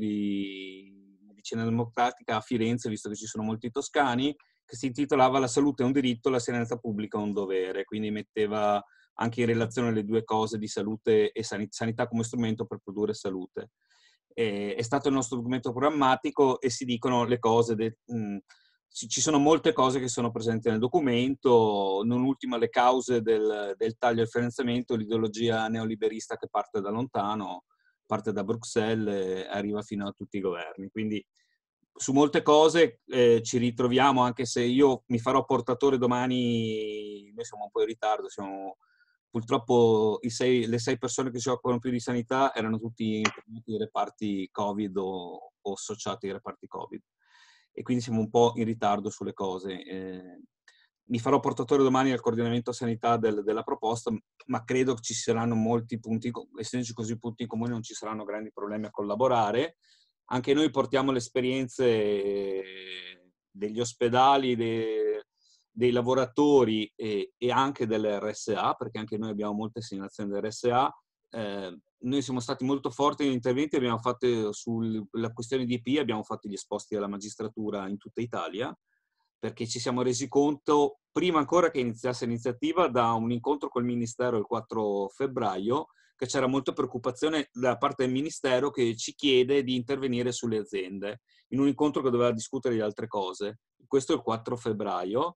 di Medicina Democratica a Firenze, visto che ci sono molti toscani, che si intitolava La salute è un diritto, la sanità pubblica è un dovere, quindi metteva anche in relazione le due cose di salute e sanità come strumento per produrre salute. E, è stato il nostro documento programmatico e si dicono le cose, de, mh, ci sono molte cose che sono presenti nel documento, non ultima le cause del, del taglio e finanziamento, l'ideologia neoliberista che parte da lontano, parte da Bruxelles e arriva fino a tutti i governi. Quindi su molte cose eh, ci ritroviamo, anche se io mi farò portatore domani, noi siamo un po' in ritardo, siamo, purtroppo i sei, le sei persone che si occupano più di sanità erano tutti impegnati in reparti Covid o, o associati ai reparti Covid e quindi siamo un po' in ritardo sulle cose. Eh, mi farò portatore domani al coordinamento sanità del, della proposta, ma credo che ci saranno molti punti, essendoci così punti in comune non ci saranno grandi problemi a collaborare. Anche noi portiamo le esperienze degli ospedali, dei, dei lavoratori e, e anche dell'R S A, perché anche noi abbiamo molte segnalazioni dell'R S A. Eh, noi siamo stati molto forti negli interventi, abbiamo fatto sulla questione di I P, abbiamo fatto gli esposti alla magistratura in tutta Italia, perché ci siamo resi conto, prima ancora che iniziasse l'iniziativa, da un incontro col Ministero il quattro febbraio, che c'era molta preoccupazione da parte del Ministero che ci chiede di intervenire sulle aziende, in un incontro che doveva discutere di altre cose. Questo è il quattro febbraio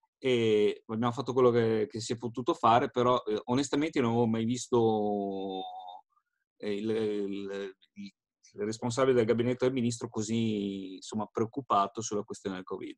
e abbiamo fatto quello che, che si è potuto fare, però eh, onestamente non avevo mai visto eh, il, il, il, il responsabile del gabinetto del Ministro così insomma, preoccupato sulla questione del Covid.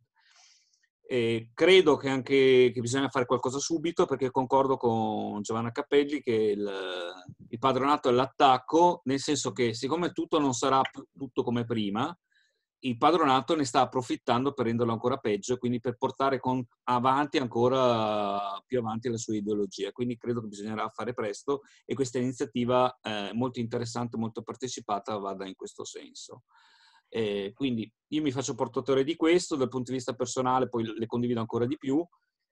E credo che anche che bisogna fare qualcosa subito, perché concordo con Giovanna Cappelli che il, il padronato è l'attacco, nel senso che siccome tutto non sarà più tutto come prima, il padronato ne sta approfittando per renderlo ancora peggio, quindi per portare con, avanti ancora più avanti la sua ideologia. Quindi credo che bisognerà fare presto e questa iniziativa eh, molto interessante, molto partecipata, vada in questo senso. Eh, quindi io mi faccio portatore di questo, dal punto di vista personale poi le condivido ancora di più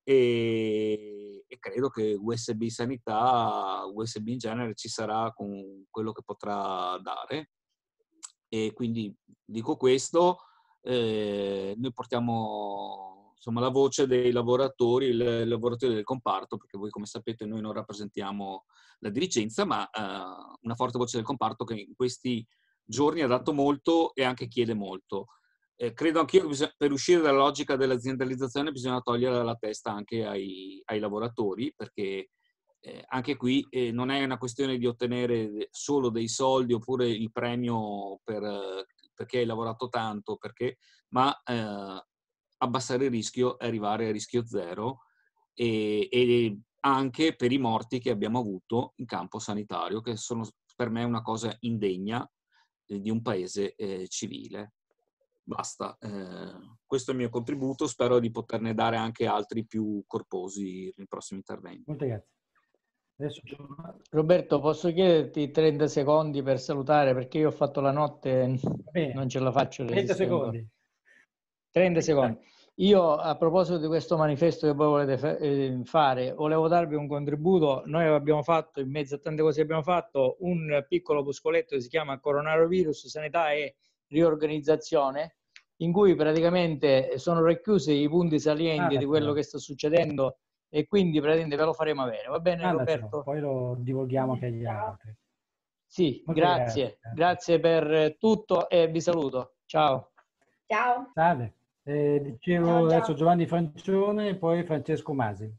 e, e credo che U S B Sanità, U S B in genere ci sarà con quello che potrà dare e quindi dico questo, eh, noi portiamo insomma la voce dei lavoratori, i lavoratori del comparto, perché voi come sapete noi non rappresentiamo la dirigenza, ma eh, una forte voce del comparto che in questi giorni ha dato molto e anche chiede molto. Eh, credo anch'io che bisogna, per uscire dalla logica dell'aziendalizzazione bisogna togliere la testa anche ai, ai lavoratori, perché eh, anche qui eh, non è una questione di ottenere solo dei soldi oppure il premio per, perché hai lavorato tanto, perché, ma eh, abbassare il rischio e arrivare a rischio zero e, e anche per i morti che abbiamo avuto in campo sanitario, che sono per me una cosa indegna di un paese eh, civile. Basta, eh, questo è il mio contributo, spero di poterne dare anche altri più corposi nei prossimi interventi. Molte grazie. Adesso... Roberto, posso chiederti trenta secondi per salutare, perché io ho fatto la notte e non ce la faccio. trenta secondi. trenta secondi. Io, a proposito di questo manifesto che voi volete fare, volevo darvi un contributo. Noi abbiamo fatto, in mezzo a tante cose che abbiamo fatto, un piccolo opuscoletto che si chiama Coronavirus, Sanità e Riorganizzazione, in cui praticamente sono racchiusi i punti salienti Ah, di quello che sta succedendo, e quindi praticamente ve lo faremo avere. Va bene, Mandacelo, Roberto? poi lo divulghiamo anche agli altri. Sì, Molte grazie. grazie. Grazie per tutto e vi saluto. Ciao. Ciao. Salve. Eh, dicevo Ciao, ciao. adesso Giovanni Fancione e poi Francesco Masi.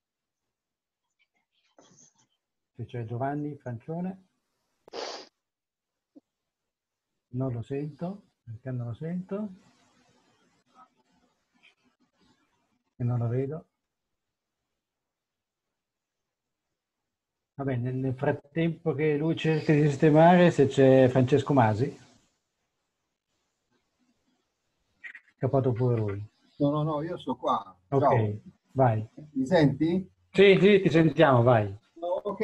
Se c'è Giovanni Fancione. Non lo sento, perché non lo sento? E non lo vedo. Va bene, nel frattempo che lui cerca di sistemare, se c'è Francesco Masi. Capato pure lui. No, no, no, io sto qua. Ok, Ciao. vai. Mi senti? Sì, sì, ti sentiamo, vai. No, ok,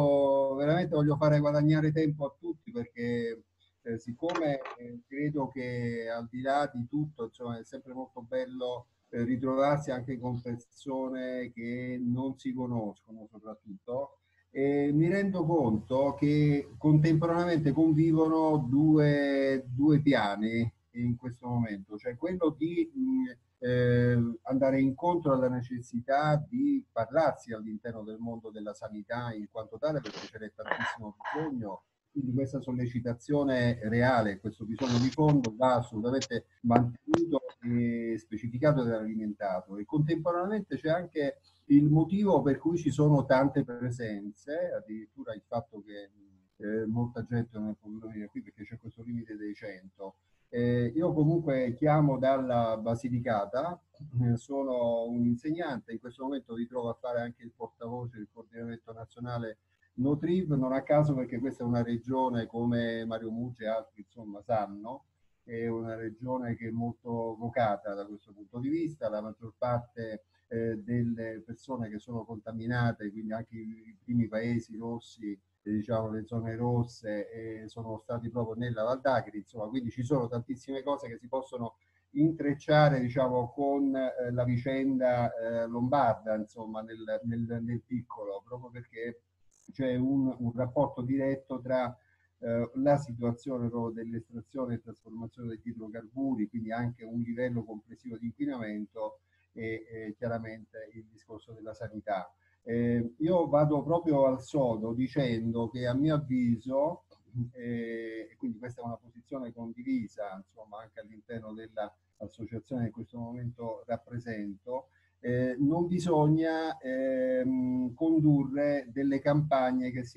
io veramente voglio fare guadagnare tempo a tutti perché eh, siccome eh, credo che al di là di tutto, insomma, è sempre molto bello eh, ritrovarsi anche con persone che non si conoscono soprattutto. E mi rendo conto che contemporaneamente convivono due, due piani in questo momento, cioè quello di mh, eh, andare incontro alla necessità di parlarsi all'interno del mondo della sanità in quanto tale, perché ce n'è tantissimo bisogno. Quindi questa sollecitazione reale, questo bisogno di fondo va assolutamente mantenuto e specificato ed alimentato. E contemporaneamente c'è anche il motivo per cui ci sono tante presenze, addirittura il fatto che eh, molta gente non è potuta venire qui perché c'è questo limite dei cento. Eh, io comunque chiamo dalla Basilicata, eh, sono un insegnante, in questo momento mi trovo a fare anche il portavoce del coordinamento nazionale Notriv, non a caso perché questa è una regione, come Mario Mucci e altri insomma sanno, è una regione che è molto vocata da questo punto di vista. La maggior parte eh, delle persone che sono contaminate, quindi anche i primi paesi rossi, eh, diciamo le zone rosse, eh, sono stati proprio nella Val d'Agri, insomma, quindi ci sono tantissime cose che si possono intrecciare, diciamo, con eh, la vicenda eh, lombarda, insomma, nel, nel, nel piccolo, proprio perché c'è un, un rapporto diretto tra eh, la situazione proprio dell'estrazione e trasformazione degli idrocarburi, quindi anche un livello complessivo di inquinamento e eh, chiaramente il discorso della sanità. Eh, io vado proprio al sodo dicendo che a mio avviso, e eh, quindi questa è una posizione condivisa insomma anche all'interno dell'associazione che in questo momento rappresento, eh, non bisogna ehm, condurre delle campagne che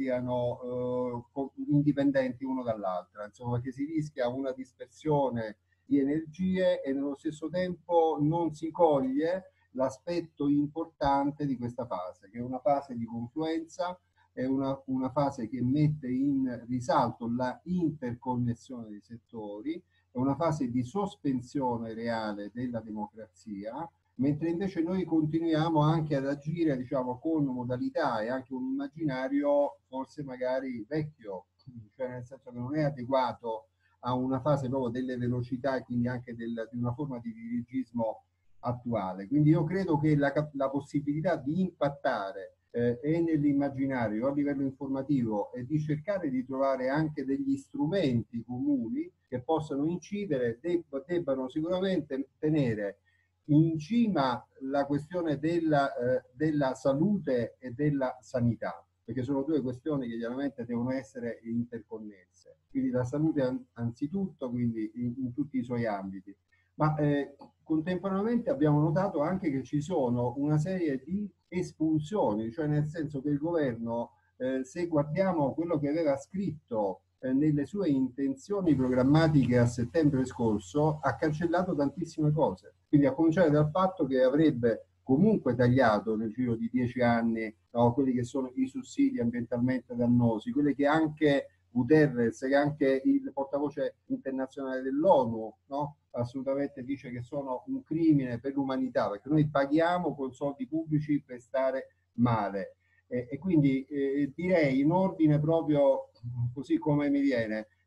siano eh, indipendenti uno dall'altra, insomma, perché si rischia una dispersione di energie e nello stesso tempo non si coglie l'aspetto importante di questa fase, che è una fase di confluenza, è una, una fase che mette in risalto la interconnessione dei settori, è una fase di sospensione reale della democrazia, mentre invece noi continuiamo anche ad agire, diciamo, con modalità e anche un immaginario forse magari vecchio, cioè nel senso che non è adeguato a una fase proprio delle velocità e quindi anche del, di una forma di dirigismo attuale. Quindi io credo che la, la possibilità di impattare eh, e nell'immaginario a livello informativo e di cercare di trovare anche degli strumenti comuni che possano incidere deb- debbano sicuramente tenere in cima la questione della, eh, della salute e della sanità, perché sono due questioni che chiaramente devono essere interconnesse. Quindi la salute anzitutto, quindi in, in tutti i suoi ambiti. Ma eh, contemporaneamente abbiamo notato anche che ci sono una serie di espunzioni, cioè nel senso che il governo, eh, se guardiamo quello che aveva scritto eh, nelle sue intenzioni programmatiche a settembre scorso, ha cancellato tantissime cose. Quindi a cominciare dal fatto che avrebbe comunque tagliato nel giro di dieci anni no, quelli che sono i sussidi ambientalmente dannosi, quelli che anche Guterres, che anche il portavoce internazionale dell'ONU, no, assolutamente dice che sono un crimine per l'umanità, perché noi paghiamo con soldi pubblici per stare male. E, e quindi eh, direi in ordine proprio così come mi viene,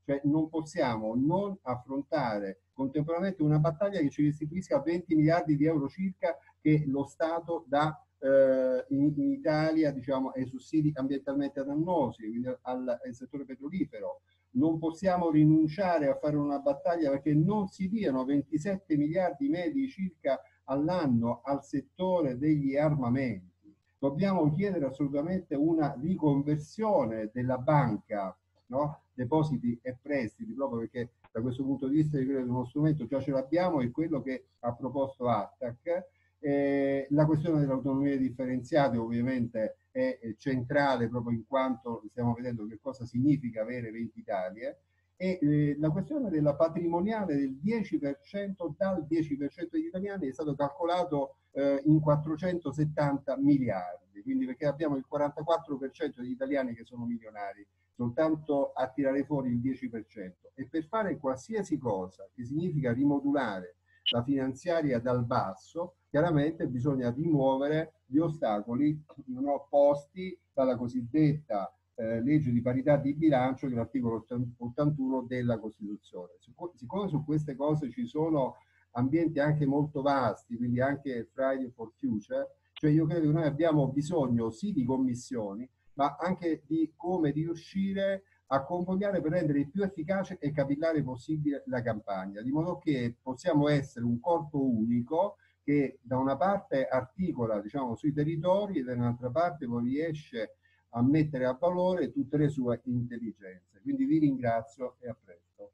Cioè non possiamo non affrontare contemporaneamente una battaglia che ci restituisca venti miliardi di euro circa che lo Stato dà eh, in, in Italia, diciamo, ai sussidi ambientalmente dannosi, quindi al, al settore petrolifero. Non possiamo rinunciare a fare una battaglia perché non si diano ventisette miliardi medi circa all'anno al settore degli armamenti. Dobbiamo chiedere assolutamente una riconversione della banca, no? Depositi e prestiti, proprio perché da questo punto di vista io credo che uno strumento già ce l'abbiamo, è quello che ha proposto Attac. Eh, la questione dell'autonomia differenziata ovviamente è centrale proprio in quanto stiamo vedendo che cosa significa avere venti Italie, e eh, la questione della patrimoniale del dieci per cento dal dieci per cento degli italiani è stato calcolato eh, in quattrocentosettanta miliardi, quindi perché abbiamo il quarantaquattro per cento degli italiani che sono milionari, soltanto a tirare fuori il dieci per cento. E per fare qualsiasi cosa che significa rimodulare la finanziaria dal basso, chiaramente bisogna rimuovere gli ostacoli non opposti dalla cosiddetta eh, legge di parità di bilancio, che è l'articolo ottantuno della Costituzione. Siccome su queste cose ci sono ambienti anche molto vasti, quindi anche Friday for Future, cioè io credo che noi abbiamo bisogno sì di commissioni, ma anche di come di riuscire a convogliare per rendere il più efficace e capillare possibile la campagna, di modo che possiamo essere un corpo unico che da una parte articola, diciamo, sui territori e dall'altra parte poi riesce a mettere a valore tutte le sue intelligenze. Quindi vi ringrazio e a presto.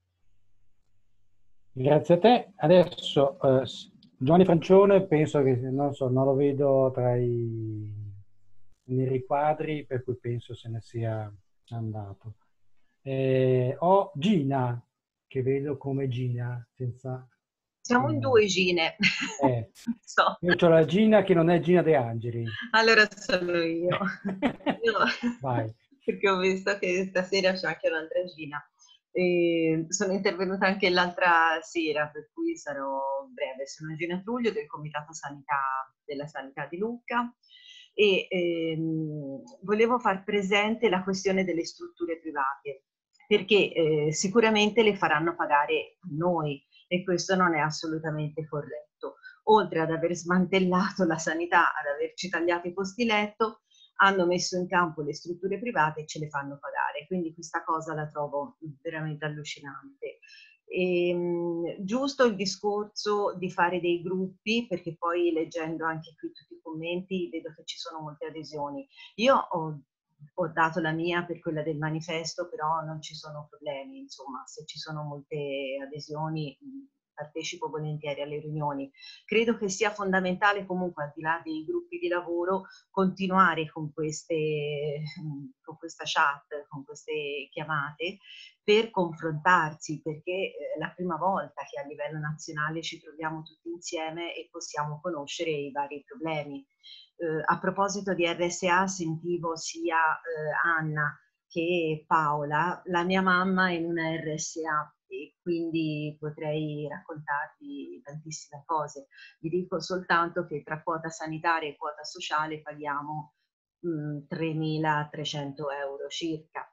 Grazie a te. Adesso eh, Giovanni Francione, penso che, non so, non lo vedo tra i, nei riquadri, per cui penso se ne sia andato. Eh, ho Gina, che vedo come Gina, senza... Siamo in due Gine. Eh, so. Io ho la Gina che non è Gina De Angeli. Allora sono io. io Vai. Perché ho visto che stasera c'è anche un'altra Gina. E sono intervenuta anche l'altra sera, per cui sarò breve. Sono Gina Truglio del Comitato Sanità della Sanità di Lucca e ehm, volevo far presente la questione delle strutture private, perché eh, sicuramente le faranno pagare noi e questo non è assolutamente corretto. Oltre ad aver smantellato la sanità, ad averci tagliato i posti letto, hanno messo in campo le strutture private e ce le fanno pagare. Quindi questa cosa la trovo veramente allucinante. E, mh, giusto il discorso di fare dei gruppi, perché poi leggendo anche qui tutti i commenti vedo che ci sono molte adesioni. Io ho, ho dato la mia per quella del manifesto, però non ci sono problemi, insomma, se ci sono molte adesioni partecipo volentieri alle riunioni. Credo che sia fondamentale comunque, al di là dei gruppi di lavoro, continuare con queste, con questa chat, con queste chiamate, per confrontarsi, perché è la prima volta che a livello nazionale ci troviamo tutti insieme e possiamo conoscere i vari problemi. Eh, a proposito di R S A, sentivo sia eh, Anna che Paola. La mia mamma è in una R S A e quindi potrei raccontarvi tantissime cose. Vi dico soltanto che tra quota sanitaria e quota sociale paghiamo tremilatrecento euro circa.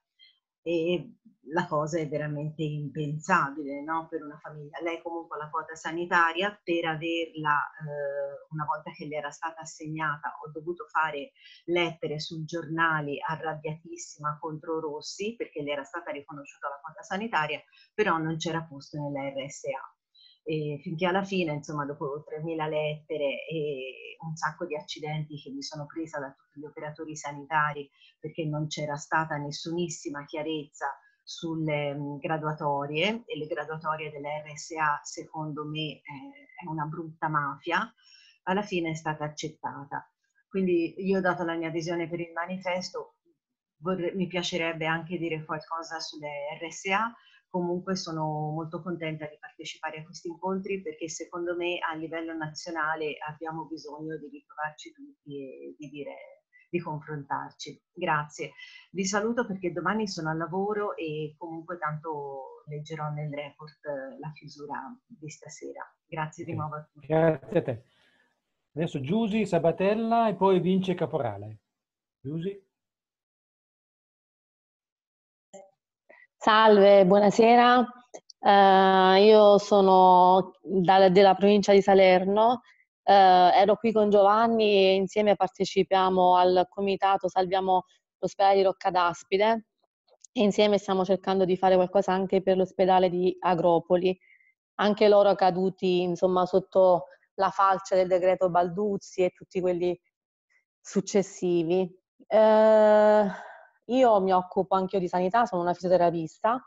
E la cosa è veramente impensabile, no? Per una famiglia. Lei comunque ha la quota sanitaria, per averla, eh, una volta che le era stata assegnata, ho dovuto fare lettere sui giornali arrabbiatissima contro Rossi, perché le era stata riconosciuta la quota sanitaria, però non c'era posto nella R S A. E finché alla fine, insomma, dopo tremila lettere e un sacco di accidenti che mi sono presa da tutti gli operatori sanitari, perché non c'era stata nessunissima chiarezza sulle um, graduatorie, e le graduatorie delle R S A secondo me eh, è una brutta mafia, alla fine è stata accettata. Quindi io ho dato la mia adesione per il manifesto, vorrei, mi piacerebbe anche dire qualcosa sulle R S A. Comunque sono molto contenta di partecipare a questi incontri, perché secondo me a livello nazionale abbiamo bisogno di ritrovarci tutti e di dire, di confrontarci. Grazie. Vi saluto perché domani sono al lavoro e comunque tanto leggerò nel report la chiusura di stasera. Grazie di nuovo a tutti. Grazie a te. Adesso Giusy Sabatella e poi Vince Caporale. Giusy. Salve, buonasera. Eh, io sono da- della provincia di Salerno. Eh, ero qui con Giovanni e insieme partecipiamo al comitato Salviamo l'ospedale di Roccadaspide e insieme stiamo cercando di fare qualcosa anche per l'ospedale di Agropoli. Anche loro caduti, insomma, sotto la falce del decreto Balduzzi e tutti quelli successivi. Eh, io mi occupo anche io di sanità, sono una fisioterapista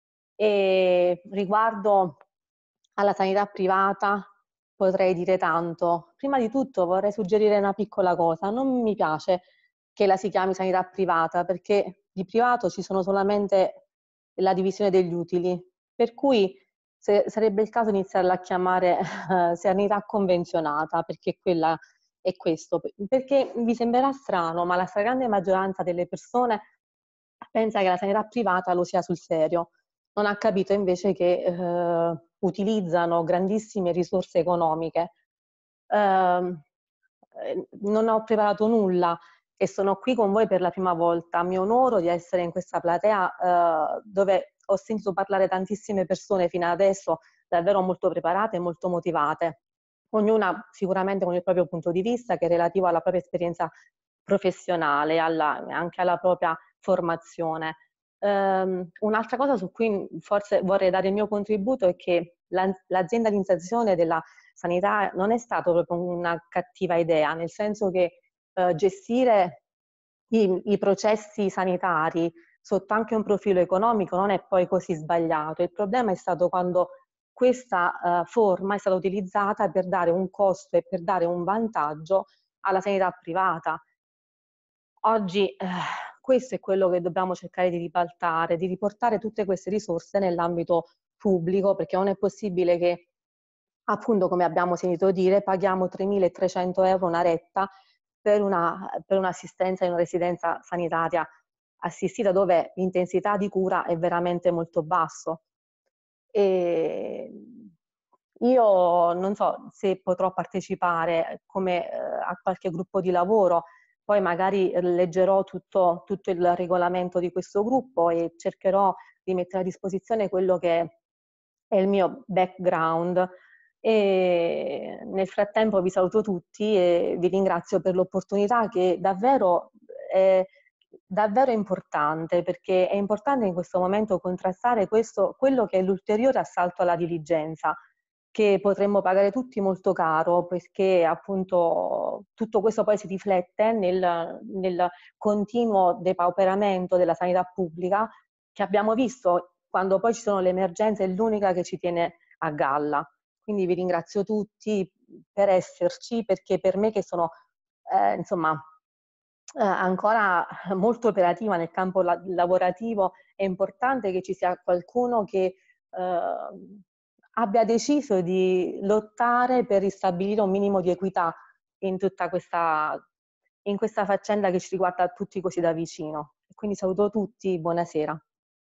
e riguardo alla sanità privata potrei dire tanto. Prima di tutto vorrei suggerire una piccola cosa: non mi piace che la si chiami sanità privata, perché di privato ci sono solamente la divisione degli utili, per cui se, sarebbe il caso iniziarla a chiamare eh, sanità convenzionata, perché quella è questo, perché vi sembrerà strano, ma la stragrande maggioranza delle persone pensa che la sanità privata lo sia sul serio. Non ha capito invece che eh, utilizzano grandissime risorse economiche. Eh, non ho preparato nulla e sono qui con voi per la prima volta. Mi onoro di essere in questa platea eh, dove ho sentito parlare tantissime persone fino adesso, davvero molto preparate e molto motivate. Ognuna sicuramente con il proprio punto di vista che è relativo alla propria esperienza professionale, alla, anche alla propria formazione. Um, un'altra cosa su cui forse vorrei dare il mio contributo è che la, l'aziendalizzazione della sanità non è stata proprio una cattiva idea, nel senso che uh, gestire i, i processi sanitari sotto anche un profilo economico non è poi così sbagliato. Il problema è stato quando questa uh, forma è stata utilizzata per dare un costo e per dare un vantaggio alla sanità privata. Oggi eh, questo è quello che dobbiamo cercare di ribaltare, di riportare tutte queste risorse nell'ambito pubblico, perché non è possibile che, appunto, come abbiamo sentito dire, paghiamo tremilatrecento euro una retta per, una, per un'assistenza in una residenza sanitaria assistita dove l'intensità di cura è veramente molto basso. E io non so se potrò partecipare come, eh, a qualche gruppo di lavoro. Poi magari leggerò tutto, tutto il regolamento di questo gruppo e cercherò di mettere a disposizione quello che è il mio background. E nel frattempo vi saluto tutti e vi ringrazio per l'opportunità che davvero è davvero importante, perché è importante in questo momento contrastare questo, quello che è l'ulteriore assalto alla diligenza, che potremmo pagare tutti molto caro, perché appunto tutto questo poi si riflette nel, nel continuo depauperamento della sanità pubblica che abbiamo visto quando poi ci sono le emergenze, è l'unica che ci tiene a galla. Quindi vi ringrazio tutti per esserci, perché per me che sono eh, insomma eh, ancora molto operativa nel campo la- lavorativo è importante che ci sia qualcuno che eh, abbia deciso di lottare per ristabilire un minimo di equità in tutta questa, in questa faccenda che ci riguarda tutti così da vicino. Quindi saluto tutti, buonasera.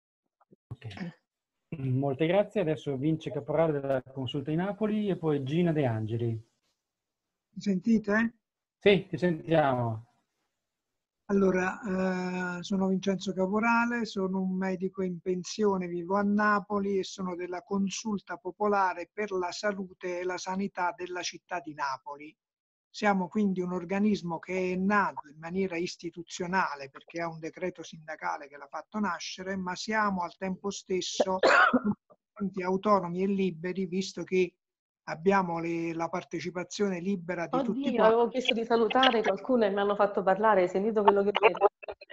Molte grazie. Adesso Vince Caporale della Consulta di Napoli e poi Gina De Angeli. Mi sentite? Sì, ti sentiamo. Allora, eh, sono Vincenzo Caporale, sono un medico in pensione, vivo a Napoli e sono della Consulta Popolare per la Salute e la Sanità della città di Napoli. Siamo quindi un organismo che è nato in maniera istituzionale perché ha un decreto sindacale che l'ha fatto nascere, ma siamo al tempo stesso autonomi e liberi, visto che abbiamo le, la partecipazione libera di Oddio, tutti quanti. avevo chiesto di salutare qualcuno e mi hanno fatto parlare, hai sentito quello che ho detto?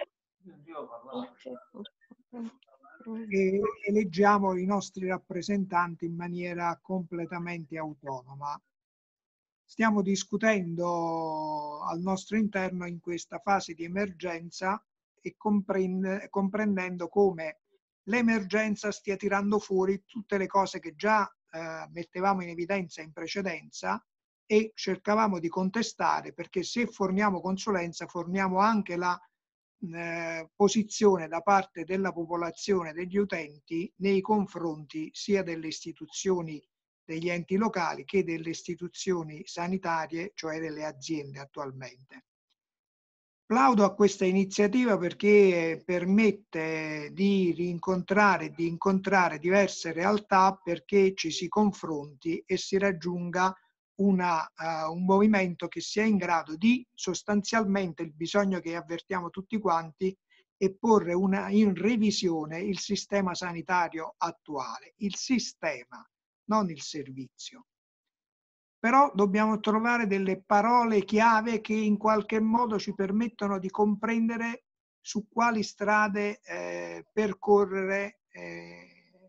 E eleggiamo i nostri rappresentanti in maniera completamente autonoma. Stiamo discutendo al nostro interno in questa fase di emergenza e comprende, comprendendo come l'emergenza stia tirando fuori tutte le cose che già eh, mettevamo in evidenza in precedenza e cercavamo di contestare, perché se forniamo consulenza forniamo anche la eh, posizione da parte della popolazione, degli utenti, nei confronti sia delle istituzioni degli enti locali che delle istituzioni sanitarie, cioè delle aziende attualmente. Plaudo a questa iniziativa perché permette di rincontrare, di incontrare diverse realtà, perché ci si confronti e si raggiunga una, uh, un movimento che sia in grado di sostanzialmente il bisogno che avvertiamo tutti quanti e porre una, in revisione il sistema sanitario attuale, il sistema, non il servizio. Però dobbiamo trovare delle parole chiave che in qualche modo ci permettono di comprendere su quali strade eh, percorrere eh,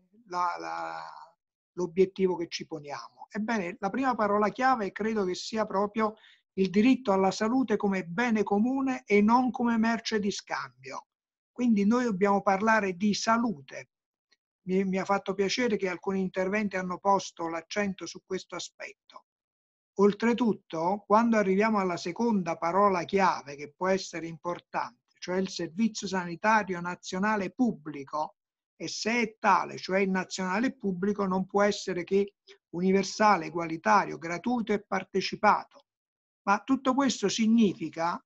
l'obiettivo che ci poniamo. Ebbene, la prima parola chiave credo che sia proprio il diritto alla salute come bene comune e non come merce di scambio. Quindi noi dobbiamo parlare di salute. Mi, mi ha fatto piacere che alcuni interventi hanno posto l'accento su questo aspetto. Oltretutto, quando arriviamo alla seconda parola chiave, che può essere importante, cioè il Servizio Sanitario Nazionale Pubblico, e se è tale, cioè il nazionale pubblico, non può essere che universale, egualitario, gratuito e partecipato. Ma tutto questo significa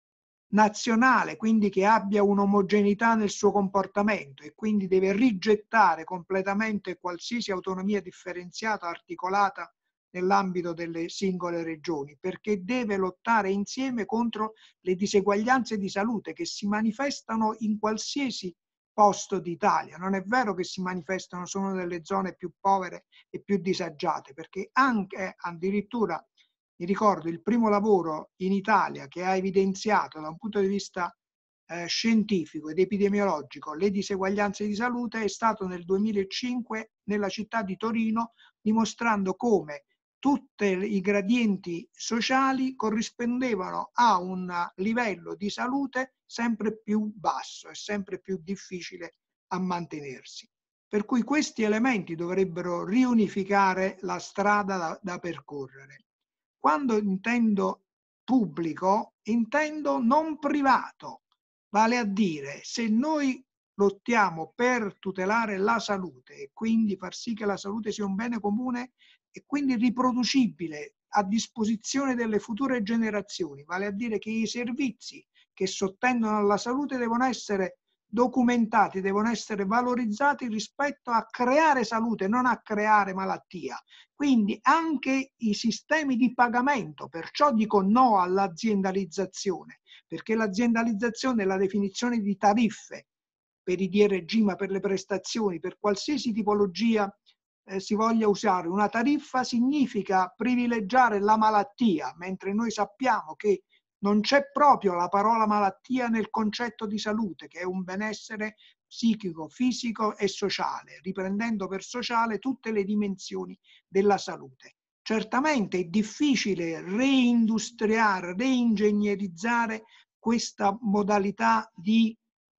nazionale, quindi che abbia un'omogeneità nel suo comportamento e quindi deve rigettare completamente qualsiasi autonomia differenziata, articolata nell'ambito delle singole regioni, perché deve lottare insieme contro le diseguaglianze di salute che si manifestano in qualsiasi posto d'Italia. Non è vero che si manifestano solo nelle zone più povere e più disagiate, perché anche addirittura, mi ricordo, il primo lavoro in Italia che ha evidenziato da un punto di vista eh, scientifico ed epidemiologico le diseguaglianze di salute è stato nel duemilacinque nella città di Torino, dimostrando come tutti i gradienti sociali corrispondevano a un livello di salute sempre più basso e sempre più difficile a mantenersi. Per cui questi elementi dovrebbero riunificare la strada da, da percorrere. Quando intendo pubblico, intendo non privato, vale a dire se noi lottiamo per tutelare la salute e quindi far sì che la salute sia un bene comune e quindi riproducibile a disposizione delle future generazioni, vale a dire che i servizi che sottendono alla salute devono essere documentati, devono essere valorizzati rispetto a creare salute, non a creare malattia. Quindi anche i sistemi di pagamento, perciò dico no all'aziendalizzazione, perché l'aziendalizzazione è la definizione di tariffe per i D R G, ma per le prestazioni, per qualsiasi tipologia eh, si voglia usare una tariffa, significa privilegiare la malattia, mentre noi sappiamo che non c'è proprio la parola malattia nel concetto di salute, che è un benessere psichico, fisico e sociale, riprendendo per sociale tutte le dimensioni della salute. Certamente è difficile reindustriare, reingegnerizzare questa modalità di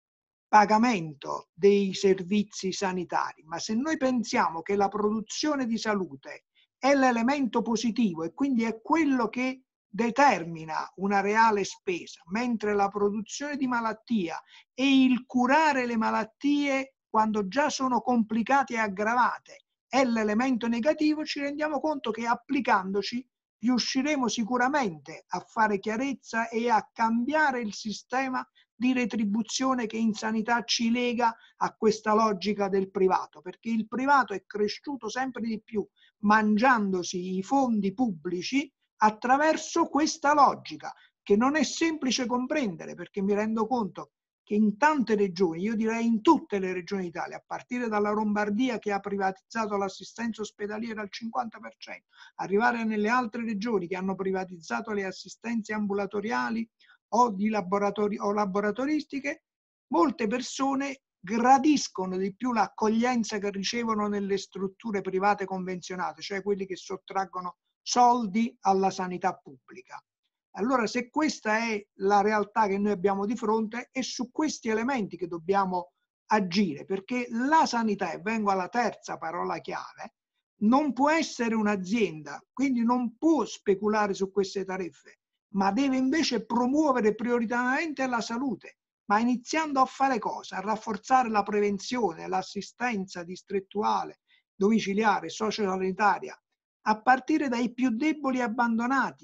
pagamento dei servizi sanitari, ma se noi pensiamo che la produzione di salute è l'elemento positivo e quindi è quello che determina una reale spesa, mentre la produzione di malattia e il curare le malattie quando già sono complicate e aggravate è l'elemento negativo, ci rendiamo conto che applicandoci riusciremo sicuramente a fare chiarezza e a cambiare il sistema di retribuzione che in sanità ci lega a questa logica del privato, perché il privato è cresciuto sempre di più mangiandosi i fondi pubblici attraverso questa logica, che non è semplice comprendere, perché mi rendo conto che in tante regioni, io direi in tutte le regioni d'Italia, a partire dalla Lombardia che ha privatizzato l'assistenza ospedaliera al cinquanta per cento, arrivare nelle altre regioni che hanno privatizzato le assistenze ambulatoriali o, di laboratori, o laboratoristiche, molte persone gradiscono di più l'accoglienza che ricevono nelle strutture private convenzionate, cioè quelli che sottraggono soldi alla sanità pubblica. Allora, se questa è la realtà che noi abbiamo di fronte, è su questi elementi che dobbiamo agire, perché la sanità, e vengo alla terza parola chiave, non può essere un'azienda, quindi non può speculare su queste tariffe, ma deve invece promuovere prioritariamente la salute, ma iniziando a fare cosa? A rafforzare la prevenzione, l'assistenza distrettuale, domiciliare, sociosanitaria, a partire dai più deboli e abbandonati,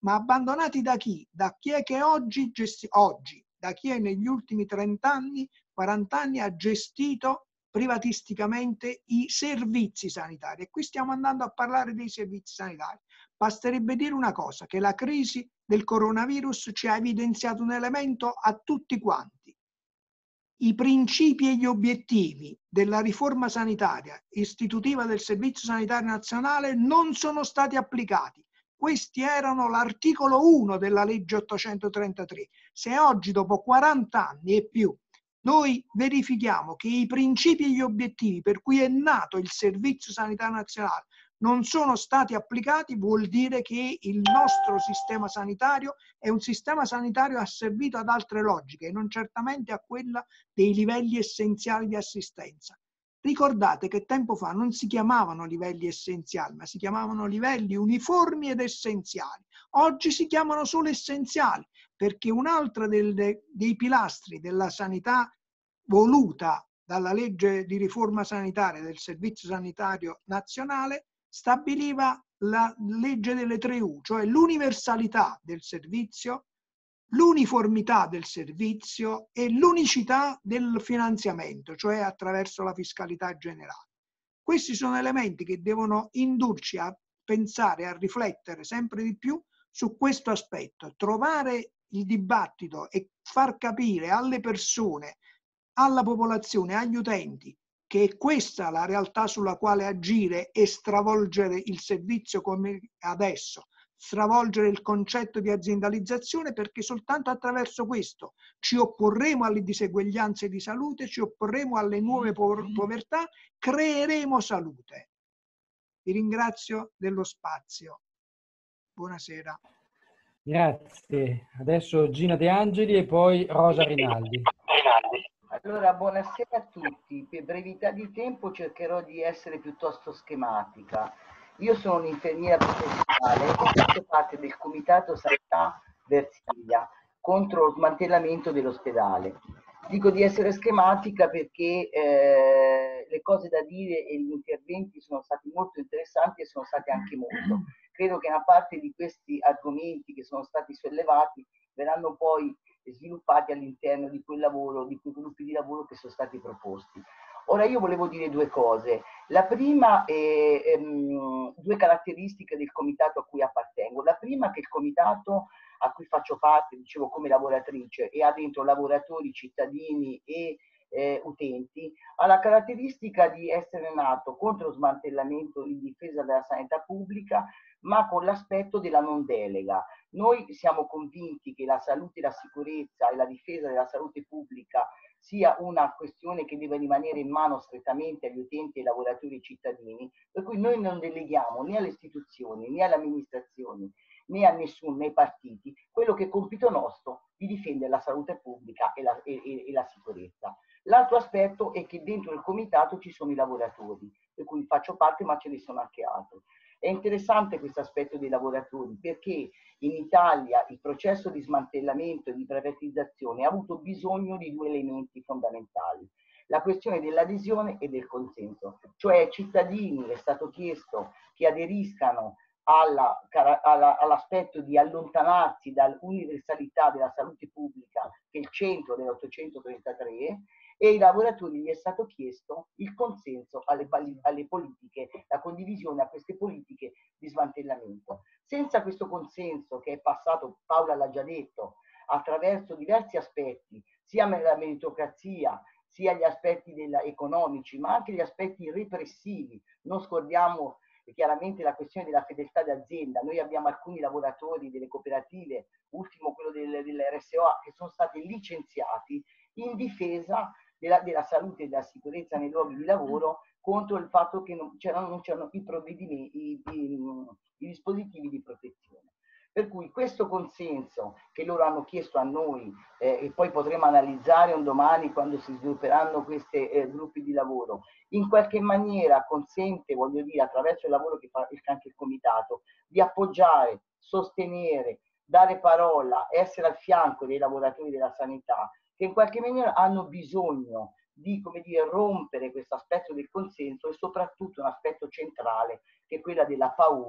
ma abbandonati da chi? Da chi è che oggi, gesti- oggi, da chi è negli ultimi trenta anni, quaranta anni ha gestito privatisticamente i servizi sanitari. E qui stiamo andando a parlare dei servizi sanitari. Basterebbe dire una cosa, che la crisi del coronavirus ci ha evidenziato un elemento a tutti quanti. I principi e gli obiettivi della riforma sanitaria istitutiva del Servizio Sanitario Nazionale non sono stati applicati. Questi erano l'articolo uno della legge ottocentotrentatré. Se oggi, dopo quaranta anni e più, noi verifichiamo che i principi e gli obiettivi per cui è nato il Servizio Sanitario Nazionale non sono stati applicati, vuol dire che il nostro sistema sanitario è un sistema sanitario asservito ad altre logiche e non certamente a quella dei livelli essenziali di assistenza. Ricordate che tempo fa non si chiamavano livelli essenziali, ma si chiamavano livelli uniformi ed essenziali. Oggi si chiamano solo essenziali, perché un altro del, dei pilastri della sanità voluta dalla legge di riforma sanitaria del Servizio Sanitario Nazionale stabiliva la legge delle tre U, cioè l'universalità del servizio, l'uniformità del servizio e l'unicità del finanziamento, cioè attraverso la fiscalità generale. Questi sono elementi che devono indurci a pensare, a riflettere sempre di più su questo aspetto, trovare il dibattito e far capire alle persone, alla popolazione, agli utenti, che è questa la realtà sulla quale agire e stravolgere il servizio come adesso, stravolgere il concetto di aziendalizzazione, perché soltanto attraverso questo ci opporremo alle diseguaglianze di salute, ci opporremo alle nuove povertà, creeremo salute. Vi ringrazio dello spazio. Buonasera. Grazie. Adesso Gina De Angeli e poi Rosa Rinaldi. Allora, buonasera a tutti. Per brevità di tempo cercherò di essere piuttosto schematica. Io sono un'infermiera professionale e faccio parte del Comitato Sanità Versilia contro lo smantellamento dell'ospedale. Dico di essere schematica perché eh, le cose da dire e gli interventi sono stati molto interessanti e sono stati anche molto. Credo che una parte di questi argomenti che sono stati sollevati verranno poi sviluppati all'interno di quel lavoro, di quei gruppi di lavoro che sono stati proposti. Ora io volevo dire due cose. La prima è ehm, due caratteristiche del comitato a cui appartengo. La prima è che il comitato a cui faccio parte, dicevo come lavoratrice, e ha dentro lavoratori, cittadini e eh, utenti, ha la caratteristica di essere nato contro lo smantellamento in difesa della sanità pubblica, ma con l'aspetto della non delega. Noi siamo convinti che la salute, la sicurezza e la difesa della salute pubblica sia una questione che deve rimanere in mano strettamente agli utenti, ai lavoratori e ai cittadini, per cui noi non deleghiamo né alle istituzioni, né alle amministrazioni, né a nessuno, né ai partiti, quello che è compito nostro di difendere la salute pubblica e la, e, e, e la sicurezza. L'altro aspetto è che dentro il comitato ci sono i lavoratori, per cui faccio parte, ma ce ne sono anche altri. È interessante questo aspetto dei lavoratori perché in Italia il processo di smantellamento e di privatizzazione ha avuto bisogno di due elementi fondamentali: la questione dell'adesione e del consenso, cioè ai cittadini è stato chiesto che aderiscano all'aspetto di allontanarsi dall'universalità della salute pubblica, che è il centro dell'ottocentotrentatré, e ai lavoratori gli è stato chiesto il consenso alle, alle politiche, la condivisione a queste politiche di smantellamento. Senza questo consenso, che è passato, Paola l'ha già detto, attraverso diversi aspetti, sia la meritocrazia, sia gli aspetti della, economici, ma anche gli aspetti repressivi. Non scordiamo chiaramente la questione della fedeltà d'azienda. Noi abbiamo alcuni lavoratori delle cooperative, ultimo quello del, dell'R S O A, che sono stati licenziati in difesa della, della salute e della sicurezza nei luoghi di lavoro contro il fatto che non c'erano, non c'erano i provvedimenti, i, i, i dispositivi di protezione. Per cui questo consenso che loro hanno chiesto a noi eh, e poi potremo analizzare un domani quando si svilupperanno questi eh, gruppi di lavoro, in qualche maniera consente, voglio dire, attraverso il lavoro che fa anche il comitato, di appoggiare, sostenere, dare parola, essere al fianco dei lavoratori della sanità, che in qualche maniera hanno bisogno di, come dire, rompere questo aspetto del consenso e soprattutto un aspetto centrale che è quella della paura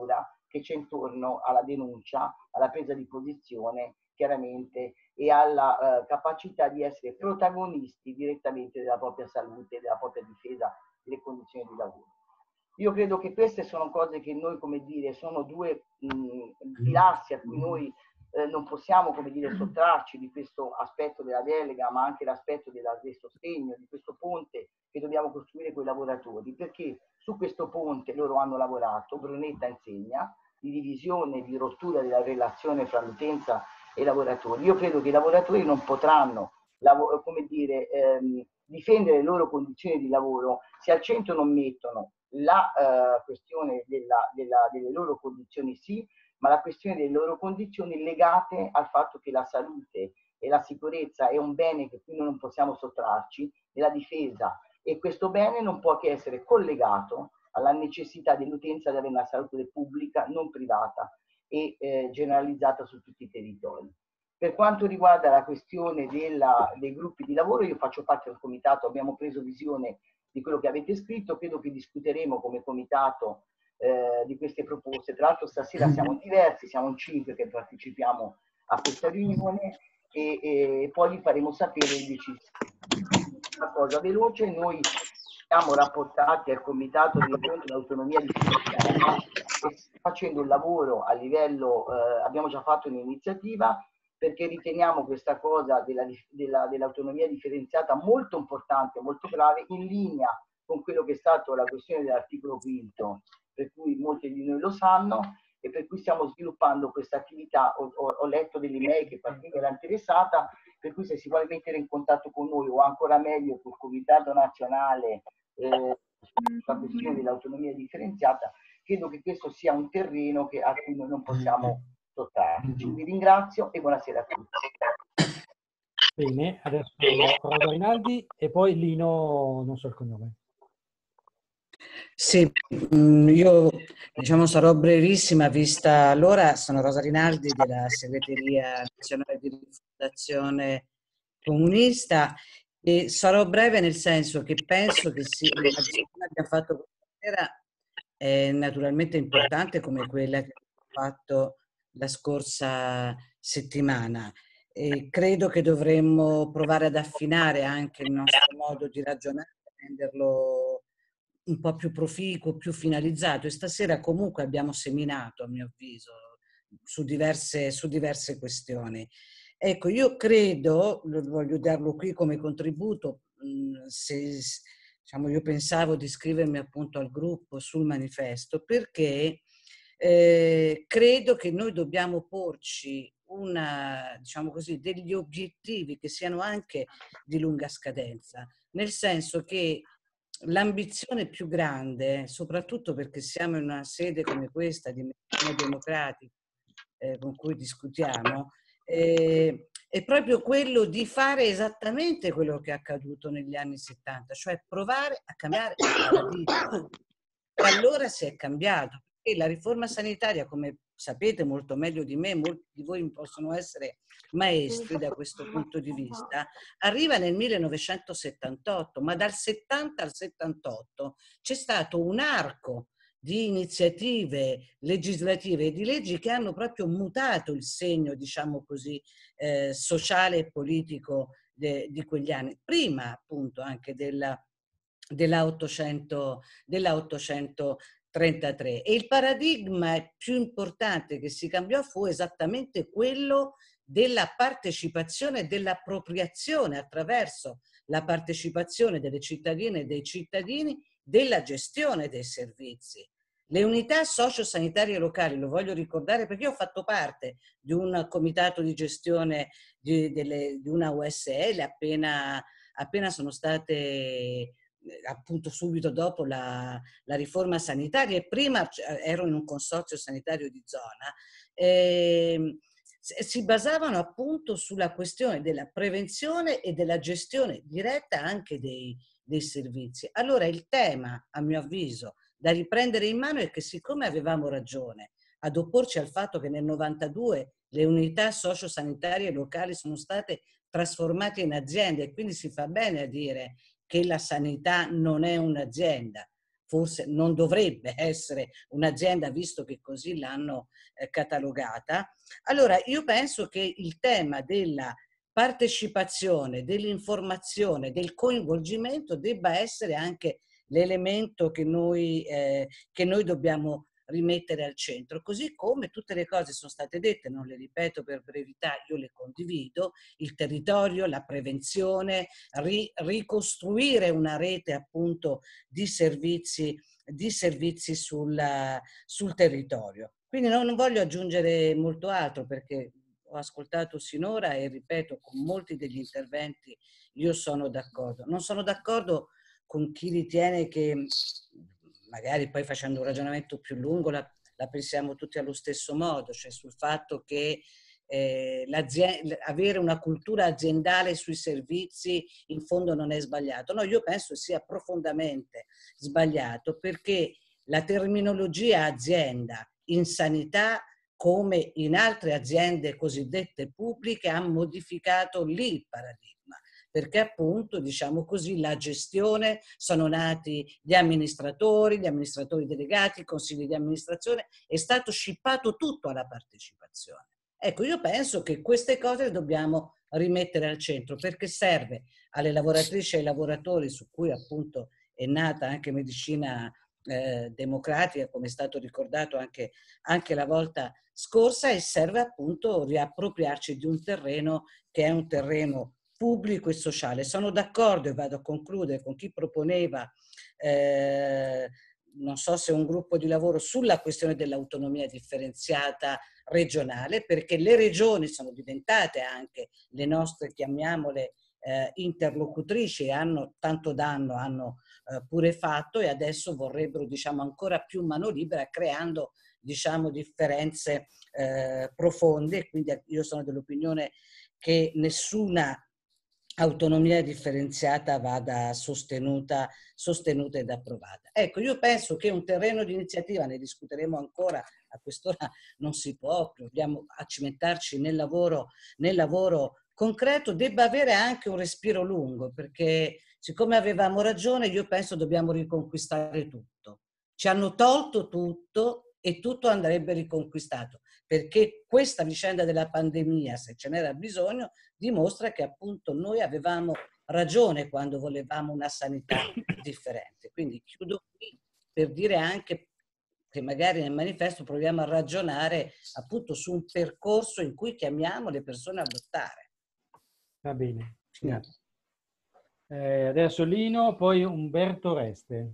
che c'è intorno alla denuncia, alla presa di posizione, chiaramente, e alla eh, capacità di essere protagonisti direttamente della propria salute, della propria difesa, delle condizioni di lavoro. Io credo che queste sono cose che noi, come dire, sono due mh, pilastri a cui noi eh, non possiamo, come dire, sottrarci di questo aspetto della delega, ma anche l'aspetto della, del sostegno, di questo ponte che dobbiamo costruire con i lavoratori, perché su questo ponte loro hanno lavorato, Brunetta insegna, di divisione, di rottura della relazione fra l'utenza e i lavoratori. Io credo che i lavoratori non potranno, come dire, ehm, difendere le loro condizioni di lavoro se al centro non mettono la uh, questione della, della, delle loro condizioni sì, ma la questione delle loro condizioni legate al fatto che la salute e la sicurezza è un bene che quindi non possiamo sottrarci, e la difesa, e questo bene non può che essere collegato alla necessità dell'utenza di avere una salute pubblica, non privata e eh, generalizzata su tutti i territori. Per quanto riguarda la questione della, dei gruppi di lavoro, io faccio parte del comitato, abbiamo preso visione di quello che avete scritto, credo che discuteremo come comitato eh, di queste proposte. Tra l'altro stasera siamo diversi, siamo in cinque che partecipiamo a questa riunione e, e poi vi faremo sapere le decisioni. Una cosa veloce, noi siamo rapportati al comitato di incontro dell'autonomia differenziata e facendo un lavoro a livello, eh, abbiamo già fatto un'iniziativa perché riteniamo questa cosa della, della, dell'autonomia differenziata molto importante, molto grave, in linea con quello che è stato la questione dell'articolo quinto, per cui molti di noi lo sanno, e per cui stiamo sviluppando questa attività. Ho, ho, ho letto delle email che qualcuno era interessata, per cui se si vuole mettere in contatto con noi o ancora meglio col Comitato Nazionale eh, sulla questione dell'autonomia differenziata, credo che questo sia un terreno che, a cui noi non possiamo sottrarci. Vi ringrazio e buonasera a tutti. Bene, adesso Rosa Rinaldi e poi Lino, non so il cognome. Sì, io diciamo sarò brevissima vista l'ora. Sono Rosa Rinaldi della Segreteria Nazionale di Rifondazione Comunista e sarò breve nel senso che penso che sì, la discussione che abbiamo fatto questa sera è naturalmente importante come quella che abbiamo fatto la scorsa settimana. E credo che dovremmo provare ad affinare anche il nostro modo di ragionare, renderlo un po' più proficuo, più finalizzato, e stasera comunque abbiamo seminato, a mio avviso, su diverse, su diverse questioni. Ecco, io credo, voglio darlo qui come contributo, se, diciamo, io pensavo di iscrivermi appunto al gruppo sul manifesto, perché eh, credo che noi dobbiamo porci una, diciamo così, degli obiettivi che siano anche di lunga scadenza, nel senso che l'ambizione più grande, soprattutto perché siamo in una sede come questa di meccanismo democratico eh, con cui discutiamo, eh, è proprio quello di fare esattamente quello che è accaduto negli anni settanta, cioè provare a cambiare il paradigma. Allora si è cambiato, perché la riforma sanitaria, come sapete molto meglio di me, molti di voi possono essere maestri da questo punto di vista, arriva nel millenovecentosettantotto, ma dal settanta al settantotto c'è stato un arco di iniziative legislative e di leggi che hanno proprio mutato il segno, diciamo così, eh, sociale e politico de, di quegli anni, prima appunto anche della, della ottocentotrentatré. E il paradigma più importante che si cambiò fu esattamente quello della partecipazione e dell'appropriazione attraverso la partecipazione delle cittadine e dei cittadini della gestione dei servizi. Le unità sociosanitarie locali, lo voglio ricordare perché io ho fatto parte di un comitato di gestione di, delle, di una U S L appena, appena sono state, appunto subito dopo la, la riforma sanitaria, e prima ero in un consorzio sanitario di zona. Eh, si basavano appunto sulla questione della prevenzione e della gestione diretta anche dei, dei servizi. Allora il tema, a mio avviso, da riprendere in mano è che, siccome avevamo ragione ad opporci al fatto che nel novantadue le unità sociosanitarie locali sono state trasformate in aziende, e quindi si fa bene a dire che la sanità non è un'azienda, forse non dovrebbe essere un'azienda, visto che così l'hanno eh, catalogata. Allora, io penso che il tema della partecipazione, dell'informazione, del coinvolgimento debba essere anche l'elemento che noi, eh, che noi dobbiamo rimettere al centro, così come tutte le cose sono state dette, non le ripeto per brevità, io le condivido: il territorio, la prevenzione, ri, ricostruire una rete appunto di servizi, di servizi sul, sul territorio. Quindi no, non voglio aggiungere molto altro, perché ho ascoltato sinora e ripeto, con molti degli interventi io sono d'accordo. Non sono d'accordo con chi ritiene che, magari poi facendo un ragionamento più lungo, la, la pensiamo tutti allo stesso modo, cioè sul fatto che eh, avere una cultura aziendale sui servizi in fondo non è sbagliato. No, io penso sia profondamente sbagliato, perché la terminologia azienda in sanità, come in altre aziende cosiddette pubbliche, ha modificato lì il paradigma, perché appunto, diciamo così, la gestione, sono nati gli amministratori, gli amministratori delegati, i consigli di amministrazione, è stato scippato tutto alla partecipazione. Ecco, io penso che queste cose le dobbiamo rimettere al centro, perché serve alle lavoratrici e ai lavoratori, su cui appunto è nata anche medicina eh, democratica, come è stato ricordato anche, anche la volta scorsa, e serve appunto riappropriarci di un terreno che è un terreno pubblico e sociale. Sono d'accordo, e vado a concludere, con chi proponeva, eh, non so se un gruppo di lavoro sulla questione dell'autonomia differenziata regionale, perché le regioni sono diventate anche le nostre, chiamiamole, eh, interlocutrici, e hanno tanto danno, hanno eh, pure fatto, e adesso vorrebbero, diciamo, ancora più mano libera, creando, diciamo, differenze eh, profonde. Quindi io sono dell'opinione che nessuna autonomia differenziata vada sostenuta, sostenuta ed approvata. Ecco, io penso che un terreno di iniziativa, ne discuteremo ancora, a quest'ora non si può, dobbiamo accimentarci nel lavoro, nel lavoro concreto, debba avere anche un respiro lungo, perché siccome avevamo ragione, io penso dobbiamo riconquistare tutto. Ci hanno tolto tutto e tutto andrebbe riconquistato, perché questa vicenda della pandemia, se ce n'era bisogno, dimostra che appunto noi avevamo ragione quando volevamo una sanità differente. Quindi chiudo qui per dire anche che magari nel manifesto proviamo a ragionare appunto su un percorso in cui chiamiamo le persone a votare. Va bene, grazie. Eh, adesso Lino, poi Umberto Reste.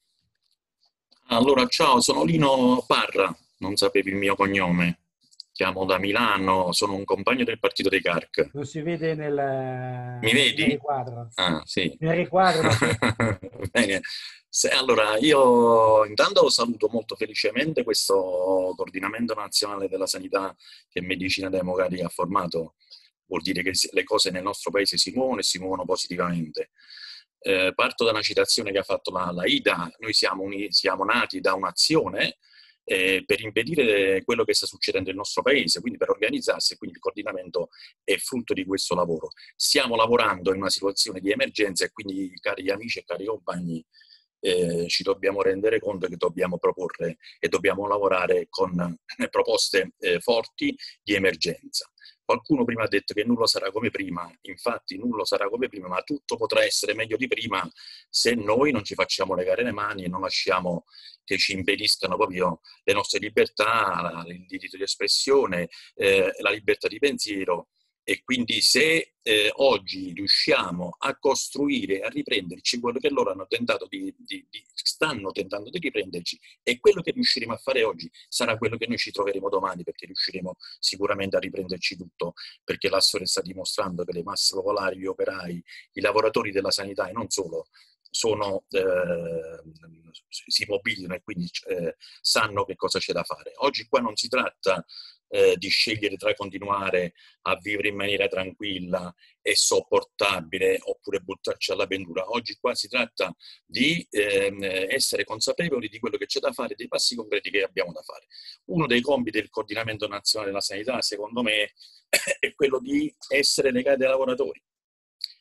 Allora, ciao, sono Lino Parra, non sapevi il mio cognome. Chiamo da Milano, sono un compagno del partito dei C A R C. Lo si vede nel, Mi vedi? nel riquadro. Ah, sì. Nel riquadro. Bene. Se, allora, io intanto saluto molto felicemente questo coordinamento nazionale della sanità che Medicina Democratica ha formato. Vuol dire che le cose nel nostro paese si muovono e si muovono positivamente. Eh, parto da una citazione che ha fatto la, la Ida. Noi siamo, uni, siamo nati da un'azione eh, per impedire quello che sta succedendo nel nostro paese, quindi per organizzarsi, e quindi il coordinamento è frutto di questo lavoro. Stiamo lavorando in una situazione di emergenza e quindi, cari amici e cari compagni, eh, ci dobbiamo rendere conto che dobbiamo proporre e dobbiamo lavorare con eh, proposte eh, forti di emergenza. Qualcuno prima ha detto che nulla sarà come prima, infatti nulla sarà come prima, ma tutto potrà essere meglio di prima se noi non ci facciamo legare le mani e non lasciamo che ci impediscano proprio le nostre libertà, il diritto di espressione, eh, la libertà di pensiero. E quindi se eh, oggi riusciamo a costruire, a riprenderci quello che loro hanno tentato di, di, di, stanno tentando di riprenderci, e quello che riusciremo a fare oggi sarà quello che noi ci troveremo domani, perché riusciremo sicuramente a riprenderci tutto, perché la storia sta dimostrando che le masse popolari, gli operai, i lavoratori della sanità e non solo, sono, eh, si mobilitano e quindi eh, sanno che cosa c'è da fare. Oggi qua non si tratta Eh, di scegliere tra continuare a vivere in maniera tranquilla e sopportabile oppure buttarci alla pendura. Oggi qua si tratta di eh, essere consapevoli di quello che c'è da fare, dei passi concreti che abbiamo da fare. Uno dei compiti del coordinamento nazionale della sanità, secondo me, è quello di essere legati ai lavoratori.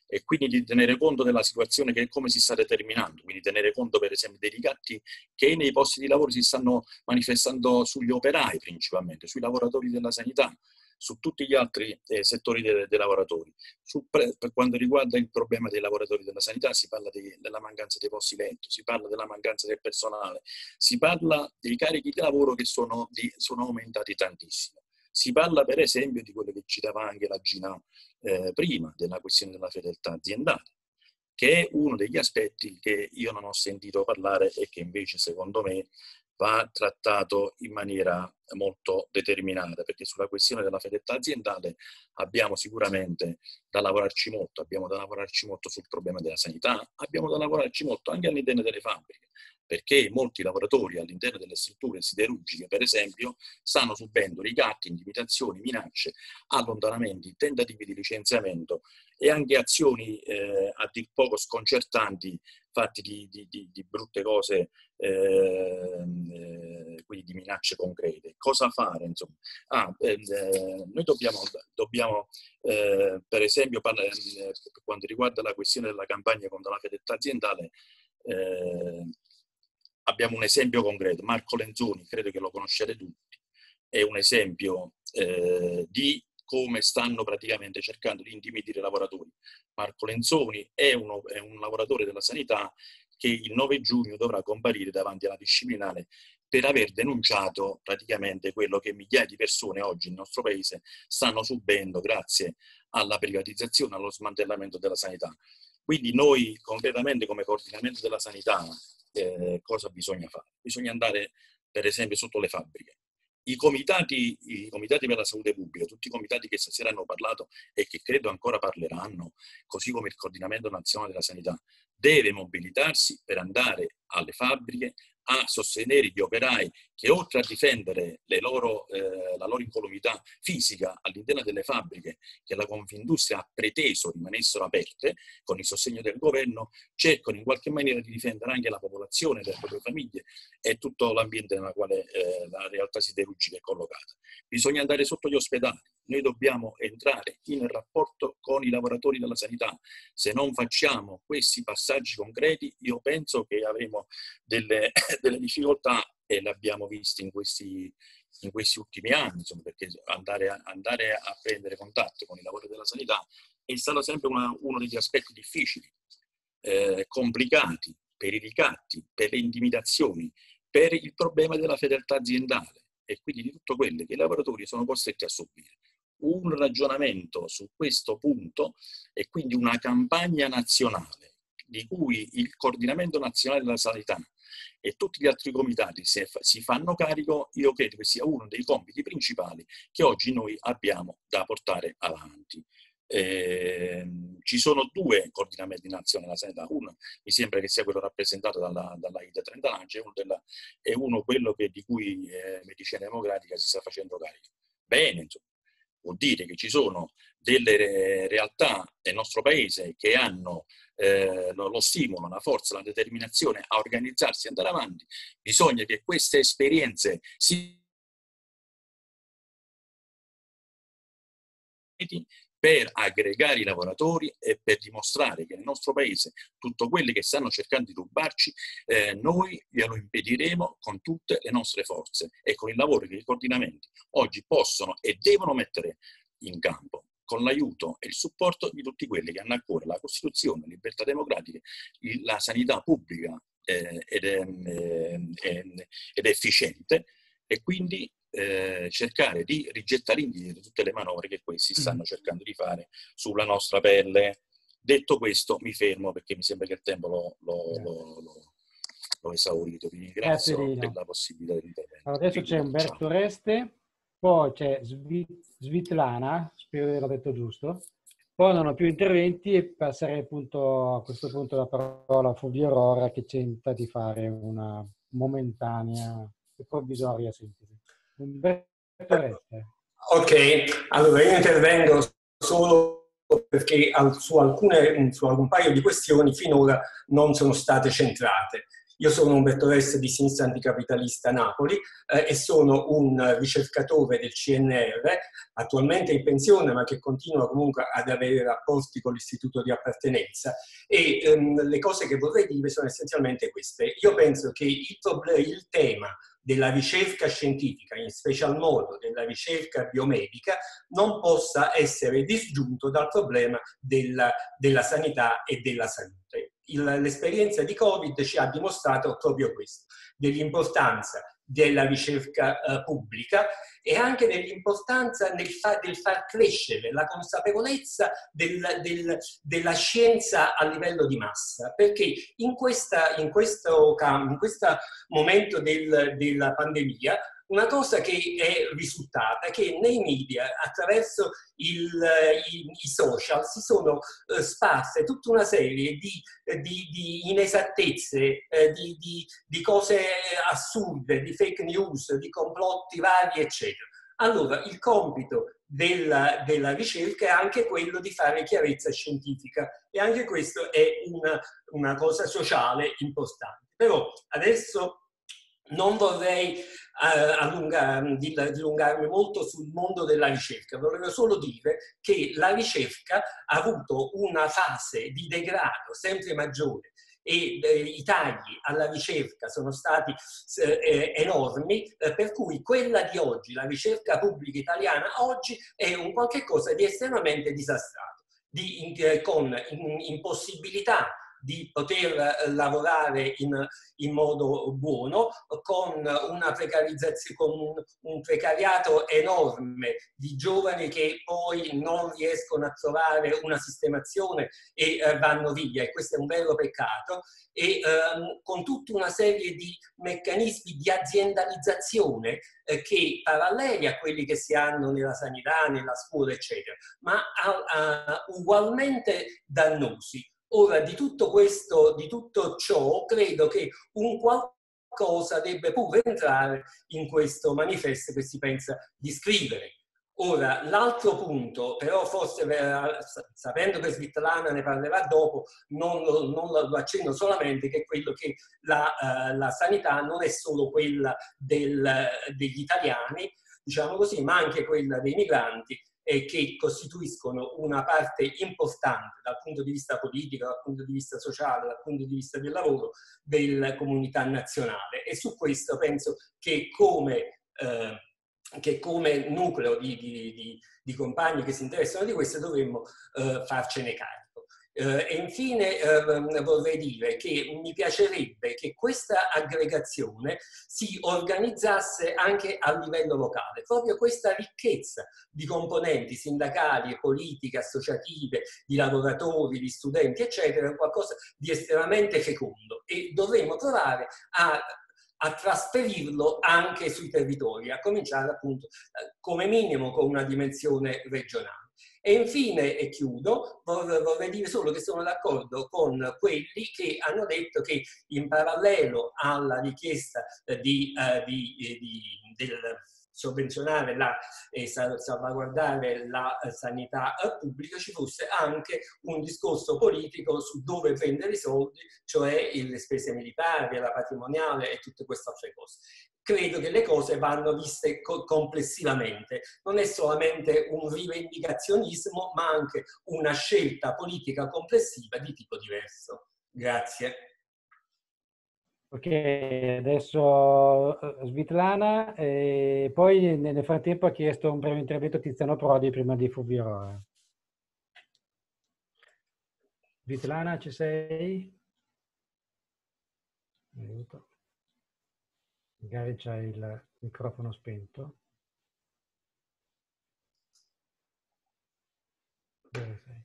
e quindi di tenere conto della situazione che come si sta determinando, quindi tenere conto per esempio dei ricatti che nei posti di lavoro si stanno manifestando sugli operai principalmente, sui lavoratori della sanità, su tutti gli altri eh, settori dei, dei lavoratori. Su, per quanto riguarda il problema dei lavoratori della sanità si parla di, della mancanza dei posti letto, si parla della mancanza del personale, si parla dei carichi di lavoro che sono, di, sono aumentati tantissimo. Si parla per esempio di quello che citava anche la Gina eh, prima, della questione della fedeltà aziendale, che è uno degli aspetti che io non ho sentito parlare e che invece secondo me va trattato in maniera molto determinata, perché sulla questione della fedeltà aziendale abbiamo sicuramente da lavorarci molto, abbiamo da lavorarci molto sul problema della sanità, abbiamo da lavorarci molto anche all'interno delle fabbriche, perché molti lavoratori all'interno delle strutture siderurgiche, per esempio, stanno subendo ricatti, intimidazioni, minacce, allontanamenti, tentativi di licenziamento e anche azioni eh, a dir poco sconcertanti, fatti di, di, di, di brutte cose, eh, eh, quindi di minacce concrete. Cosa fare? Insomma? Ah, eh, noi dobbiamo, dobbiamo eh, per esempio, parlare, eh, per quanto riguarda la questione della campagna contro la fedeltà aziendale, eh, abbiamo un esempio concreto. Marco Lenzoni, credo che lo conoscete tutti, è un esempio eh, di come stanno praticamente cercando di intimidire i lavoratori. Marco Lenzoni è, uno, è un lavoratore della sanità che il nove giugno dovrà comparire davanti alla disciplinare per aver denunciato praticamente quello che migliaia di persone oggi nel nostro paese stanno subendo grazie alla privatizzazione, allo smantellamento della sanità. Quindi noi concretamente come coordinamento della sanità eh, cosa bisogna fare? Bisogna andare per esempio sotto le fabbriche. I comitati, I comitati per la salute pubblica, tutti i comitati che stasera hanno parlato e che credo ancora parleranno, così come il coordinamento nazionale della sanità, deve mobilitarsi per andare alle fabbriche a sostenere gli operai che oltre a difendere le loro, eh, la loro incolumità fisica all'interno delle fabbriche che la Confindustria ha preteso rimanessero aperte con il sostegno del governo, cercano in qualche maniera di difendere anche la popolazione, le proprie famiglie e tutto l'ambiente nella quale eh, la realtà siderurgica è collocata. Bisogna andare sotto gli ospedali, noi dobbiamo entrare in rapporto con i lavoratori della sanità. Se non facciamo questi passaggi concreti, io penso che avremo delle, delle difficoltà e le abbiamo viste in questi, in questi ultimi anni, insomma, perché andare a, andare a prendere contatto con i lavoratori della sanità è stato sempre una, uno degli aspetti difficili, eh, complicati, per i ricatti, per le intimidazioni, per il problema della fedeltà aziendale e quindi di tutto quello che i lavoratori sono costretti a subire. Un ragionamento su questo punto e quindi una campagna nazionale di cui il Coordinamento Nazionale della Sanità e tutti gli altri comitati si fanno carico, io credo che sia uno dei compiti principali che oggi noi abbiamo da portare avanti. Eh, ci sono due coordinamenti nazionali della sanità, uno mi sembra che sia quello rappresentato dalla, dalla I D Trenta Lancia e uno quello che, di cui eh, Medicina Democratica si sta facendo carico. Bene, insomma. Vuol dire che ci sono delle realtà nel nostro paese che hanno eh, lo stimolo, la forza, la determinazione a organizzarsi e andare avanti. Bisogna che queste esperienze si per aggregare i lavoratori e per dimostrare che nel nostro paese tutto quello che stanno cercando di rubarci eh, noi glielo impediremo con tutte le nostre forze e con il lavoro che i coordinamenti oggi possono e devono mettere in campo con l'aiuto e il supporto di tutti quelli che hanno a cuore la Costituzione, le libertà democratiche, la sanità pubblica eh, ed, è, eh, ed è efficiente e quindi Eh, cercare di rigettare indietro tutte le manovre che questi stanno cercando di fare sulla nostra pelle. Detto questo mi fermo perché mi sembra che il tempo l'ho, l'ho, l'ho, l'ho, l'ho esaurito. Vi ringrazio per la possibilità di intervento. Allora, adesso c'è Umberto Reste, poi c'è Svitlana, spero di aver detto giusto, poi non ho più interventi e passerei appunto a questo punto la parola a Fulvio Aurora che tenta di fare una momentanea e provvisoria sintesi. Ok, allora io intervengo solo perché su, alcune, su un paio di questioni finora non sono state centrate. Io sono Umberto Ress di Sinistra Anticapitalista Napoli eh, e sono un ricercatore del C N R, attualmente in pensione ma che continua comunque ad avere rapporti con l'istituto di appartenenza, e ehm, le cose che vorrei dire sono essenzialmente queste. Io penso che il, il tema della ricerca scientifica, in special modo della ricerca biomedica, non possa essere disgiunto dal problema della, della sanità e della salute. L'esperienza di Covid ci ha dimostrato proprio questo, dell'importanza della ricerca eh, pubblica e anche dell'importanza nel fa, del far crescere la consapevolezza del, del, della scienza a livello di massa, perché in, questa, in, questo, in questo momento del, della pandemia una cosa che è risultata è che nei media, attraverso il, i, i social, si sono eh, sparse tutta una serie di, di, di inesattezze, eh, di, di, di cose assurde, di fake news, di complotti vari, eccetera. Allora, il compito della, della ricerca è anche quello di fare chiarezza scientifica, e anche questo è una, una cosa sociale importante. Però adesso non vorrei eh, allungar, dilungarmi molto sul mondo della ricerca, volevo solo dire che la ricerca ha avuto una fase di degrado sempre maggiore e eh, i tagli alla ricerca sono stati eh, enormi, eh, per cui quella di oggi, la ricerca pubblica italiana oggi, è un qualche cosa di estremamente disastrato, di, in, con in, impossibilità di poter lavorare in, in modo buono, con una precarizzazione, con un, un precariato enorme di giovani che poi non riescono a trovare una sistemazione e eh, vanno via, e questo è un vero peccato, e ehm, con tutta una serie di meccanismi di aziendalizzazione eh, che paralleli a quelli che si hanno nella sanità, nella scuola, eccetera, ma a, a, ugualmente dannosi. Ora, di tutto questo, di tutto ciò, credo che un qualcosa debba pure entrare in questo manifesto che si pensa di scrivere. Ora, l'altro punto, però forse sapendo che Svitlana ne parlerà dopo, non, non lo accenno solamente, che è quello che la, uh, la sanità non è solo quella del, degli italiani, diciamo così, ma anche quella dei migranti, e che costituiscono una parte importante dal punto di vista politico, dal punto di vista sociale, dal punto di vista del lavoro della comunità nazionale. E su questo penso che come, eh, che come nucleo di, di, di, di compagni che si interessano di questo dovremmo eh, farcene carico. Eh, e infine eh, vorrei dire che mi piacerebbe che questa aggregazione si organizzasse anche a livello locale. Proprio questa ricchezza di componenti sindacali e politiche, associative, di lavoratori, di studenti, eccetera, è qualcosa di estremamente fecondo, e dovremmo provare a a trasferirlo anche sui territori, a cominciare appunto eh, come minimo con una dimensione regionale. E infine, e chiudo, vorrei dire solo che sono d'accordo con quelli che hanno detto che in parallelo alla richiesta di, uh, di, di, del sovvenzionare la, e salvaguardare la sanità pubblica ci fosse anche un discorso politico su dove prendere i soldi, cioè le spese militari, la patrimoniale e tutte queste altre cose. Credo che le cose vanno viste co complessivamente, non è solamente un rivendicazionismo, ma anche una scelta politica complessiva di tipo diverso. Grazie. Ok, adesso Svitlana, e poi nel frattempo ha chiesto un breve intervento Tiziano Prodi prima di Fulvio. Svitlana, ci sei? Aiuto. Magari c'hai il microfono spento. Dove sei?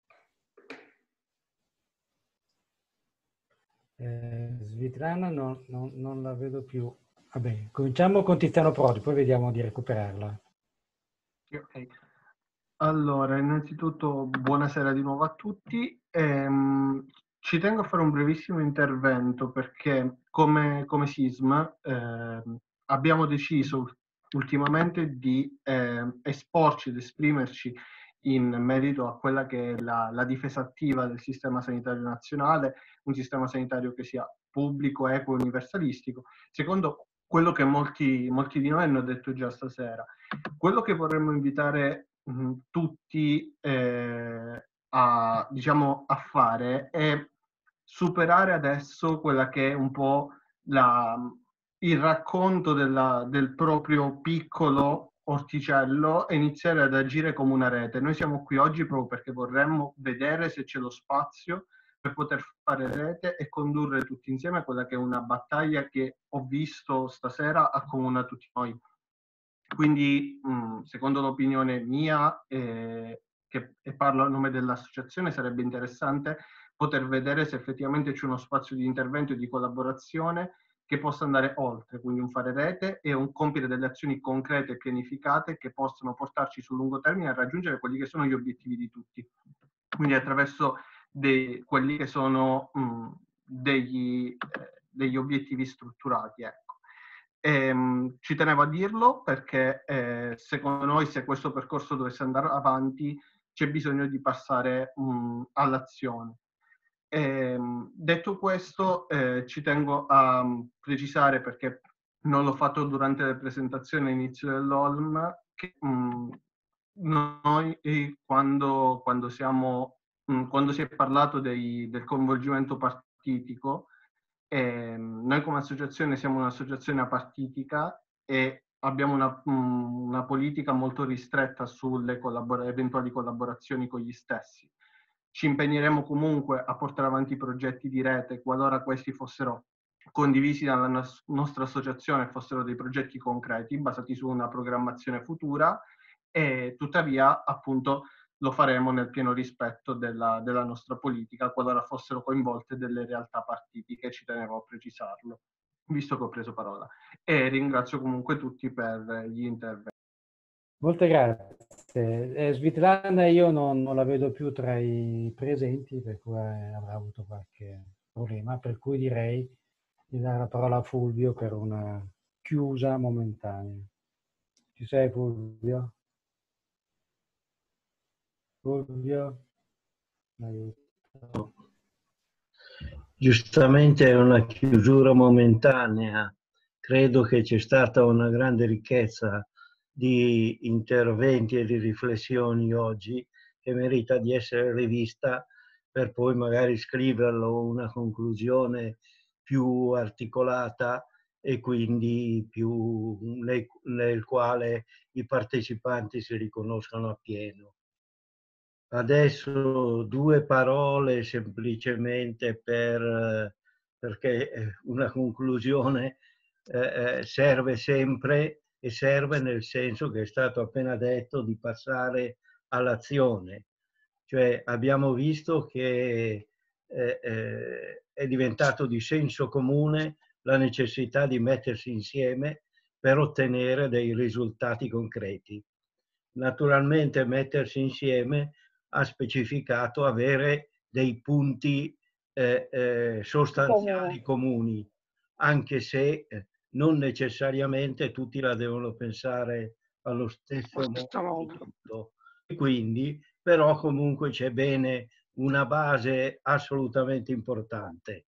Eh, Svitlana no, no, non la vedo più. Vabbè, cominciamo con Tiziano Prodi, poi vediamo di recuperarla. Ok. Allora, innanzitutto buonasera di nuovo a tutti. Ehm, ci tengo a fare un brevissimo intervento perché come, come SISM eh, abbiamo deciso ultimamente di eh, esporci ed esprimerci in merito a quella che è la, la difesa attiva del sistema sanitario nazionale, un sistema sanitario che sia pubblico, equo e universalistico, secondo quello che molti, molti di noi hanno detto già stasera. Quello che vorremmo invitare mh, tutti eh, a, diciamo, a fare è superare adesso quella che è un po' la, il racconto della, del proprio piccolo orticello e iniziare ad agire come una rete. Noi siamo qui oggi proprio perché vorremmo vedere se c'è lo spazio per poter fare rete e condurre tutti insieme quella che è una battaglia che ho visto stasera accomuna tutti noi. Quindi, mh, secondo l'opinione mia, eh, che, e parlo a nome dell'associazione, sarebbe interessante poter vedere se effettivamente c'è uno spazio di intervento e di collaborazione che possa andare oltre, quindi un fare rete e un compiere delle azioni concrete e pianificate che possano portarci sul lungo termine a raggiungere quelli che sono gli obiettivi di tutti. Quindi attraverso dei, quelli che sono mh, degli, eh, degli obiettivi strutturati. Ecco. E, mh, ci tenevo a dirlo perché eh, secondo noi se questo percorso dovesse andare avanti c'è bisogno di passare mh, all'azione. E, detto questo, eh, ci tengo a precisare, perché non l'ho fatto durante le presentazioni all'inizio dell'O L M, che mh, noi quando, quando, siamo, mh, quando si è parlato dei, del coinvolgimento partitico, eh, noi come associazione siamo un'associazione apartitica e abbiamo una, mh, una politica molto ristretta sulle collabor- eventuali collaborazioni con gli stessi. Ci impegneremo comunque a portare avanti i progetti di rete qualora questi fossero condivisi dalla nos- nostra associazione, fossero dei progetti concreti basati su una programmazione futura, e tuttavia appunto lo faremo nel pieno rispetto della, della nostra politica qualora fossero coinvolte delle realtà partitiche, ci tenevo a precisarlo, visto che ho preso parola. E ringrazio comunque tutti per gli interventi. Molte grazie. Eh, Svitlana io non, non la vedo più tra i presenti, per cui avrà avuto qualche problema, per cui direi di dare la parola a Fulvio per una chiusa momentanea. Ci sei, Fulvio? Fulvio? Aiuto. Giustamente è una chiusura momentanea. Credo che c'è stata una grande ricchezza di interventi e di riflessioni oggi che merita di essere rivista per poi magari scriverlo una conclusione più articolata e quindi più nel, nel quale i partecipanti si riconoscono appieno. Adesso due parole semplicemente per, perché una conclusione eh, serve sempre e serve nel senso che è stato appena detto di passare all'azione. Cioè abbiamo visto che eh, eh, è diventato di senso comune la necessità di mettersi insieme per ottenere dei risultati concreti. Naturalmente mettersi insieme ha specificato avere dei punti eh, eh, sostanziali comuni, anche se eh, non necessariamente tutti la devono pensare allo stesso modo. E quindi, però comunque c'è bene una base assolutamente importante.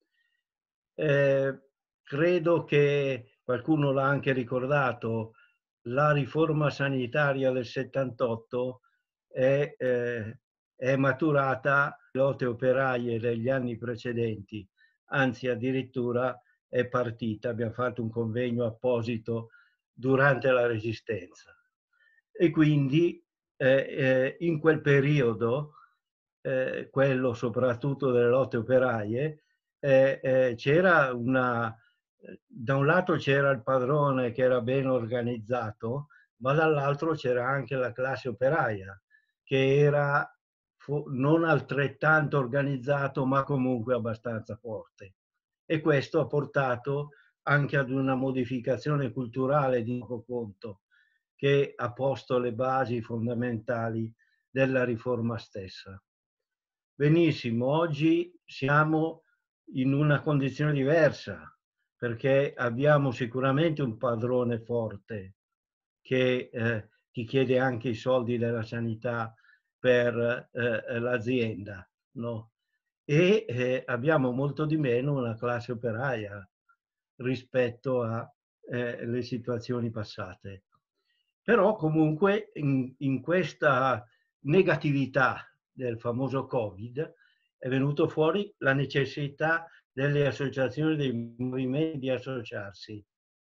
Eh, credo che qualcuno l'ha anche ricordato, la riforma sanitaria del settantotto è, eh, è maturata le lotte operaie degli anni precedenti, anzi addirittura è partita, abbiamo fatto un convegno apposito durante la Resistenza. E quindi eh, eh, in quel periodo, eh, quello soprattutto delle lotte operaie, eh, eh, c'era una, da un lato c'era il padrone che era ben organizzato, ma dall'altro c'era anche la classe operaia che era non altrettanto organizzato ma comunque abbastanza forte. E questo ha portato anche ad una modificazione culturale di poco conto che ha posto le basi fondamentali della riforma stessa. Benissimo, oggi siamo in una condizione diversa perché abbiamo sicuramente un padrone forte che eh, ti chiede anche i soldi della sanità per eh, l'azienda, no? e eh, abbiamo molto di meno una classe operaia rispetto alle eh, situazioni passate. Però comunque in, in questa negatività del famoso Covid è venuto fuori la necessità delle associazioni, dei movimenti di associarsi.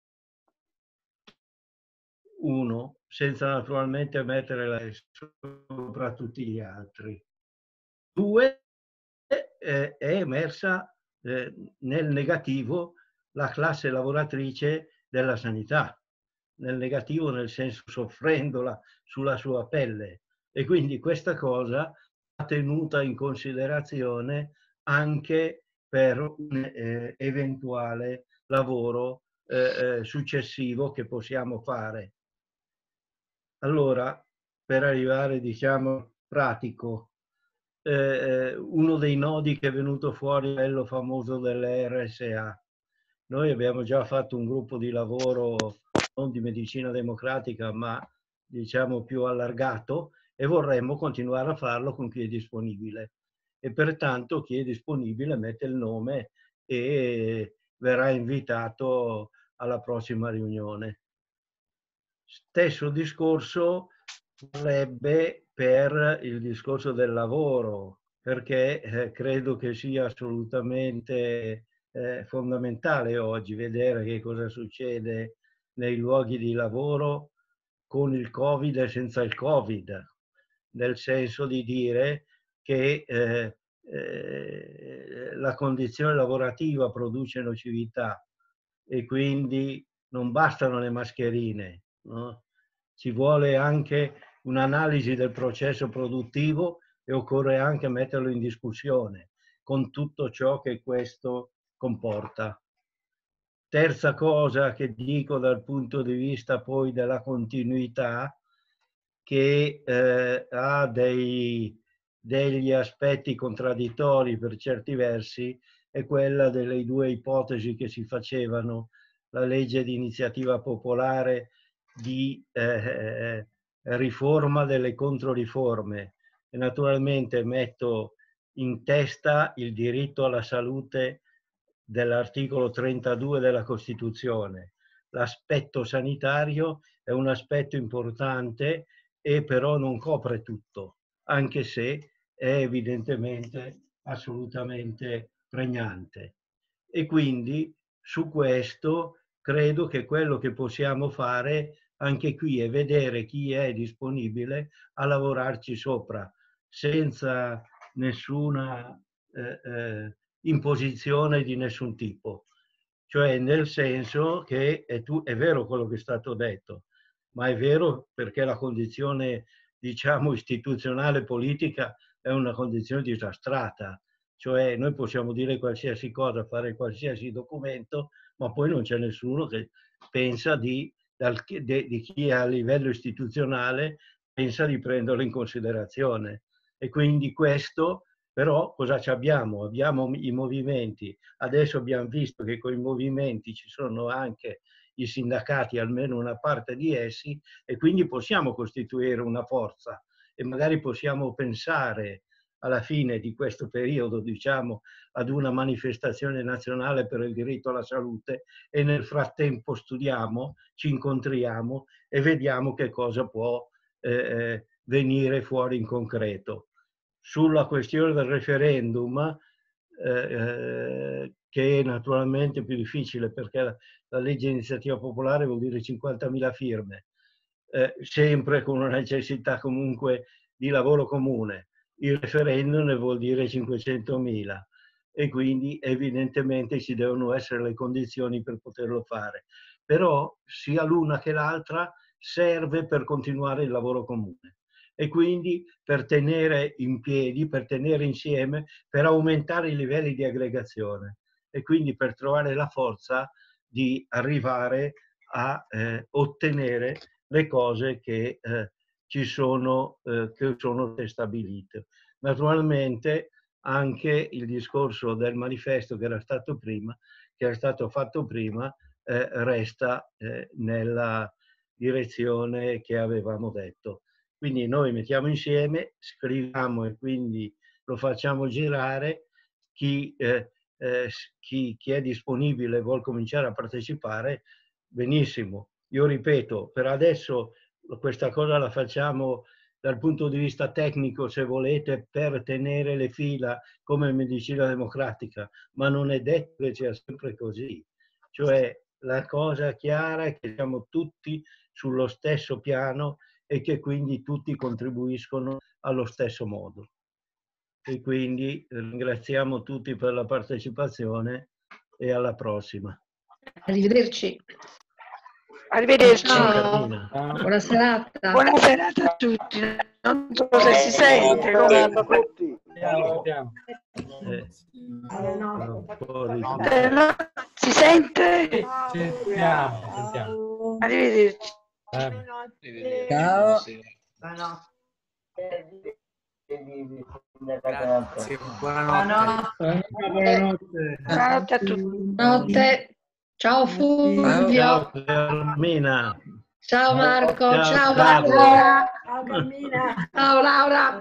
Uno, senza naturalmente mettere la sopra tutti gli altri. Due, eh, è emersa eh, nel negativo la classe lavoratrice della sanità, nel negativo nel senso soffrendola sulla sua pelle, e quindi questa cosa va tenuta in considerazione anche per un eh, eventuale lavoro eh, successivo che possiamo fare. Allora, per arrivare, diciamo, pratico, eh, uno dei nodi che è venuto fuori è quello famoso delle R S A. Noi abbiamo già fatto un gruppo di lavoro non di medicina democratica, ma diciamo più allargato, e vorremmo continuare a farlo con chi è disponibile. E pertanto chi è disponibile mette il nome e verrà invitato alla prossima riunione. Stesso discorso varrebbe per il discorso del lavoro, perché eh, credo che sia assolutamente eh, fondamentale oggi vedere che cosa succede nei luoghi di lavoro con il Covid e senza il Covid, nel senso di dire che eh, eh, la condizione lavorativa produce nocività e quindi non bastano le mascherine, no? Ci vuole anche un'analisi del processo produttivo e occorre anche metterlo in discussione con tutto ciò che questo comporta. Terza cosa che dico dal punto di vista poi della continuità, che eh, ha dei, degli aspetti contraddittori per certi versi, è quella delle due ipotesi che si facevano, la legge di iniziativa popolare di eh, riforma delle controriforme, e naturalmente metto in testa il diritto alla salute dell'articolo trentadue della Costituzione. L'aspetto sanitario è un aspetto importante e però non copre tutto, anche se è evidentemente assolutamente pregnante. E quindi su questo credo che quello che possiamo fare anche qui è vedere chi è disponibile a lavorarci sopra, senza nessuna eh, eh, imposizione di nessun tipo. Cioè nel senso che è, tu, è vero quello che è stato detto, ma è vero perché la condizione, diciamo, istituzionale politica è una condizione disastrata. Cioè noi possiamo dire qualsiasi cosa, fare qualsiasi documento, ma poi non c'è nessuno che pensa di, dal, de, di chi a livello istituzionale pensa di prenderlo in considerazione. E quindi questo, però cosa ci abbiamo? Abbiamo i movimenti. Adesso abbiamo visto che con i movimenti ci sono anche i sindacati, almeno una parte di essi, e quindi possiamo costituire una forza e magari possiamo pensare alla fine di questo periodo, diciamo, ad una manifestazione nazionale per il diritto alla salute, e nel frattempo studiamo, ci incontriamo e vediamo che cosa può eh, venire fuori in concreto. Sulla questione del referendum, eh, che è naturalmente più difficile perché la, la legge di iniziativa popolare vuol dire cinquantamila firme, eh, sempre con una necessità comunque di lavoro comune. Il referendum ne vuol dire cinquecentomila e quindi evidentemente ci devono essere le condizioni per poterlo fare. Però sia l'una che l'altra serve per continuare il lavoro comune e quindi per tenere in piedi, per tenere insieme, per aumentare i livelli di aggregazione e quindi per trovare la forza di arrivare a eh, ottenere le cose che eh, ci sono, eh, che sono stabilite. Naturalmente anche il discorso del manifesto che era stato prima, che era stato fatto prima, eh, resta eh, nella direzione che avevamo detto. Quindi noi mettiamo insieme, scriviamo e quindi lo facciamo girare chi, eh, eh, chi, chi è disponibile e vuol cominciare a partecipare, benissimo. Io ripeto, per adesso questa cosa la facciamo dal punto di vista tecnico, se volete, per tenere le fila come medicina democratica, ma non è detto che sia sempre così. Cioè, la cosa chiara è che siamo tutti sullo stesso piano e che quindi tutti contribuiscono allo stesso modo. E quindi ringraziamo tutti per la partecipazione e alla prossima. Arrivederci. Arrivederci. Ciao. Buona serata. Buona serata a tutti. Non so se si sente. Buona serata a tutti. Ciao. Eh, Eh, no, si sente? Sentiamo, sentiamo. Arrivederci. Ciao. Grazie, Buonanotte. Buonanotte. Buonanotte a tutti. Buonanotte. Ciao Fulvio. Ciao Carmina. Ciao Marco. Ciao, Ciao Carlo. Barbara. Ciao Carmina. Ciao Laura.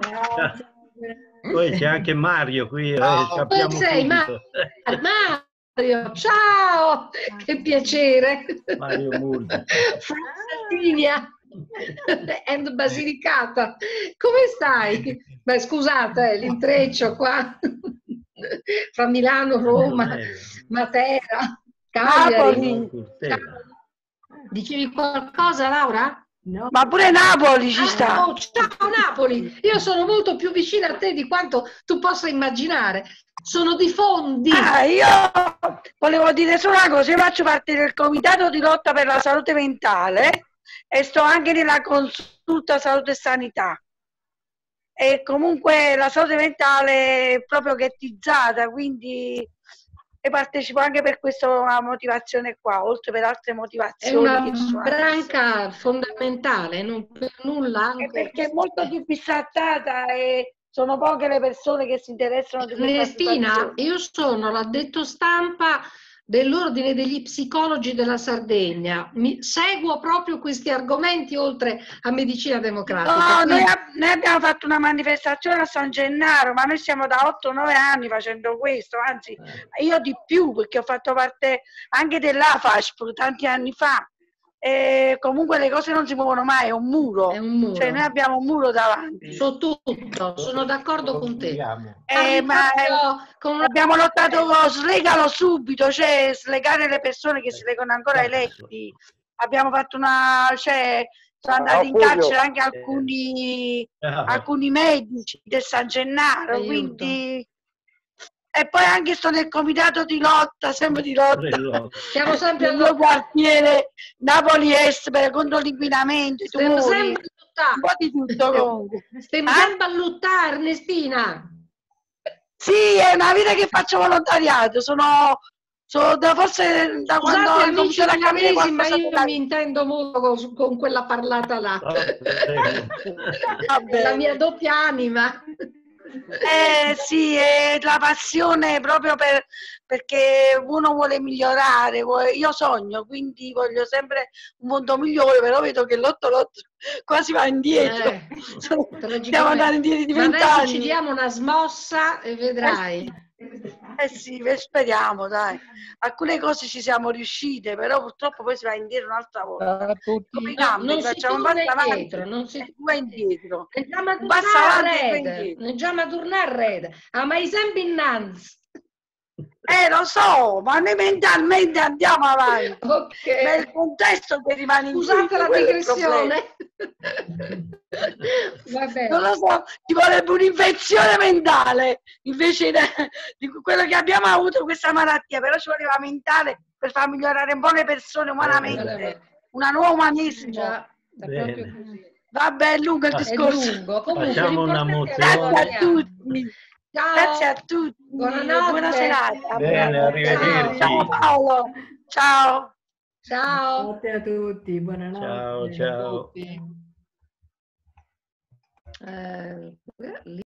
Poi c'è anche Mario qui, eh, Dove sappiamo sei subito. Mario? Ciao. Che piacere. Mario Murgi. From Sardinia and Basilicata. Come stai? Beh, scusate, eh, l'intreccio qua fra Milano, Roma, Matera, Cagliari. Ciao. Dicevi qualcosa, Laura? No. Ma pure Napoli ci sta. Ah, oh, ciao Napoli, io sono molto più vicina a te di quanto tu possa immaginare. Sono di Fondi. Ah, io volevo dire solo una cosa, io faccio parte del comitato di lotta per la salute mentale e sto anche nella consulta salute e sanità. E comunque la salute mentale è proprio ghettizzata, quindi e partecipo anche per questa motivazione qua, oltre per altre motivazioni. È una che sono branca fondamentale, non per nulla. Anche perché è molto più bistrattata e sono poche le persone che si interessano di questa Ernestina, situazione. io sono l'addetto stampa dell'Ordine degli Psicologi della Sardegna. Mi, seguo proprio questi argomenti oltre a medicina democratica. No, quindi... noi, noi abbiamo fatto una manifestazione a San Gennaro, ma noi siamo da otto nove anni facendo questo, anzi io di più perché ho fatto parte anche dell'A F A S P tanti anni fa. E comunque le cose non si muovono mai, è un muro. È un muro. Cioè noi abbiamo un muro davanti. Su tutto, sono d'accordo con te. Eh, ma con... abbiamo lottato con slegalo subito, cioè slegare le persone che si legano ancora ai letti. Abbiamo fatto una, cioè sono andati in carcere anche alcuni, alcuni medici del San Gennaro, Aiuto. Quindi e poi anche sto nel comitato di lotta, sempre di lotta. Siamo sempre nel mio quartiere Napoli Est per contro l'inquinamento, i Stiamo tumori, sempre a un po' di tutto comunque. Stiamo Eh? sempre a lottare, Ernestina. Sì, è una vita che faccio volontariato, sono, sono da, forse da quando ho Scusate amici cominciato a capire milanesi, ma qualcosa io della... mi intendo molto con, con quella parlata là. Vabbè. La mia doppia anima. Eh sì, è la passione proprio per, perché uno vuole migliorare, vuole, io sogno, quindi voglio sempre un mondo migliore, però vedo che l'otto l'otto quasi va indietro. Eh, Stiamo andando indietro di ma adesso vent'anni. ci diamo una smossa e vedrai. Eh sì, speriamo, dai. Alcune cose ci siamo riuscite, però purtroppo poi si va indietro un'altra volta. Come i No, campi, non si facciamo un torna passo avanti, indietro, non si... due indietro. Leggiamo a Un passo tornare avanti e due a indietro. Leggiamo a tornare a rete. Ah, ma i sempre innanzi. Eh, lo so, ma noi mentalmente andiamo avanti. Ok. Ma è il contesto che rimane in Scusate la quello è il problema. digressione. Va bene. Non lo so, ci vorrebbe un'infezione mentale invece de- di quello che abbiamo avuto questa malattia, però ci voleva mentale per far migliorare un po' le persone umanamente, una nuova umanesimo. Già, è Bene. proprio così. Vabbè, è lungo il È discorso. lungo. Comunque, Facciamo una l'importante è Grazie a mozione. tutti. Ciao. Grazie a tutti. Buonanotte. Buona serata. Bene, arrivederci. Ciao Paolo. Ciao. Ciao. Buonanotte a tutti, buonanotte. Ciao, ciao. Eh,